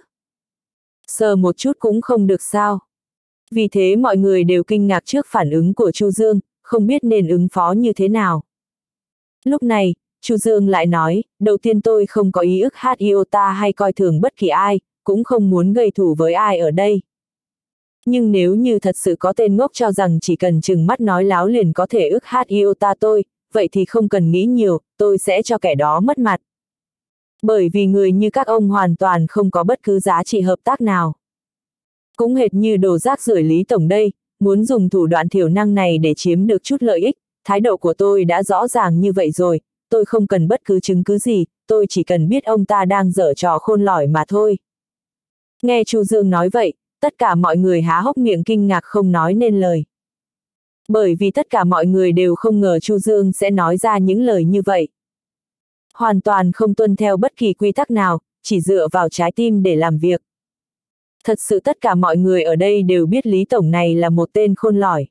Sờ một chút cũng không được sao. Vì thế mọi người đều kinh ngạc trước phản ứng của Chu Dương, không biết nên ứng phó như thế nào. Lúc này, Chu Dương lại nói, đầu tiên tôi không có ý ức hát iota hay coi thường bất kỳ ai, cũng không muốn gây thù với ai ở đây. Nhưng nếu như thật sự có tên ngốc cho rằng chỉ cần chừng mắt nói láo liền có thể ức hát iota tôi, vậy thì không cần nghĩ nhiều, tôi sẽ cho kẻ đó mất mặt. Bởi vì người như các ông hoàn toàn không có bất cứ giá trị hợp tác nào. Cũng hệt như đồ rác rưởi Lý Tổng đây, muốn dùng thủ đoạn thiểu năng này để chiếm được chút lợi ích, thái độ của tôi đã rõ ràng như vậy rồi, tôi không cần bất cứ chứng cứ gì, tôi chỉ cần biết ông ta đang giở trò khôn lỏi mà thôi. Nghe Chu Dương nói vậy, tất cả mọi người há hốc miệng kinh ngạc không nói nên lời. Bởi vì tất cả mọi người đều không ngờ Chu Dương sẽ nói ra những lời như vậy. Hoàn toàn không tuân theo bất kỳ quy tắc nào, chỉ dựa vào trái tim để làm việc. Thật sự tất cả mọi người ở đây đều biết Lý Tổng này là một tên khôn lỏi.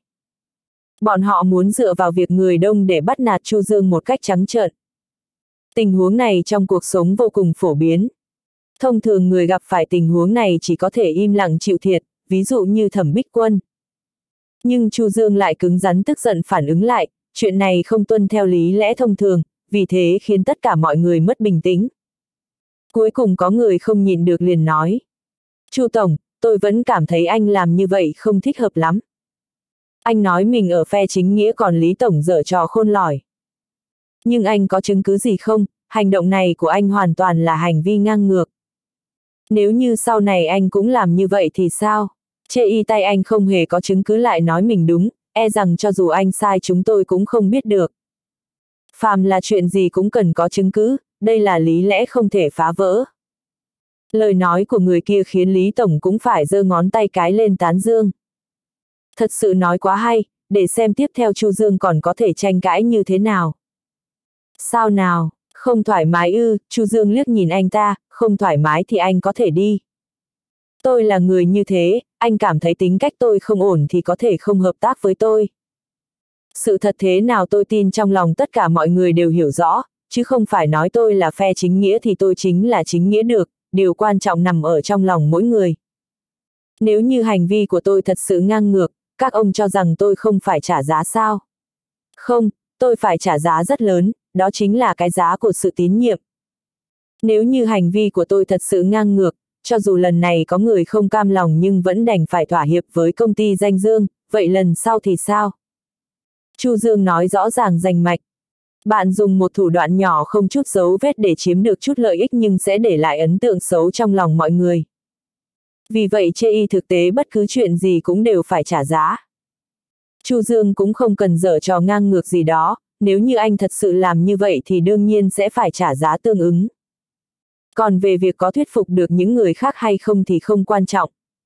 Bọn họ muốn dựa vào việc người đông để bắt nạt Chu Dương một cách trắng trợn. Tình huống này trong cuộc sống vô cùng phổ biến. Thông thường người gặp phải tình huống này chỉ có thể im lặng chịu thiệt, ví dụ như Thẩm Bích Quân. Nhưng Chu Dương lại cứng rắn tức giận phản ứng lại, chuyện này không tuân theo lý lẽ thông thường, vì thế khiến tất cả mọi người mất bình tĩnh. Cuối cùng có người không nhịn được liền nói. Chu Tổng, tôi vẫn cảm thấy anh làm như vậy không thích hợp lắm. Anh nói mình ở phe chính nghĩa còn Lý Tổng giở trò khôn lỏi. Nhưng anh có chứng cứ gì không? Hành động này của anh hoàn toàn là hành vi ngang ngược. Nếu như sau này anh cũng làm như vậy thì sao? Chê y tay anh không hề có chứng cứ lại nói mình đúng, e rằng cho dù anh sai chúng tôi cũng không biết được. Phàm là chuyện gì cũng cần có chứng cứ, đây là lý lẽ không thể phá vỡ. Lời nói của người kia khiến Lý Tổng cũng phải giơ ngón tay cái lên tán dương. Thật sự nói quá hay, để xem tiếp theo Chu Dương còn có thể tranh cãi như thế nào. Sao nào, không thoải mái ư? Chu Dương liếc nhìn anh ta, không thoải mái thì anh có thể đi. Tôi là người như thế, anh cảm thấy tính cách tôi không ổn thì có thể không hợp tác với tôi. Sự thật thế nào tôi tin trong lòng tất cả mọi người đều hiểu rõ, chứ không phải nói tôi là phe chính nghĩa thì tôi chính là chính nghĩa được, điều quan trọng nằm ở trong lòng mỗi người. Nếu như hành vi của tôi thật sự ngang ngược, các ông cho rằng tôi không phải trả giá sao? Không, tôi phải trả giá rất lớn, đó chính là cái giá của sự tín nhiệm. Nếu như hành vi của tôi thật sự ngang ngược, cho dù lần này có người không cam lòng nhưng vẫn đành phải thỏa hiệp với công ty Danh Dương, vậy lần sau thì sao? Chu Dương nói rõ ràng rành mạch. Bạn dùng một thủ đoạn nhỏ không chút dấu vết để chiếm được chút lợi ích nhưng sẽ để lại ấn tượng xấu trong lòng mọi người. Vì vậy chê y thực tế bất cứ chuyện gì cũng đều phải trả giá. Chu Dương cũng không cần giở trò ngang ngược gì đó, nếu như anh thật sự làm như vậy thì đương nhiên sẽ phải trả giá tương ứng. Còn về việc có thuyết phục được những người khác hay không thì không quan trọng.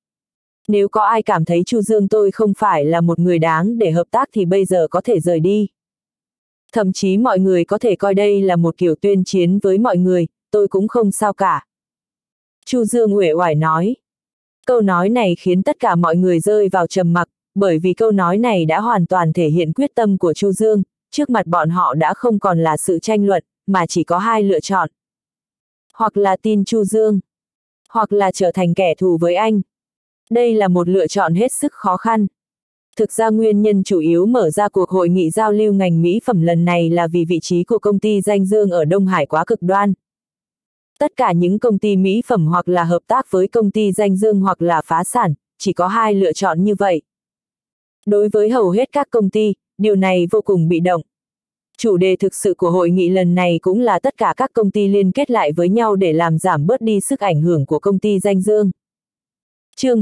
Nếu có ai cảm thấy Chu Dương tôi không phải là một người đáng để hợp tác thì bây giờ có thể rời đi. Thậm chí mọi người có thể coi đây là một kiểu tuyên chiến với mọi người, tôi cũng không sao cả. Chu Dương uể oải nói. Câu nói này khiến tất cả mọi người rơi vào trầm mặc, bởi vì câu nói này đã hoàn toàn thể hiện quyết tâm của Chu Dương, trước mặt bọn họ đã không còn là sự tranh luận, mà chỉ có hai lựa chọn. Hoặc là tin Chu Dương, hoặc là trở thành kẻ thù với anh. Đây là một lựa chọn hết sức khó khăn. Thực ra nguyên nhân chủ yếu mở ra cuộc hội nghị giao lưu ngành mỹ phẩm lần này là vì vị trí của công ty Danh Dương ở Đông Hải quá cực đoan. Tất cả những công ty mỹ phẩm hoặc là hợp tác với công ty Danh Dương hoặc là phá sản, chỉ có hai lựa chọn như vậy. Đối với hầu hết các công ty, điều này vô cùng bị động. Chủ đề thực sự của hội nghị lần này cũng là tất cả các công ty liên kết lại với nhau để làm giảm bớt đi sức ảnh hưởng của công ty Danh Dương. Chương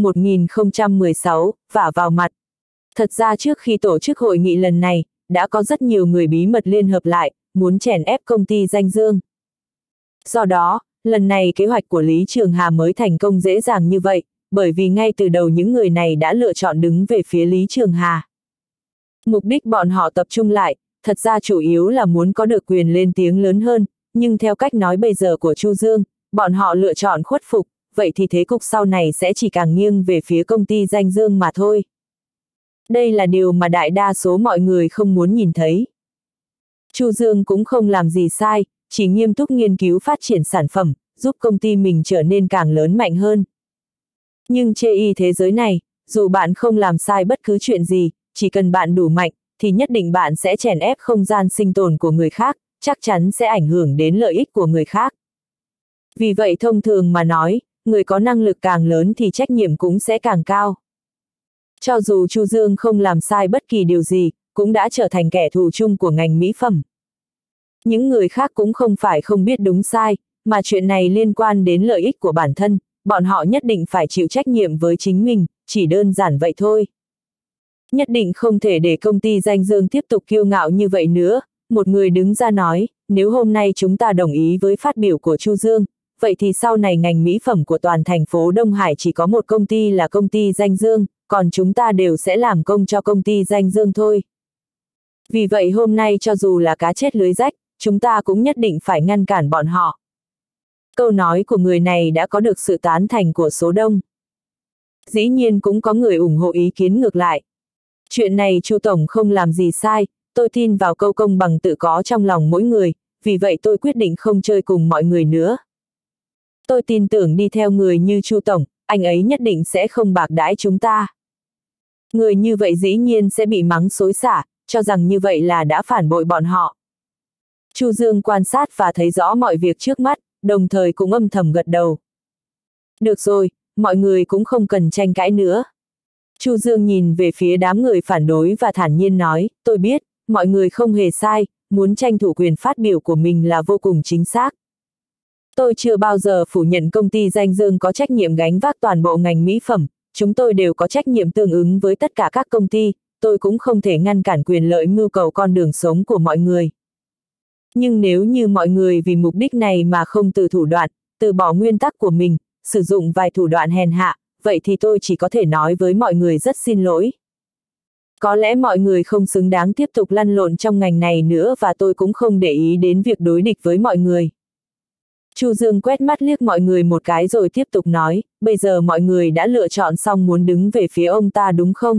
1016, vả vào mặt. Thật ra trước khi tổ chức hội nghị lần này, đã có rất nhiều người bí mật liên hợp lại, muốn chèn ép công ty Danh Dương. Do đó, lần này kế hoạch của Lý Trường Hà mới thành công dễ dàng như vậy, bởi vì ngay từ đầu những người này đã lựa chọn đứng về phía Lý Trường Hà. Mục đích bọn họ tập trung lại, thật ra chủ yếu là muốn có được quyền lên tiếng lớn hơn, nhưng theo cách nói bây giờ của Chu Dương, bọn họ lựa chọn khuất phục, vậy thì thế cục sau này sẽ chỉ càng nghiêng về phía công ty Danh Dương mà thôi. Đây là điều mà đại đa số mọi người không muốn nhìn thấy. Chu Dương cũng không làm gì sai, chỉ nghiêm túc nghiên cứu phát triển sản phẩm, giúp công ty mình trở nên càng lớn mạnh hơn. Nhưng trên thế giới này, dù bạn không làm sai bất cứ chuyện gì, chỉ cần bạn đủ mạnh, thì nhất định bạn sẽ chèn ép không gian sinh tồn của người khác, chắc chắn sẽ ảnh hưởng đến lợi ích của người khác. Vì vậy thông thường mà nói, người có năng lực càng lớn thì trách nhiệm cũng sẽ càng cao. Cho dù Chu Dương không làm sai bất kỳ điều gì, cũng đã trở thành kẻ thù chung của ngành mỹ phẩm. Những người khác cũng không phải không biết đúng sai, mà chuyện này liên quan đến lợi ích của bản thân, bọn họ nhất định phải chịu trách nhiệm với chính mình, chỉ đơn giản vậy thôi. Nhất định không thể để công ty Danh Dương tiếp tục kiêu ngạo như vậy nữa, một người đứng ra nói, nếu hôm nay chúng ta đồng ý với phát biểu của Chu Dương, vậy thì sau này ngành mỹ phẩm của toàn thành phố Đông Hải chỉ có một công ty là công ty Danh Dương, còn chúng ta đều sẽ làm công cho công ty Danh Dương thôi. Vì vậy hôm nay cho dù là cá chết lưới rách, chúng ta cũng nhất định phải ngăn cản bọn họ. Câu nói của người này đã có được sự tán thành của số đông. Dĩ nhiên cũng có người ủng hộ ý kiến ngược lại. Chuyện này Chu Tổng không làm gì sai, tôi tin vào câu công bằng tự có trong lòng mỗi người, vì vậy tôi quyết định không chơi cùng mọi người nữa. Tôi tin tưởng đi theo người như Chu Tổng, anh ấy nhất định sẽ không bạc đãi chúng ta. Người như vậy dĩ nhiên sẽ bị mắng xối xả, cho rằng như vậy là đã phản bội bọn họ. Chu Dương quan sát và thấy rõ mọi việc trước mắt, đồng thời cũng âm thầm gật đầu. Được rồi, mọi người cũng không cần tranh cãi nữa. Chu Dương nhìn về phía đám người phản đối và thản nhiên nói, tôi biết, mọi người không hề sai, muốn tranh thủ quyền phát biểu của mình là vô cùng chính xác. Tôi chưa bao giờ phủ nhận công ty Danh Dương có trách nhiệm gánh vác toàn bộ ngành mỹ phẩm, chúng tôi đều có trách nhiệm tương ứng với tất cả các công ty, tôi cũng không thể ngăn cản quyền lợi mưu cầu con đường sống của mọi người. Nhưng nếu như mọi người vì mục đích này mà không từ thủ đoạn, từ bỏ nguyên tắc của mình, sử dụng vài thủ đoạn hèn hạ, vậy thì tôi chỉ có thể nói với mọi người rất xin lỗi. Có lẽ mọi người không xứng đáng tiếp tục lăn lộn trong ngành này nữa và tôi cũng không để ý đến việc đối địch với mọi người. Chu Dương quét mắt liếc mọi người một cái rồi tiếp tục nói, bây giờ mọi người đã lựa chọn xong muốn đứng về phía ông ta đúng không?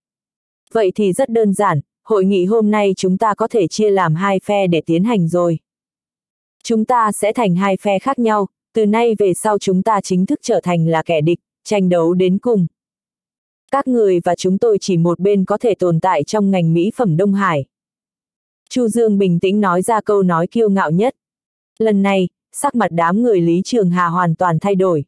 Vậy thì rất đơn giản, hội nghị hôm nay chúng ta có thể chia làm hai phe để tiến hành rồi. Chúng ta sẽ thành hai phe khác nhau, từ nay về sau chúng ta chính thức trở thành là kẻ địch, tranh đấu đến cùng. Các người và chúng tôi chỉ một bên có thể tồn tại trong ngành mỹ phẩm Đông Hải. Chu Dương bình tĩnh nói ra câu nói kiêu ngạo nhất. Lần này, sắc mặt đám người Lý Trường Hà hoàn toàn thay đổi.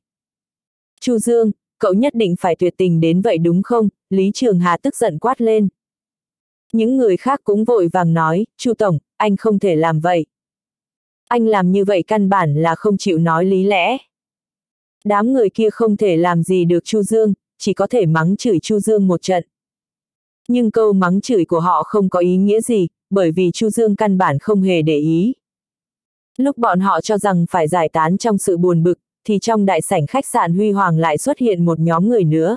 Chu Dương, cậu nhất định phải tuyệt tình đến vậy đúng không? Lý Trường Hà tức giận quát lên. Những người khác cũng vội vàng nói, Chu Tổng, anh không thể làm vậy. Anh làm như vậy căn bản là không chịu nói lý lẽ. Đám người kia không thể làm gì được Chu Dương, chỉ có thể mắng chửi Chu Dương một trận. Nhưng câu mắng chửi của họ không có ý nghĩa gì, bởi vì Chu Dương căn bản không hề để ý. Lúc bọn họ cho rằng phải giải tán trong sự buồn bực, thì trong đại sảnh khách sạn Huy Hoàng lại xuất hiện một nhóm người nữa.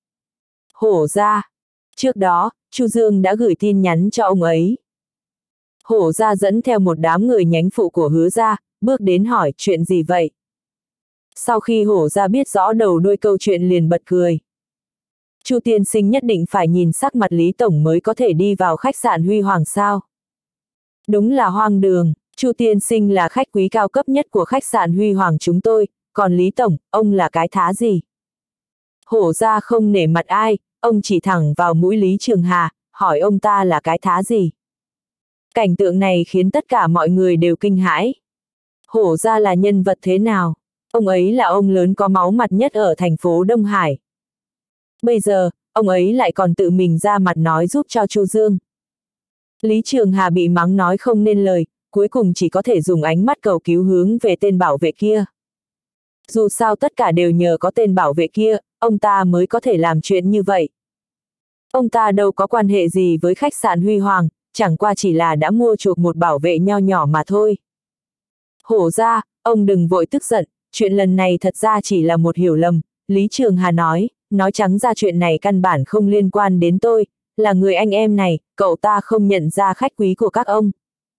Hổ Gia. Trước đó, Chu Dương đã gửi tin nhắn cho ông ấy. Hổ Gia dẫn theo một đám người nhánh phụ của Hứa Gia, bước đến hỏi chuyện gì vậy. Sau khi Hổ Gia biết rõ đầu đuôi câu chuyện liền bật cười. Chu tiên sinh nhất định phải nhìn sắc mặt Lý Tổng mới có thể đi vào khách sạn Huy Hoàng sao. Đúng là hoang đường, Chu tiên sinh là khách quý cao cấp nhất của khách sạn Huy Hoàng chúng tôi, còn Lý Tổng, ông là cái thá gì? Hổ Gia không nể mặt ai, ông chỉ thẳng vào mũi Lý Trường Hà, hỏi ông ta là cái thá gì? Cảnh tượng này khiến tất cả mọi người đều kinh hãi. Hổ Gia là nhân vật thế nào? Ông ấy là ông lớn có máu mặt nhất ở thành phố Đông Hải. Bây giờ, ông ấy lại còn tự mình ra mặt nói giúp cho Chu Dương. Lý Trường Hà bị mắng nói không nên lời, cuối cùng chỉ có thể dùng ánh mắt cầu cứu hướng về tên bảo vệ kia. Dù sao tất cả đều nhờ có tên bảo vệ kia, ông ta mới có thể làm chuyện như vậy. Ông ta đâu có quan hệ gì với khách sạn Huy Hoàng, chẳng qua chỉ là đã mua chuộc một bảo vệ nho nhỏ mà thôi. Hổ ra, ông đừng vội tức giận, chuyện lần này thật ra chỉ là một hiểu lầm, Lý Trường Hà nói trắng ra chuyện này căn bản không liên quan đến tôi, là người anh em này, cậu ta không nhận ra khách quý của các ông.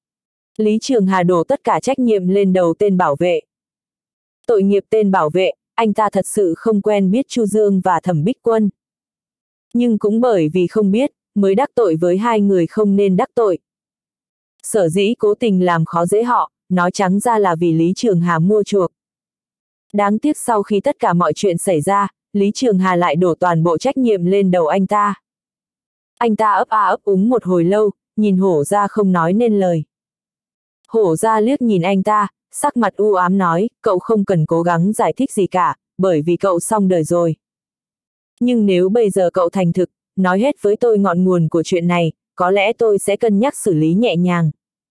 Lý Trường Hà đổ tất cả trách nhiệm lên đầu tên bảo vệ. Tội nghiệp tên bảo vệ, anh ta thật sự không quen biết Chu Dương và Thẩm Bích Quân. Nhưng cũng bởi vì không biết, mới đắc tội với hai người không nên đắc tội. Sở dĩ cố tình làm khó dễ họ, nói trắng ra là vì Lý Trường Hà mua chuộc. Đáng tiếc sau khi tất cả mọi chuyện xảy ra, Lý Trường Hà lại đổ toàn bộ trách nhiệm lên đầu anh ta. Anh ta ấp a ấp úng một hồi lâu, nhìn Hổ ra không nói nên lời. Hổ ra liếc nhìn anh ta, sắc mặt u ám nói, cậu không cần cố gắng giải thích gì cả, bởi vì cậu xong đời rồi. Nhưng nếu bây giờ cậu thành thực, nói hết với tôi ngọn nguồn của chuyện này, có lẽ tôi sẽ cân nhắc xử lý nhẹ nhàng.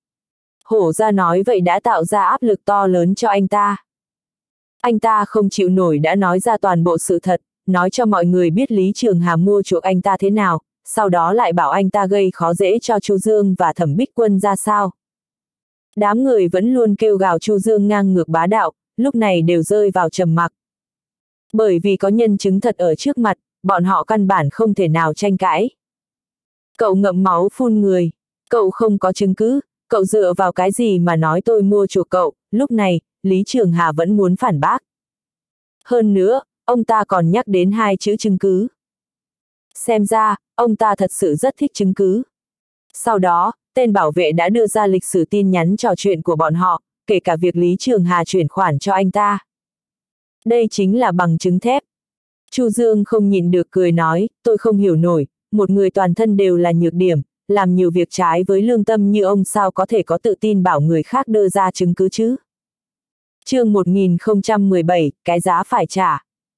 Hổ ra nói vậy đã tạo ra áp lực to lớn cho anh ta. Anh ta không chịu nổi đã nói ra toàn bộ sự thật, nói cho mọi người biết Lý Trường Hà mua chuộc anh ta thế nào, sau đó lại bảo anh ta gây khó dễ cho Chu Dương và Thẩm Bích Quân ra sao. Đám người vẫn luôn kêu gào Chu Dương ngang ngược bá đạo, lúc này đều rơi vào trầm mặc. Bởi vì có nhân chứng thật ở trước mặt, bọn họ căn bản không thể nào tranh cãi. Cậu ngậm máu phun người, cậu không có chứng cứ, cậu dựa vào cái gì mà nói tôi mua chuộc cậu, lúc này, Lý Trường Hà vẫn muốn phản bác. Hơn nữa, ông ta còn nhắc đến hai chữ chứng cứ. Xem ra, ông ta thật sự rất thích chứng cứ. Sau đó, tên bảo vệ đã đưa ra lịch sử tin nhắn trò chuyện của bọn họ, kể cả việc Lý Trường Hà chuyển khoản cho anh ta. Đây chính là bằng chứng thép. Chu Dương không nhịn được cười nói, tôi không hiểu nổi, một người toàn thân đều là nhược điểm, làm nhiều việc trái với lương tâm như ông sao có thể có tự tin bảo người khác đưa ra chứng cứ chứ. Chương 1017, cái giá phải trả.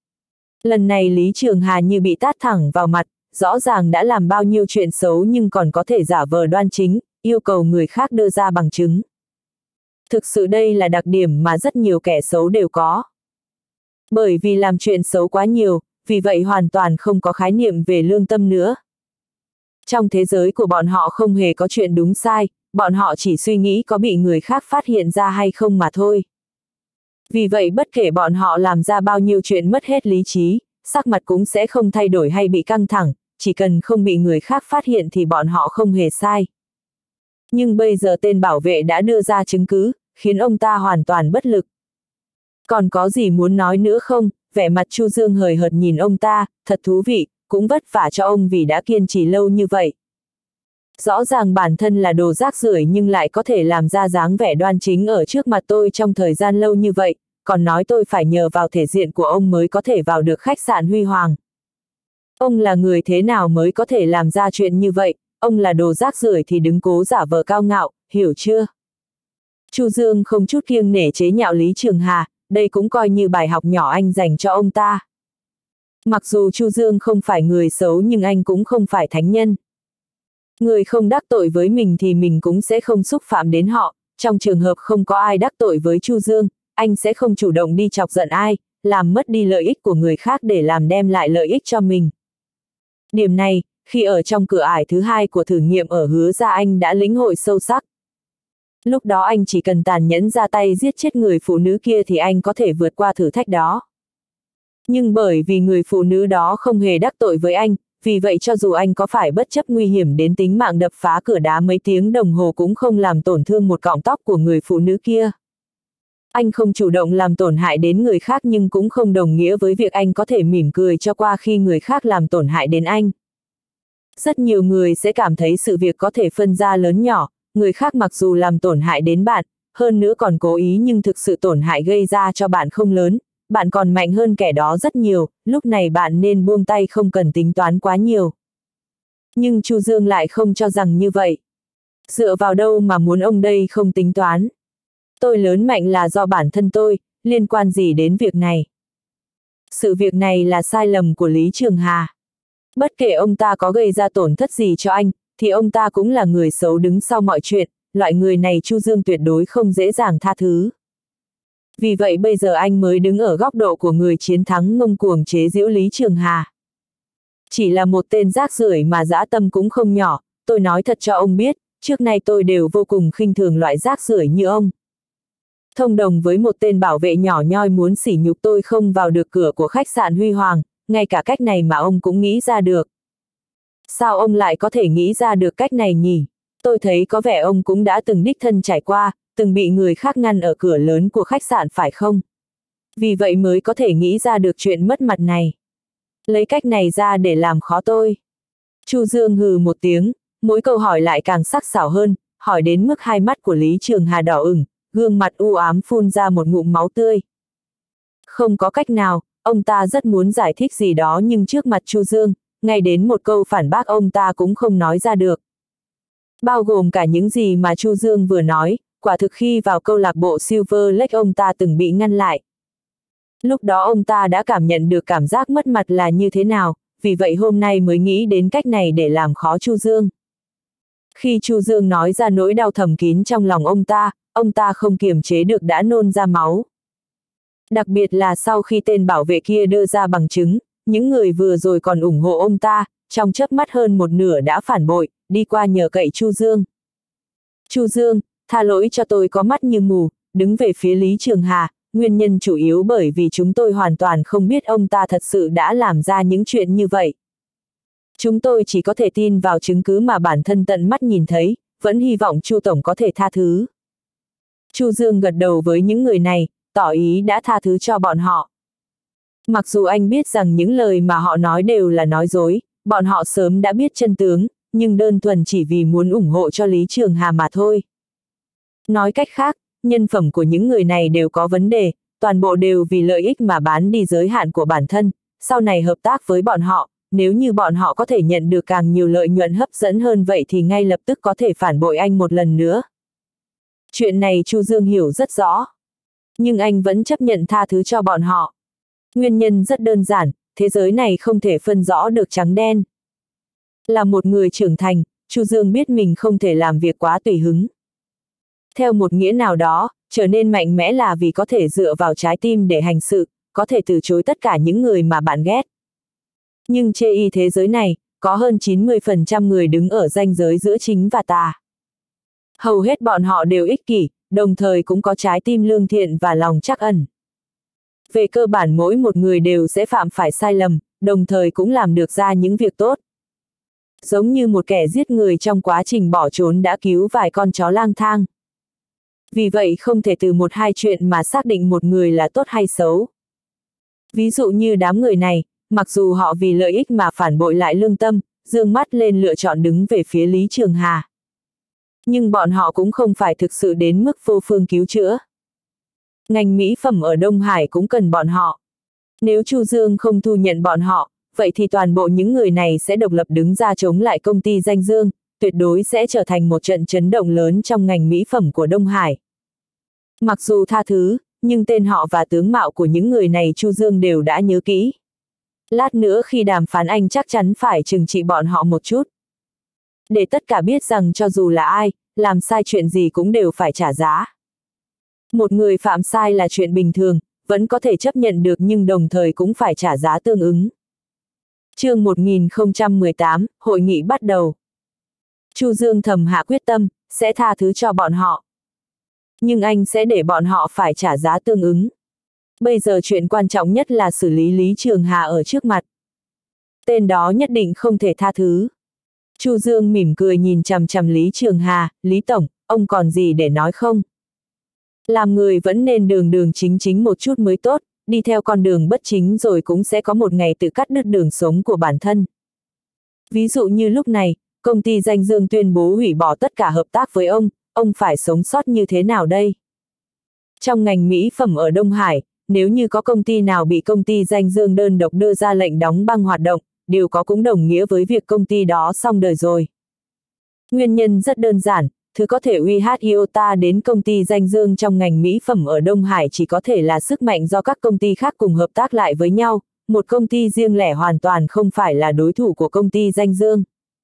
Lần này Lý Trường Hà như bị tát thẳng vào mặt, rõ ràng đã làm bao nhiêu chuyện xấu nhưng còn có thể giả vờ đoan chính, yêu cầu người khác đưa ra bằng chứng. Thực sự đây là đặc điểm mà rất nhiều kẻ xấu đều có. Bởi vì làm chuyện xấu quá nhiều, vì vậy hoàn toàn không có khái niệm về lương tâm nữa. Trong thế giới của bọn họ không hề có chuyện đúng sai, bọn họ chỉ suy nghĩ có bị người khác phát hiện ra hay không mà thôi. Vì vậy bất kể bọn họ làm ra bao nhiêu chuyện mất hết lý trí, sắc mặt cũng sẽ không thay đổi hay bị căng thẳng, chỉ cần không bị người khác phát hiện thì bọn họ không hề sai. Nhưng bây giờ tên bảo vệ đã đưa ra chứng cứ, khiến ông ta hoàn toàn bất lực. Còn có gì muốn nói nữa không? Vẻ mặt Chu Dương hời hợt nhìn ông ta, thật thú vị, cũng vất vả cho ông vì đã kiên trì lâu như vậy. Rõ ràng bản thân là đồ rác rưởi nhưng lại có thể làm ra dáng vẻ đoan chính ở trước mặt tôi trong thời gian lâu như vậy, còn nói tôi phải nhờ vào thể diện của ông mới có thể vào được khách sạn Huy Hoàng. Ông là người thế nào mới có thể làm ra chuyện như vậy, ông là đồ rác rưởi thì đứng cố giả vờ cao ngạo, hiểu chưa? Chu Dương không chút kiêng nể chế nhạo Lý Trường Hà, đây cũng coi như bài học nhỏ anh dành cho ông ta. Mặc dù Chu Dương không phải người xấu nhưng anh cũng không phải thánh nhân. Người không đắc tội với mình thì mình cũng sẽ không xúc phạm đến họ, trong trường hợp không có ai đắc tội với Chu Dương, anh sẽ không chủ động đi chọc giận ai, làm mất đi lợi ích của người khác để làm đem lại lợi ích cho mình. Điểm này, khi ở trong cửa ải thứ hai của thử nghiệm ở Hứa Gia anh đã lĩnh hội sâu sắc. Lúc đó anh chỉ cần tàn nhẫn ra tay giết chết người phụ nữ kia thì anh có thể vượt qua thử thách đó. Nhưng bởi vì người phụ nữ đó không hề đắc tội với anh, vì vậy cho dù anh có phải bất chấp nguy hiểm đến tính mạng đập phá cửa đá mấy tiếng đồng hồ cũng không làm tổn thương một cọng tóc của người phụ nữ kia. Anh không chủ động làm tổn hại đến người khác nhưng cũng không đồng nghĩa với việc anh có thể mỉm cười cho qua khi người khác làm tổn hại đến anh. Rất nhiều người sẽ cảm thấy sự việc có thể phân ra lớn nhỏ, người khác mặc dù làm tổn hại đến bạn, hơn nữa còn cố ý nhưng thực sự tổn hại gây ra cho bạn không lớn, bạn còn mạnh hơn kẻ đó rất nhiều, lúc này bạn nên buông tay không cần tính toán quá nhiều. Nhưng Chu Dương lại không cho rằng như vậy. Dựa vào đâu mà muốn ông đây không tính toán? Tôi lớn mạnh là do bản thân tôi, liên quan gì đến việc này? Sự việc này là sai lầm của Lý Trường Hà. Bất kể ông ta có gây ra tổn thất gì cho anh, thì ông ta cũng là người xấu đứng sau mọi chuyện, loại người này Chu Dương tuyệt đối không dễ dàng tha thứ. Vì vậy bây giờ anh mới đứng ở góc độ của người chiến thắng ngông cuồng chế giễu Lý Trường Hà. Chỉ là một tên rác rưởi mà dã tâm cũng không nhỏ, tôi nói thật cho ông biết, trước nay tôi đều vô cùng khinh thường loại rác rưởi như ông. Thông đồng với một tên bảo vệ nhỏ nhoi muốn sỉ nhục tôi không vào được cửa của khách sạn Huy Hoàng, ngay cả cách này mà ông cũng nghĩ ra được. Sao ông lại có thể nghĩ ra được cách này nhỉ? Tôi thấy có vẻ ông cũng đã từng đích thân trải qua, từng bị người khác ngăn ở cửa lớn của khách sạn phải không? Vì vậy mới có thể nghĩ ra được chuyện mất mặt này. Lấy cách này ra để làm khó tôi. Chu Dương hừ một tiếng, mỗi câu hỏi lại càng sắc sảo hơn, hỏi đến mức hai mắt của Lý Trường Hà đỏ ửng, gương mặt u ám phun ra một ngụm máu tươi. Không có cách nào, ông ta rất muốn giải thích gì đó nhưng trước mặt Chu Dương, ngay đến một câu phản bác ông ta cũng không nói ra được. Bao gồm cả những gì mà Chu Dương vừa nói, quả thực khi vào câu lạc bộ Silver Lake ông ta từng bị ngăn lại. Lúc đó ông ta đã cảm nhận được cảm giác mất mặt là như thế nào, vì vậy hôm nay mới nghĩ đến cách này để làm khó Chu Dương. Khi Chu Dương nói ra nỗi đau thầm kín trong lòng ông ta không kiềm chế được đã nôn ra máu. Đặc biệt là sau khi tên bảo vệ kia đưa ra bằng chứng, những người vừa rồi còn ủng hộ ông ta, trong chớp mắt hơn một nửa đã phản bội, đi qua nhờ cậy Chu Dương. Chu Dương, tha lỗi cho tôi có mắt như mù, đứng về phía Lý Trường Hà, nguyên nhân chủ yếu bởi vì chúng tôi hoàn toàn không biết ông ta thật sự đã làm ra những chuyện như vậy. Chúng tôi chỉ có thể tin vào chứng cứ mà bản thân tận mắt nhìn thấy, vẫn hy vọng Chu Tổng có thể tha thứ. Chu Dương gật đầu với những người này, tỏ ý đã tha thứ cho bọn họ. Mặc dù anh biết rằng những lời mà họ nói đều là nói dối, bọn họ sớm đã biết chân tướng, nhưng đơn thuần chỉ vì muốn ủng hộ cho Lý Trường Hà mà thôi. Nói cách khác, nhân phẩm của những người này đều có vấn đề, toàn bộ đều vì lợi ích mà bán đi giới hạn của bản thân, sau này hợp tác với bọn họ, nếu như bọn họ có thể nhận được càng nhiều lợi nhuận hấp dẫn hơn vậy thì ngay lập tức có thể phản bội anh một lần nữa. Chuyện này Chu Dương hiểu rất rõ. Nhưng anh vẫn chấp nhận tha thứ cho bọn họ. Nguyên nhân rất đơn giản, thế giới này không thể phân rõ được trắng đen. Là một người trưởng thành, Chu Dương biết mình không thể làm việc quá tùy hứng. Theo một nghĩa nào đó, trở nên mạnh mẽ là vì có thể dựa vào trái tim để hành sự, có thể từ chối tất cả những người mà bạn ghét. Nhưng chê y thế giới này, có hơn 90% người đứng ở ranh giới giữa chính và tà. Hầu hết bọn họ đều ích kỷ, đồng thời cũng có trái tim lương thiện và lòng trắc ẩn. Về cơ bản mỗi một người đều sẽ phạm phải sai lầm, đồng thời cũng làm được ra những việc tốt. Giống như một kẻ giết người trong quá trình bỏ trốn đã cứu vài con chó lang thang. Vì vậy không thể từ một hai chuyện mà xác định một người là tốt hay xấu. Ví dụ như đám người này, mặc dù họ vì lợi ích mà phản bội lại lương tâm, dương mắt lên lựa chọn đứng về phía Lý Trường Hà. Nhưng bọn họ cũng không phải thực sự đến mức vô phương cứu chữa. Ngành mỹ phẩm ở Đông Hải cũng cần bọn họ. Nếu Chu Dương không thu nhận bọn họ, vậy thì toàn bộ những người này sẽ độc lập đứng ra chống lại công ty Danh Dương, tuyệt đối sẽ trở thành một trận chấn động lớn trong ngành mỹ phẩm của Đông Hải. Mặc dù tha thứ, nhưng tên họ và tướng mạo của những người này Chu Dương đều đã nhớ kỹ. Lát nữa khi đàm phán anh chắc chắn phải trừng trị bọn họ một chút. Để tất cả biết rằng cho dù là ai, làm sai chuyện gì cũng đều phải trả giá. Một người phạm sai là chuyện bình thường, vẫn có thể chấp nhận được nhưng đồng thời cũng phải trả giá tương ứng. Chương 1018, hội nghị bắt đầu. Chu Dương thầm hạ quyết tâm, sẽ tha thứ cho bọn họ. Nhưng anh sẽ để bọn họ phải trả giá tương ứng. Bây giờ chuyện quan trọng nhất là xử lý Lý Trường Hà ở trước mặt. Tên đó nhất định không thể tha thứ. Chu Dương mỉm cười nhìn chằm chằm Lý Trường Hà, Lý Tổng, ông còn gì để nói không? Làm người vẫn nên đường đường chính chính một chút mới tốt, đi theo con đường bất chính rồi cũng sẽ có một ngày tự cắt đứt đường sống của bản thân. Ví dụ như lúc này, công ty Danh Dương tuyên bố hủy bỏ tất cả hợp tác với ông phải sống sót như thế nào đây? Trong ngành mỹ phẩm ở Đông Hải, nếu như có công ty nào bị công ty Danh Dương đơn độc đưa ra lệnh đóng băng hoạt động, điều có cũng đồng nghĩa với việc công ty đó xong đời rồi. Nguyên nhân rất đơn giản, thứ có thể uy hiếp iota đến công ty Danh Dương trong ngành mỹ phẩm ở Đông Hải chỉ có thể là sức mạnh do các công ty khác cùng hợp tác lại với nhau, một công ty riêng lẻ hoàn toàn không phải là đối thủ của công ty Danh Dương.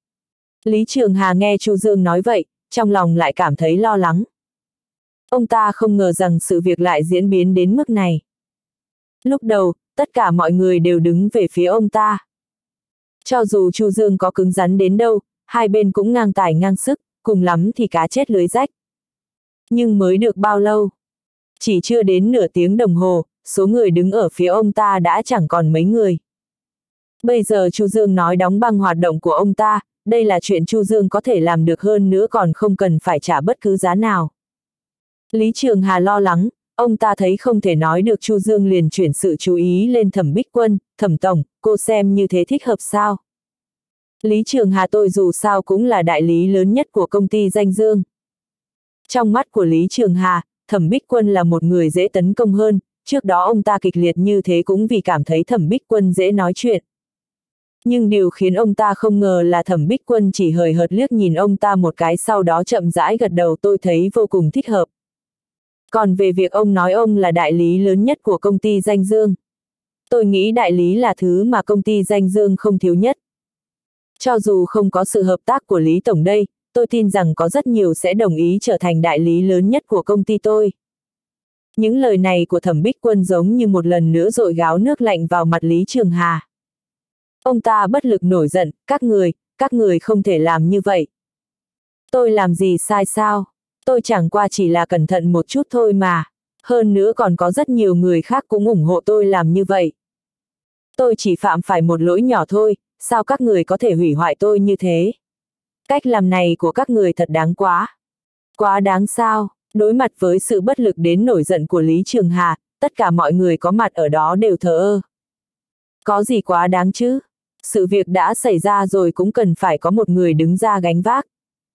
Lý Trường Hà nghe Chu Dương nói vậy, trong lòng lại cảm thấy lo lắng. Ông ta không ngờ rằng sự việc lại diễn biến đến mức này. Lúc đầu, tất cả mọi người đều đứng về phía ông ta. Cho dù Chu Dương có cứng rắn đến đâu, hai bên cũng ngang tài ngang sức, cùng lắm thì cá chết lưới rách. Nhưng mới được bao lâu? Chỉ chưa đến nửa tiếng đồng hồ, số người đứng ở phía ông ta đã chẳng còn mấy người. Bây giờ Chu Dương nói đóng băng hoạt động của ông ta, đây là chuyện Chu Dương có thể làm được, hơn nữa còn không cần phải trả bất cứ giá nào. Lý Trường Hà lo lắng, ông ta thấy không thể nói được Chu Dương liền chuyển sự chú ý lên Thẩm Bích Quân. Thẩm tổng, cô xem như thế thích hợp sao? Lý Trường Hà, tôi dù sao cũng là đại lý lớn nhất của công ty Danh Dương. Trong mắt của Lý Trường Hà, Thẩm Bích Quân là một người dễ tấn công hơn, trước đó ông ta kịch liệt như thế cũng vì cảm thấy Thẩm Bích Quân dễ nói chuyện. Nhưng điều khiến ông ta không ngờ là Thẩm Bích Quân chỉ hời hợt liếc nhìn ông ta một cái, sau đó chậm rãi gật đầu, tôi thấy vô cùng thích hợp. Còn về việc ông nói ông là đại lý lớn nhất của công ty Danh Dương, tôi nghĩ đại lý là thứ mà công ty Danh Dương không thiếu nhất. Cho dù không có sự hợp tác của Lý Tổng đây, tôi tin rằng có rất nhiều sẽ đồng ý trở thành đại lý lớn nhất của công ty tôi. Những lời này của Thẩm Bích Quân giống như một lần nữa dội gáo nước lạnh vào mặt Lý Trường Hà. Ông ta bất lực nổi giận, các người không thể làm như vậy. Tôi làm gì sai sao? Tôi chẳng qua chỉ là cẩn thận một chút thôi mà. Hơn nữa còn có rất nhiều người khác cũng ủng hộ tôi làm như vậy. Tôi chỉ phạm phải một lỗi nhỏ thôi, sao các người có thể hủy hoại tôi như thế? Cách làm này của các người thật đáng quá. Quá đáng sao? Đối mặt với sự bất lực đến nổi giận của Lý Trường Hà, tất cả mọi người có mặt ở đó đều thờ ơ. Có gì quá đáng chứ? Sự việc đã xảy ra rồi cũng cần phải có một người đứng ra gánh vác.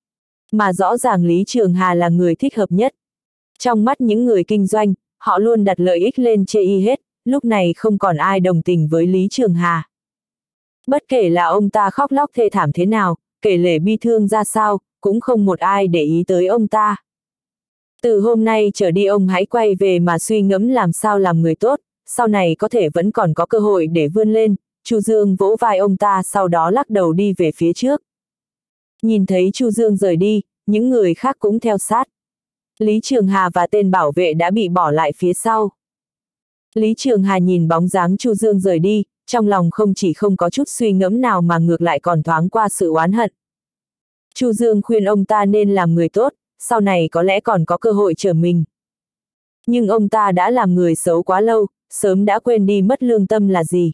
Mà rõ ràng Lý Trường Hà là người thích hợp nhất. Trong mắt những người kinh doanh, họ luôn đặt lợi ích lên trên y hết, lúc này không còn ai đồng tình với Lý Trường Hà. Bất kể là ông ta khóc lóc thê thảm thế nào, kể lể bi thương ra sao, cũng không một ai để ý tới ông ta. Từ hôm nay trở đi ông hãy quay về mà suy ngẫm làm sao làm người tốt, sau này có thể vẫn còn có cơ hội để vươn lên. Chu Dương vỗ vai ông ta, sau đó lắc đầu đi về phía trước. Nhìn thấy Chu Dương rời đi, những người khác cũng theo sát. Lý Trường Hà và tên bảo vệ đã bị bỏ lại phía sau. Lý Trường Hà nhìn bóng dáng Chu Dương rời đi, trong lòng không chỉ không có chút suy ngẫm nào mà ngược lại còn thoáng qua sự oán hận. Chu Dương khuyên ông ta nên làm người tốt, sau này có lẽ còn có cơ hội trở mình. Nhưng ông ta đã làm người xấu quá lâu, sớm đã quên đi mất lương tâm là gì.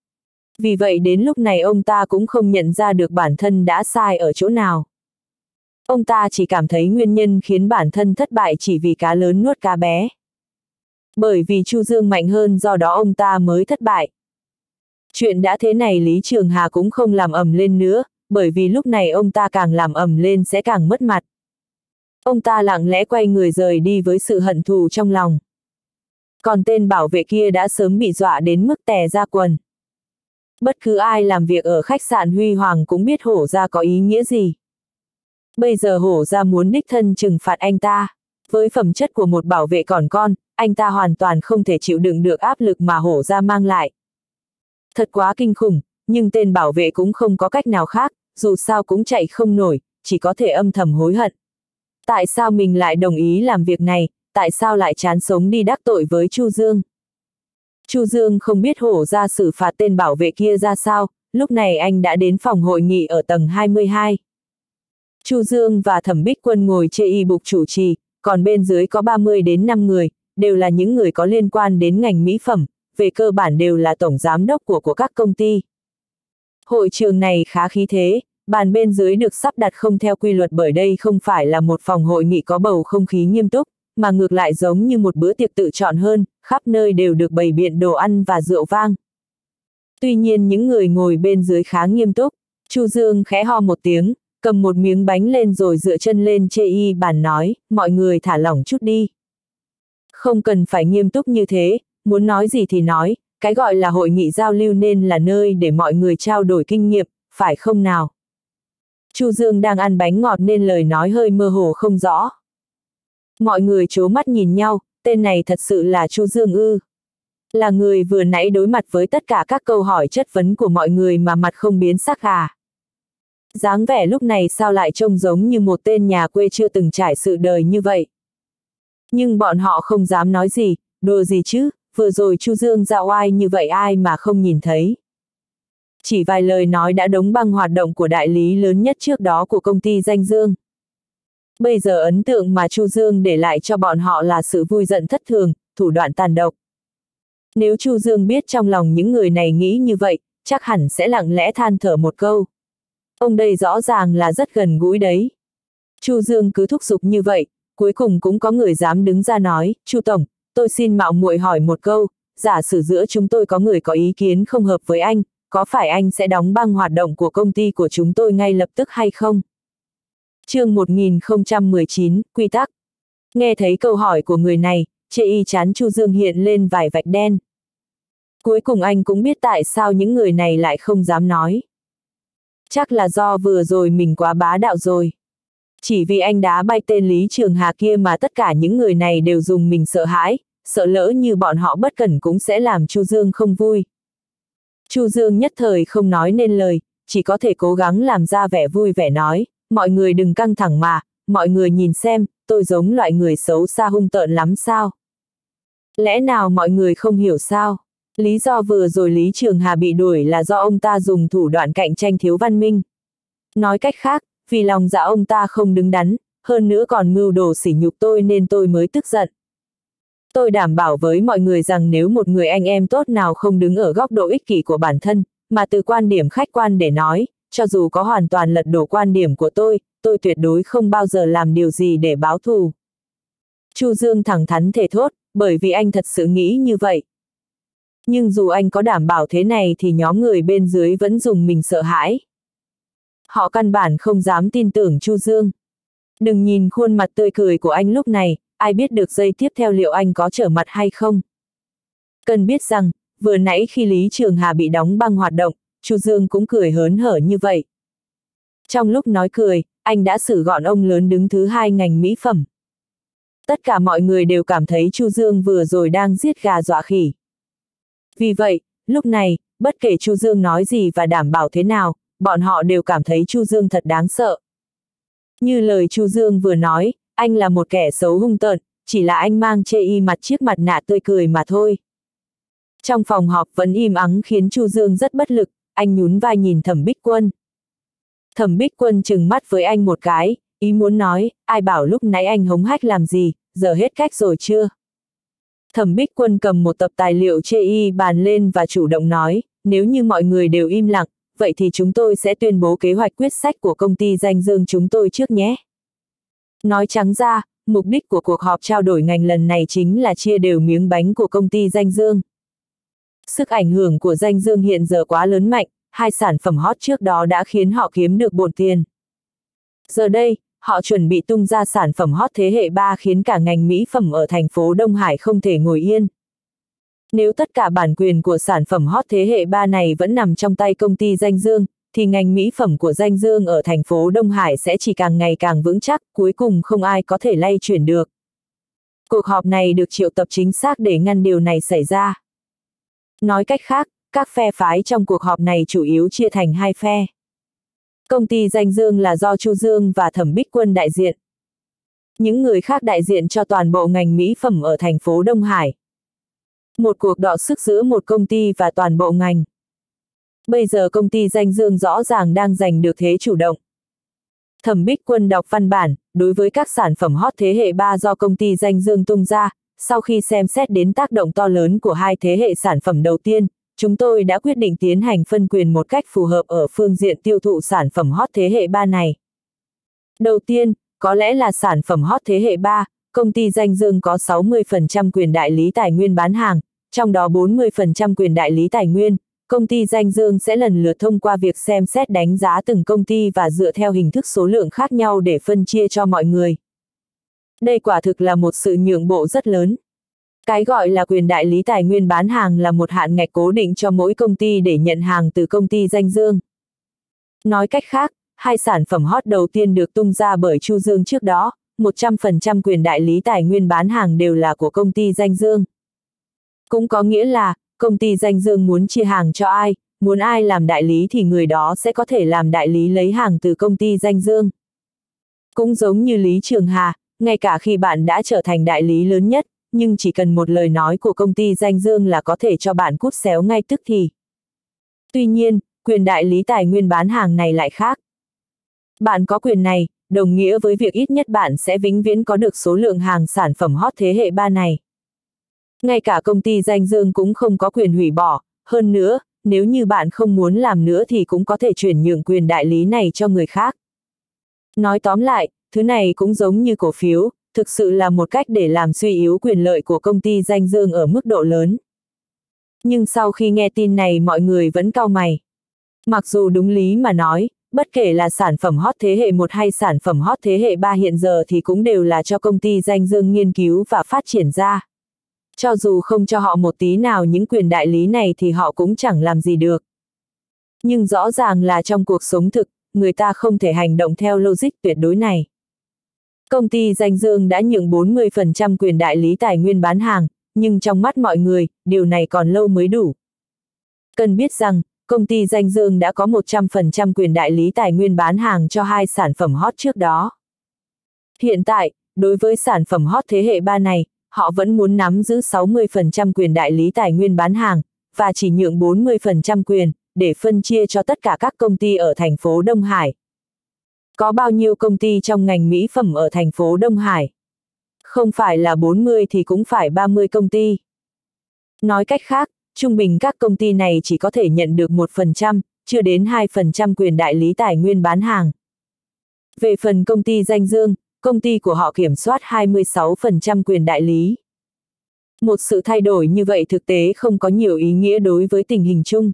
Vì vậy đến lúc này ông ta cũng không nhận ra được bản thân đã sai ở chỗ nào. Ông ta chỉ cảm thấy nguyên nhân khiến bản thân thất bại chỉ vì cá lớn nuốt cá bé. Bởi vì Chu Dương mạnh hơn, do đó ông ta mới thất bại. Chuyện đã thế này Lý Trường Hà cũng không làm ầm lên nữa, bởi vì lúc này ông ta càng làm ầm lên sẽ càng mất mặt. Ông ta lặng lẽ quay người rời đi với sự hận thù trong lòng. Còn tên bảo vệ kia đã sớm bị dọa đến mức tè ra quần. Bất cứ ai làm việc ở khách sạn Huy Hoàng cũng biết Hổ Gia có ý nghĩa gì. Bây giờ Hổ Gia muốn đích thân trừng phạt anh ta. Với phẩm chất của một bảo vệ còn con, anh ta hoàn toàn không thể chịu đựng được áp lực mà Hổ Gia mang lại. Thật quá kinh khủng, nhưng tên bảo vệ cũng không có cách nào khác, dù sao cũng chạy không nổi, chỉ có thể âm thầm hối hận. Tại sao mình lại đồng ý làm việc này, tại sao lại chán sống đi đắc tội với Chu Dương? Chu Dương không biết Hổ Gia xử phạt tên bảo vệ kia ra sao, lúc này anh đã đến phòng hội nghị ở tầng 22. Chu Dương và Thẩm Bích Quân ngồi chê y bục chủ trì, còn bên dưới có 30 đến 5 người, đều là những người có liên quan đến ngành mỹ phẩm, về cơ bản đều là tổng giám đốc của các công ty. Hội trường này khá khí thế, bàn bên dưới được sắp đặt không theo quy luật, bởi đây không phải là một phòng hội nghị có bầu không khí nghiêm túc, mà ngược lại giống như một bữa tiệc tự chọn hơn, khắp nơi đều được bày biện đồ ăn và rượu vang. Tuy nhiên những người ngồi bên dưới khá nghiêm túc. Chu Dương khẽ ho một tiếng, cầm một miếng bánh lên rồi dựa chân lên chê y bàn nói, mọi người thả lỏng chút đi. Không cần phải nghiêm túc như thế, muốn nói gì thì nói, cái gọi là hội nghị giao lưu nên là nơi để mọi người trao đổi kinh nghiệm, phải không nào? Chu Dương đang ăn bánh ngọt nên lời nói hơi mơ hồ không rõ. Mọi người trố mắt nhìn nhau, tên này thật sự là Chu Dương ư? Là người vừa nãy đối mặt với tất cả các câu hỏi chất vấn của mọi người mà mặt không biến sắc à? Dáng vẻ lúc này sao lại trông giống như một tên nhà quê chưa từng trải sự đời như vậy? Nhưng bọn họ không dám nói gì, đùa gì chứ, vừa rồi Chu Dương ra oai như vậy ai mà không nhìn thấy. Chỉ vài lời nói đã đóng băng hoạt động của đại lý lớn nhất trước đó của công ty Danh Dương. Bây giờ ấn tượng mà Chu Dương để lại cho bọn họ là sự vui giận thất thường, thủ đoạn tàn độc. Nếu Chu Dương biết trong lòng những người này nghĩ như vậy, chắc hẳn sẽ lặng lẽ than thở một câu. Ông đây rõ ràng là rất gần gũi đấy. Chu Dương cứ thúc giục như vậy, cuối cùng cũng có người dám đứng ra nói, Chu Tổng, tôi xin mạo muội hỏi một câu, giả sử giữa chúng tôi có người có ý kiến không hợp với anh, có phải anh sẽ đóng băng hoạt động của công ty của chúng tôi ngay lập tức hay không? Chương 1019, Quy tắc. Nghe thấy câu hỏi của người này, chê y chán Chu Dương hiện lên vài vạch đen. Cuối cùng anh cũng biết tại sao những người này lại không dám nói. Chắc là do vừa rồi mình quá bá đạo rồi. Chỉ vì anh đá bay tên Lý Trường Hà kia mà tất cả những người này đều dùng mình sợ hãi, sợ lỡ như bọn họ bất cẩn cũng sẽ làm Chu Dương không vui. Chu Dương nhất thời không nói nên lời, chỉ có thể cố gắng làm ra vẻ vui vẻ nói, mọi người đừng căng thẳng mà, mọi người nhìn xem, tôi giống loại người xấu xa hung tợn lắm sao? Lẽ nào mọi người không hiểu sao? Lý do vừa rồi Lý Trường Hà bị đuổi là do ông ta dùng thủ đoạn cạnh tranh thiếu văn minh. Nói cách khác, vì lòng dạ ông ta không đứng đắn, hơn nữa còn mưu đồ sỉ nhục tôi nên tôi mới tức giận. Tôi đảm bảo với mọi người rằng nếu một người anh em tốt nào không đứng ở góc độ ích kỷ của bản thân, mà từ quan điểm khách quan để nói, cho dù có hoàn toàn lật đổ quan điểm của tôi tuyệt đối không bao giờ làm điều gì để báo thù. Chu Dương thẳng thắn thề thốt, bởi vì anh thật sự nghĩ như vậy. Nhưng dù anh có đảm bảo thế này thì nhóm người bên dưới vẫn dùng mình sợ hãi. Họ căn bản không dám tin tưởng Chu Dương. Đừng nhìn khuôn mặt tươi cười của anh lúc này, ai biết được giây tiếp theo liệu anh có trở mặt hay không. Cần biết rằng, vừa nãy khi Lý Trường Hà bị đóng băng hoạt động, Chu Dương cũng cười hớn hở như vậy. Trong lúc nói cười, anh đã xử gọn ông lớn đứng thứ hai ngành mỹ phẩm. Tất cả mọi người đều cảm thấy Chu Dương vừa rồi đang giết gà dọa khỉ. Vì vậy, lúc này, bất kể Chu Dương nói gì và đảm bảo thế nào, bọn họ đều cảm thấy Chu Dương thật đáng sợ. Như lời Chu Dương vừa nói, anh là một kẻ xấu hung tợn, chỉ là anh mang chê y mặt chiếc mặt nạ tươi cười mà thôi. Trong phòng họp vẫn im ắng khiến Chu Dương rất bất lực, anh nhún vai nhìn Thẩm Bích Quân. Thẩm Bích Quân trừng mắt với anh một cái, ý muốn nói, ai bảo lúc nãy anh hống hách làm gì, giờ hết cách rồi chưa? Thẩm Bích Quân cầm một tập tài liệu chê y bàn lên và chủ động nói, nếu như mọi người đều im lặng, vậy thì chúng tôi sẽ tuyên bố kế hoạch quyết sách của công ty Danh Dương chúng tôi trước nhé. Nói trắng ra, mục đích của cuộc họp trao đổi ngành lần này chính là chia đều miếng bánh của công ty Danh Dương. Sức ảnh hưởng của Danh Dương hiện giờ quá lớn mạnh, hai sản phẩm hot trước đó đã khiến họ kiếm được bộn tiền. Giờ đây, họ chuẩn bị tung ra sản phẩm hot thế hệ 3 khiến cả ngành mỹ phẩm ở thành phố Đông Hải không thể ngồi yên. Nếu tất cả bản quyền của sản phẩm hot thế hệ 3 này vẫn nằm trong tay công ty Danh Dương, thì ngành mỹ phẩm của Danh Dương ở thành phố Đông Hải sẽ chỉ càng ngày càng vững chắc, cuối cùng không ai có thể lay chuyển được. Cuộc họp này được triệu tập chính xác để ngăn điều này xảy ra. Nói cách khác, các phe phái trong cuộc họp này chủ yếu chia thành hai phe. Công ty Danh Dương là do Chu Dương và Thẩm Bích Quân đại diện. Những người khác đại diện cho toàn bộ ngành mỹ phẩm ở thành phố Đông Hải. Một cuộc đọ sức giữa một công ty và toàn bộ ngành. Bây giờ công ty Danh Dương rõ ràng đang giành được thế chủ động. Thẩm Bích Quân đọc văn bản, đối với các sản phẩm hot thế hệ 3 do công ty Danh Dương tung ra, sau khi xem xét đến tác động to lớn của hai thế hệ sản phẩm đầu tiên, chúng tôi đã quyết định tiến hành phân quyền một cách phù hợp ở phương diện tiêu thụ sản phẩm hot thế hệ 3 này. Đầu tiên, có lẽ là sản phẩm hot thế hệ 3, công ty Danh Dương có 60% quyền đại lý tài nguyên bán hàng, trong đó 40% quyền đại lý tài nguyên. Công ty Danh Dương sẽ lần lượt thông qua việc xem xét đánh giá từng công ty và dựa theo hình thức số lượng khác nhau để phân chia cho mọi người. Đây quả thực là một sự nhượng bộ rất lớn. Cái gọi là quyền đại lý tài nguyên bán hàng là một hạn ngạch cố định cho mỗi công ty để nhận hàng từ công ty Danh Dương. Nói cách khác, hai sản phẩm hot đầu tiên được tung ra bởi Chu Dương trước đó, 100% quyền đại lý tài nguyên bán hàng đều là của công ty Danh Dương. Cũng có nghĩa là, công ty Danh Dương muốn chia hàng cho ai, muốn ai làm đại lý thì người đó sẽ có thể làm đại lý lấy hàng từ công ty Danh Dương. Cũng giống như Lý Trường Hà, ngay cả khi bạn đã trở thành đại lý lớn nhất, nhưng chỉ cần một lời nói của công ty Danh Dương là có thể cho bạn cút xéo ngay tức thì. Tuy nhiên, quyền đại lý tài nguyên bán hàng này lại khác. Bạn có quyền này, đồng nghĩa với việc ít nhất bạn sẽ vĩnh viễn có được số lượng hàng sản phẩm hot thế hệ 3 này. Ngay cả công ty danh dương cũng không có quyền hủy bỏ, hơn nữa, nếu như bạn không muốn làm nữa thì cũng có thể chuyển nhượng quyền đại lý này cho người khác. Nói tóm lại, thứ này cũng giống như cổ phiếu, thực sự là một cách để làm suy yếu quyền lợi của công ty danh dương ở mức độ lớn. Nhưng sau khi nghe tin này mọi người vẫn cau mày. Mặc dù đúng lý mà nói, bất kể là sản phẩm hot thế hệ 1 hay sản phẩm hot thế hệ 3 hiện giờ thì cũng đều là cho công ty danh dương nghiên cứu và phát triển ra. Cho dù không cho họ một tí nào những quyền đại lý này thì họ cũng chẳng làm gì được. Nhưng rõ ràng là trong cuộc sống thực, người ta không thể hành động theo logic tuyệt đối này. Công ty danh dương đã nhượng 40% quyền đại lý tài nguyên bán hàng, nhưng trong mắt mọi người, điều này còn lâu mới đủ. Cần biết rằng, công ty danh dương đã có 100% quyền đại lý tài nguyên bán hàng cho hai sản phẩm hot trước đó. Hiện tại, đối với sản phẩm hot thế hệ 3 này, họ vẫn muốn nắm giữ 60% quyền đại lý tài nguyên bán hàng, và chỉ nhượng 40% quyền, để phân chia cho tất cả các công ty ở thành phố Đông Hải. Có bao nhiêu công ty trong ngành mỹ phẩm ở thành phố Đông Hải? Không phải là 40 thì cũng phải 30 công ty. Nói cách khác, trung bình các công ty này chỉ có thể nhận được 1%, chưa đến 2% quyền đại lý tài nguyên bán hàng. Về phần công ty danh dương, công ty của họ kiểm soát 26% quyền đại lý. Một sự thay đổi như vậy thực tế không có nhiều ý nghĩa đối với tình hình chung.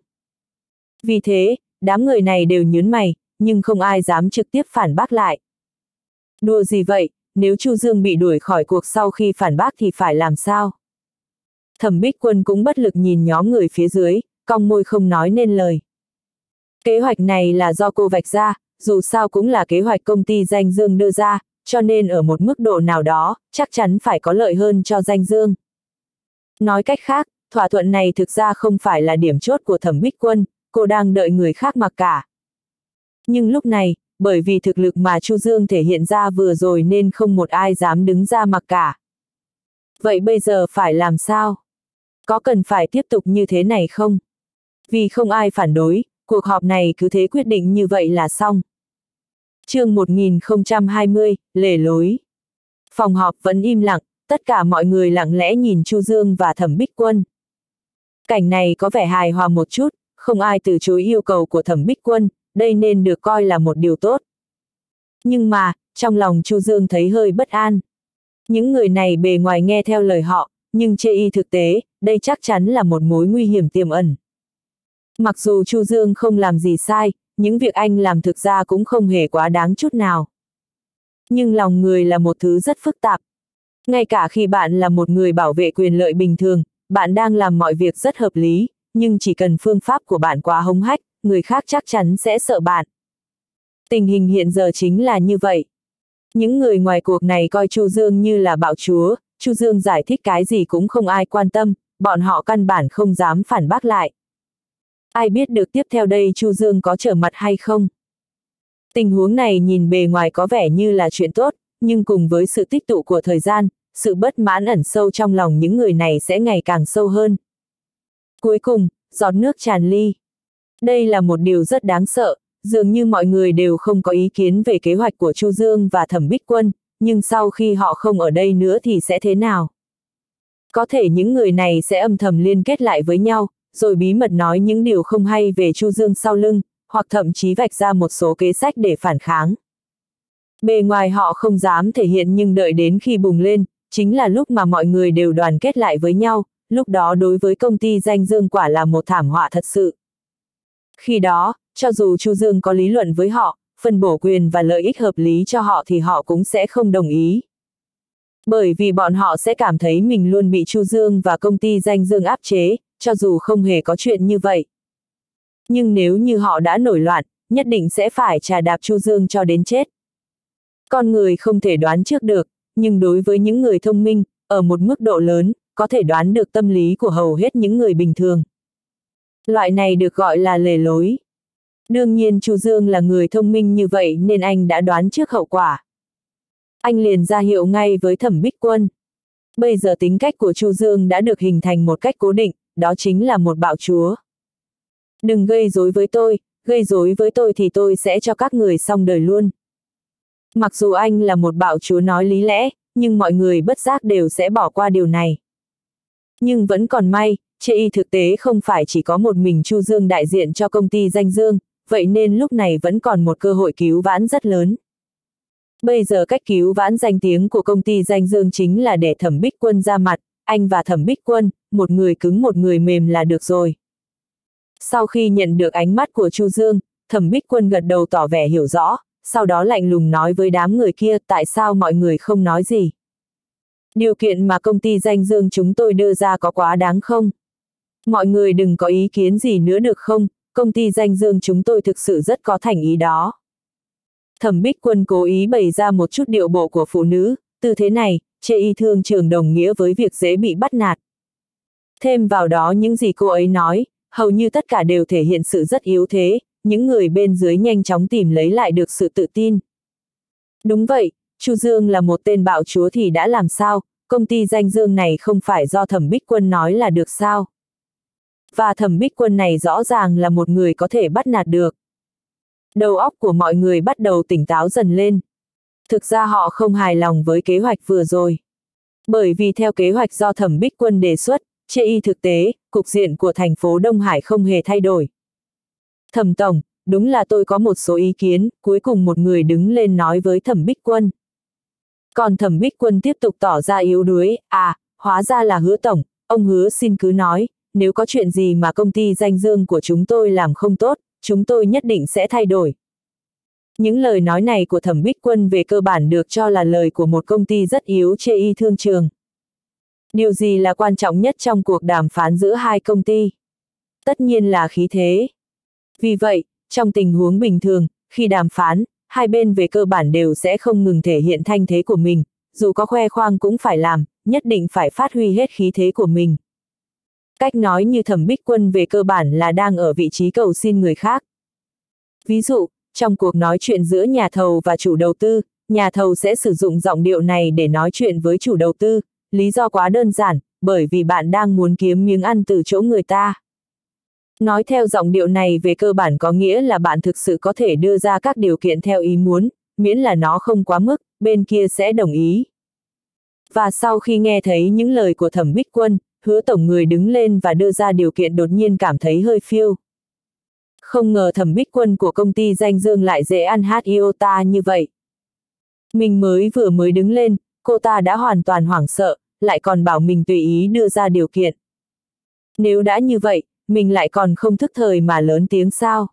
Vì thế, đám người này đều nhướng mày, nhưng không ai dám trực tiếp phản bác lại. Đùa gì vậy, nếu Chu Dương bị đuổi khỏi cuộc sau khi phản bác thì phải làm sao? Thẩm Bích Quân cũng bất lực nhìn nhóm người phía dưới, cong môi không nói nên lời. Kế hoạch này là do cô vạch ra, dù sao cũng là kế hoạch công ty danh dương đưa ra, cho nên ở một mức độ nào đó, chắc chắn phải có lợi hơn cho danh dương. Nói cách khác, thỏa thuận này thực ra không phải là điểm chốt của Thẩm Bích Quân, cô đang đợi người khác mặc cả. Nhưng lúc này, bởi vì thực lực mà Chu Dương thể hiện ra vừa rồi nên không một ai dám đứng ra mặc cả. Vậy bây giờ phải làm sao? Có cần phải tiếp tục như thế này không? Vì không ai phản đối, cuộc họp này cứ thế quyết định như vậy là xong. Chương 1020, lề lối. Phòng họp vẫn im lặng, tất cả mọi người lặng lẽ nhìn Chu Dương và Thẩm Bích Quân. Cảnh này có vẻ hài hòa một chút, không ai từ chối yêu cầu của Thẩm Bích Quân, đây nên được coi là một điều tốt. Nhưng mà, trong lòng Chu Dương thấy hơi bất an. Những người này bề ngoài nghe theo lời họ, nhưng chê y thực tế, đây chắc chắn là một mối nguy hiểm tiềm ẩn. Mặc dù Chu Dương không làm gì sai, những việc anh làm thực ra cũng không hề quá đáng chút nào. Nhưng lòng người là một thứ rất phức tạp. Ngay cả khi bạn là một người bảo vệ quyền lợi bình thường, bạn đang làm mọi việc rất hợp lý, nhưng chỉ cần phương pháp của bạn quá hống hách, người khác chắc chắn sẽ sợ bạn. Tình hình hiện giờ chính là như vậy. Những người ngoài cuộc này coi Chu Dương như là bạo chúa, Chu Dương giải thích cái gì cũng không ai quan tâm, bọn họ căn bản không dám phản bác lại. Ai biết được tiếp theo đây Chu Dương có trở mặt hay không? Tình huống này nhìn bề ngoài có vẻ như là chuyện tốt, nhưng cùng với sự tích tụ của thời gian, sự bất mãn ẩn sâu trong lòng những người này sẽ ngày càng sâu hơn. Cuối cùng, giọt nước tràn ly. Đây là một điều rất đáng sợ, dường như mọi người đều không có ý kiến về kế hoạch của Chu Dương và Thẩm Bích Quân, nhưng sau khi họ không ở đây nữa thì sẽ thế nào? Có thể những người này sẽ âm thầm liên kết lại với nhau, rồi bí mật nói những điều không hay về Chu Dương sau lưng, hoặc thậm chí vạch ra một số kế sách để phản kháng. Bề ngoài họ không dám thể hiện nhưng đợi đến khi bùng lên, chính là lúc mà mọi người đều đoàn kết lại với nhau, lúc đó đối với công ty danh dương quả là một thảm họa thật sự. Khi đó, cho dù Chu Dương có lý luận với họ, phân bổ quyền và lợi ích hợp lý cho họ thì họ cũng sẽ không đồng ý. Bởi vì bọn họ sẽ cảm thấy mình luôn bị Chu Dương và công ty danh dương áp chế, cho dù không hề có chuyện như vậy. Nhưng nếu như họ đã nổi loạn, nhất định sẽ phải trà đạp Chu Dương cho đến chết. Con người không thể đoán trước được, nhưng đối với những người thông minh, ở một mức độ lớn, có thể đoán được tâm lý của hầu hết những người bình thường. Loại này được gọi là lề lối. Đương nhiên Chu Dương là người thông minh như vậy nên anh đã đoán trước hậu quả. Anh liền ra hiệu ngay với Thẩm Bích Quân. Bây giờ tính cách của Chu Dương đã được hình thành một cách cố định, đó chính là một bạo chúa. Đừng gây rối với tôi, gây rối với tôi thì tôi sẽ cho các người xong đời luôn. Mặc dù anh là một bạo chúa nói lý lẽ, nhưng mọi người bất giác đều sẽ bỏ qua điều này. Nhưng vẫn còn may, chê thực tế không phải chỉ có một mình Chu Dương đại diện cho công ty Danh Dương, vậy nên lúc này vẫn còn một cơ hội cứu vãn rất lớn. Bây giờ cách cứu vãn danh tiếng của công ty Danh Dương chính là để Thẩm Bích Quân ra mặt, anh và Thẩm Bích Quân, một người cứng một người mềm là được rồi. Sau khi nhận được ánh mắt của Chu Dương, Thẩm Bích Quân gật đầu tỏ vẻ hiểu rõ, sau đó lạnh lùng nói với đám người kia tại sao mọi người không nói gì. Điều kiện mà công ty Danh Dương chúng tôi đưa ra có quá đáng không? Mọi người đừng có ý kiến gì nữa được không, công ty Danh Dương chúng tôi thực sự rất có thành ý đó. Thẩm Bích Quân cố ý bày ra một chút điệu bộ của phụ nữ, tư thế này, chê thương trường đồng nghĩa với việc dễ bị bắt nạt. Thêm vào đó những gì cô ấy nói, hầu như tất cả đều thể hiện sự rất yếu thế, những người bên dưới nhanh chóng tìm lấy lại được sự tự tin. Đúng vậy, Chu Dương là một tên bạo chúa thì đã làm sao, công ty Danh Dương này không phải do Thẩm Bích Quân nói là được sao. Và Thẩm Bích Quân này rõ ràng là một người có thể bắt nạt được. Đầu óc của mọi người bắt đầu tỉnh táo dần lên. Thực ra họ không hài lòng với kế hoạch vừa rồi. Bởi vì theo kế hoạch do Thẩm Bích Quân đề xuất, thực tế, cục diện của thành phố Đông Hải không hề thay đổi. Thẩm Tổng, đúng là tôi có một số ý kiến, cuối cùng một người đứng lên nói với Thẩm Bích Quân. Còn Thẩm Bích Quân tiếp tục tỏ ra yếu đuối, hóa ra là Hứa Tổng, ông Hứa xin cứ nói, nếu có chuyện gì mà công ty Danh Dương của chúng tôi làm không tốt, chúng tôi nhất định sẽ thay đổi. Những lời nói này của Thẩm Bích Quân về cơ bản được cho là lời của một công ty rất yếu chê thương trường. Điều gì là quan trọng nhất trong cuộc đàm phán giữa hai công ty? Tất nhiên là khí thế. Vì vậy, trong tình huống bình thường, khi đàm phán, hai bên về cơ bản đều sẽ không ngừng thể hiện thanh thế của mình, dù có khoe khoang cũng phải làm, nhất định phải phát huy hết khí thế của mình. Cách nói như Thẩm Bích Quân về cơ bản là đang ở vị trí cầu xin người khác. Ví dụ, trong cuộc nói chuyện giữa nhà thầu và chủ đầu tư, nhà thầu sẽ sử dụng giọng điệu này để nói chuyện với chủ đầu tư, lý do quá đơn giản, bởi vì bạn đang muốn kiếm miếng ăn từ chỗ người ta. Nói theo giọng điệu này về cơ bản có nghĩa là bạn thực sự có thể đưa ra các điều kiện theo ý muốn, miễn là nó không quá mức, bên kia sẽ đồng ý. Và sau khi nghe thấy những lời của Thẩm Bích Quân, Hứa Tổng người đứng lên và đưa ra điều kiện đột nhiên cảm thấy hơi phiêu. Không ngờ Thẩm Bích Quân của công ty Danh Dương lại dễ ăn hát iota như vậy. Mình vừa mới đứng lên, cô ta đã hoàn toàn hoảng sợ, lại còn bảo mình tùy ý đưa ra điều kiện. Nếu đã như vậy, mình lại còn không thức thời mà lớn tiếng sao?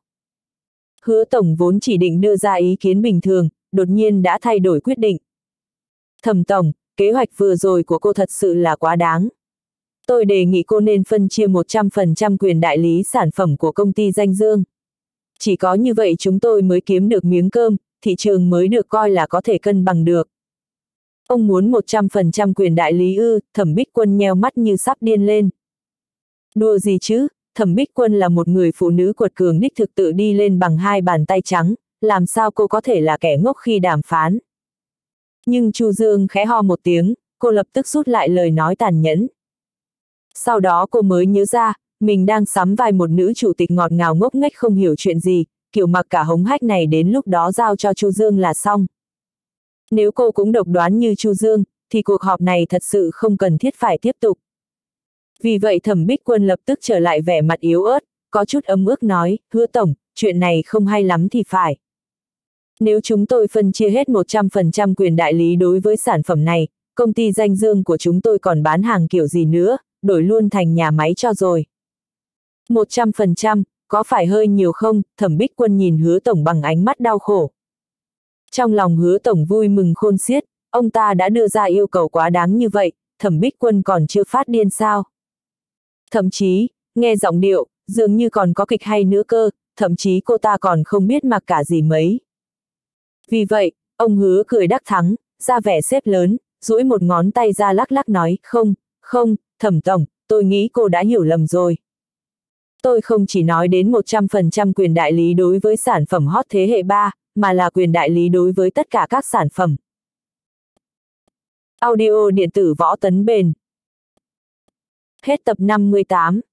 Hứa Tổng vốn chỉ định đưa ra ý kiến bình thường, đột nhiên đã thay đổi quyết định. Thẩm Tổng, kế hoạch vừa rồi của cô thật sự là quá đáng. Tôi đề nghị cô nên phân chia 100% quyền đại lý sản phẩm của công ty Danh Dương. Chỉ có như vậy chúng tôi mới kiếm được miếng cơm, thị trường mới được coi là có thể cân bằng được. Ông muốn 100% quyền đại lý ư? Thẩm Bích Quân nheo mắt như sắp điên lên. Đùa gì chứ, Thẩm Bích Quân là một người phụ nữ quật cường đích thực tự đi lên bằng hai bàn tay trắng, làm sao cô có thể là kẻ ngốc khi đàm phán. Nhưng Chu Dương khẽ ho một tiếng, cô lập tức rút lại lời nói tàn nhẫn. Sau đó cô mới nhớ ra, mình đang sắm vai một nữ chủ tịch ngọt ngào ngốc nghếch không hiểu chuyện gì, kiểu mặc cả hống hách này đến lúc đó giao cho Chu Dương là xong. Nếu cô cũng độc đoán như Chu Dương, thì cuộc họp này thật sự không cần thiết phải tiếp tục. Vì vậy Thẩm Bích Quân lập tức trở lại vẻ mặt yếu ớt, có chút ấm ức nói, Hứa Tổng, chuyện này không hay lắm thì phải. Nếu chúng tôi phân chia hết 100% quyền đại lý đối với sản phẩm này, công ty Danh Dương của chúng tôi còn bán hàng kiểu gì nữa, đổi luôn thành nhà máy cho rồi. 100%, có phải hơi nhiều không? Thẩm Bích Quân nhìn Hứa Tổng bằng ánh mắt đau khổ. Trong lòng Hứa Tổng vui mừng khôn xiết, ông ta đã đưa ra yêu cầu quá đáng như vậy, Thẩm Bích Quân còn chưa phát điên sao? Thậm chí, nghe giọng điệu, dường như còn có kịch hay nữa cơ, thậm chí cô ta còn không biết mặc cả gì mấy. Vì vậy, ông Hứa cười đắc thắng, ra vẻ xếp lớn, duỗi một ngón tay ra lắc lắc nói, không, Thẩm Tổng, tôi nghĩ cô đã hiểu lầm rồi. Tôi không chỉ nói đến 100% quyền đại lý đối với sản phẩm hot thế hệ 3, mà là quyền đại lý đối với tất cả các sản phẩm. Audio điện tử Võ Tấn Bền. Hết tập 58.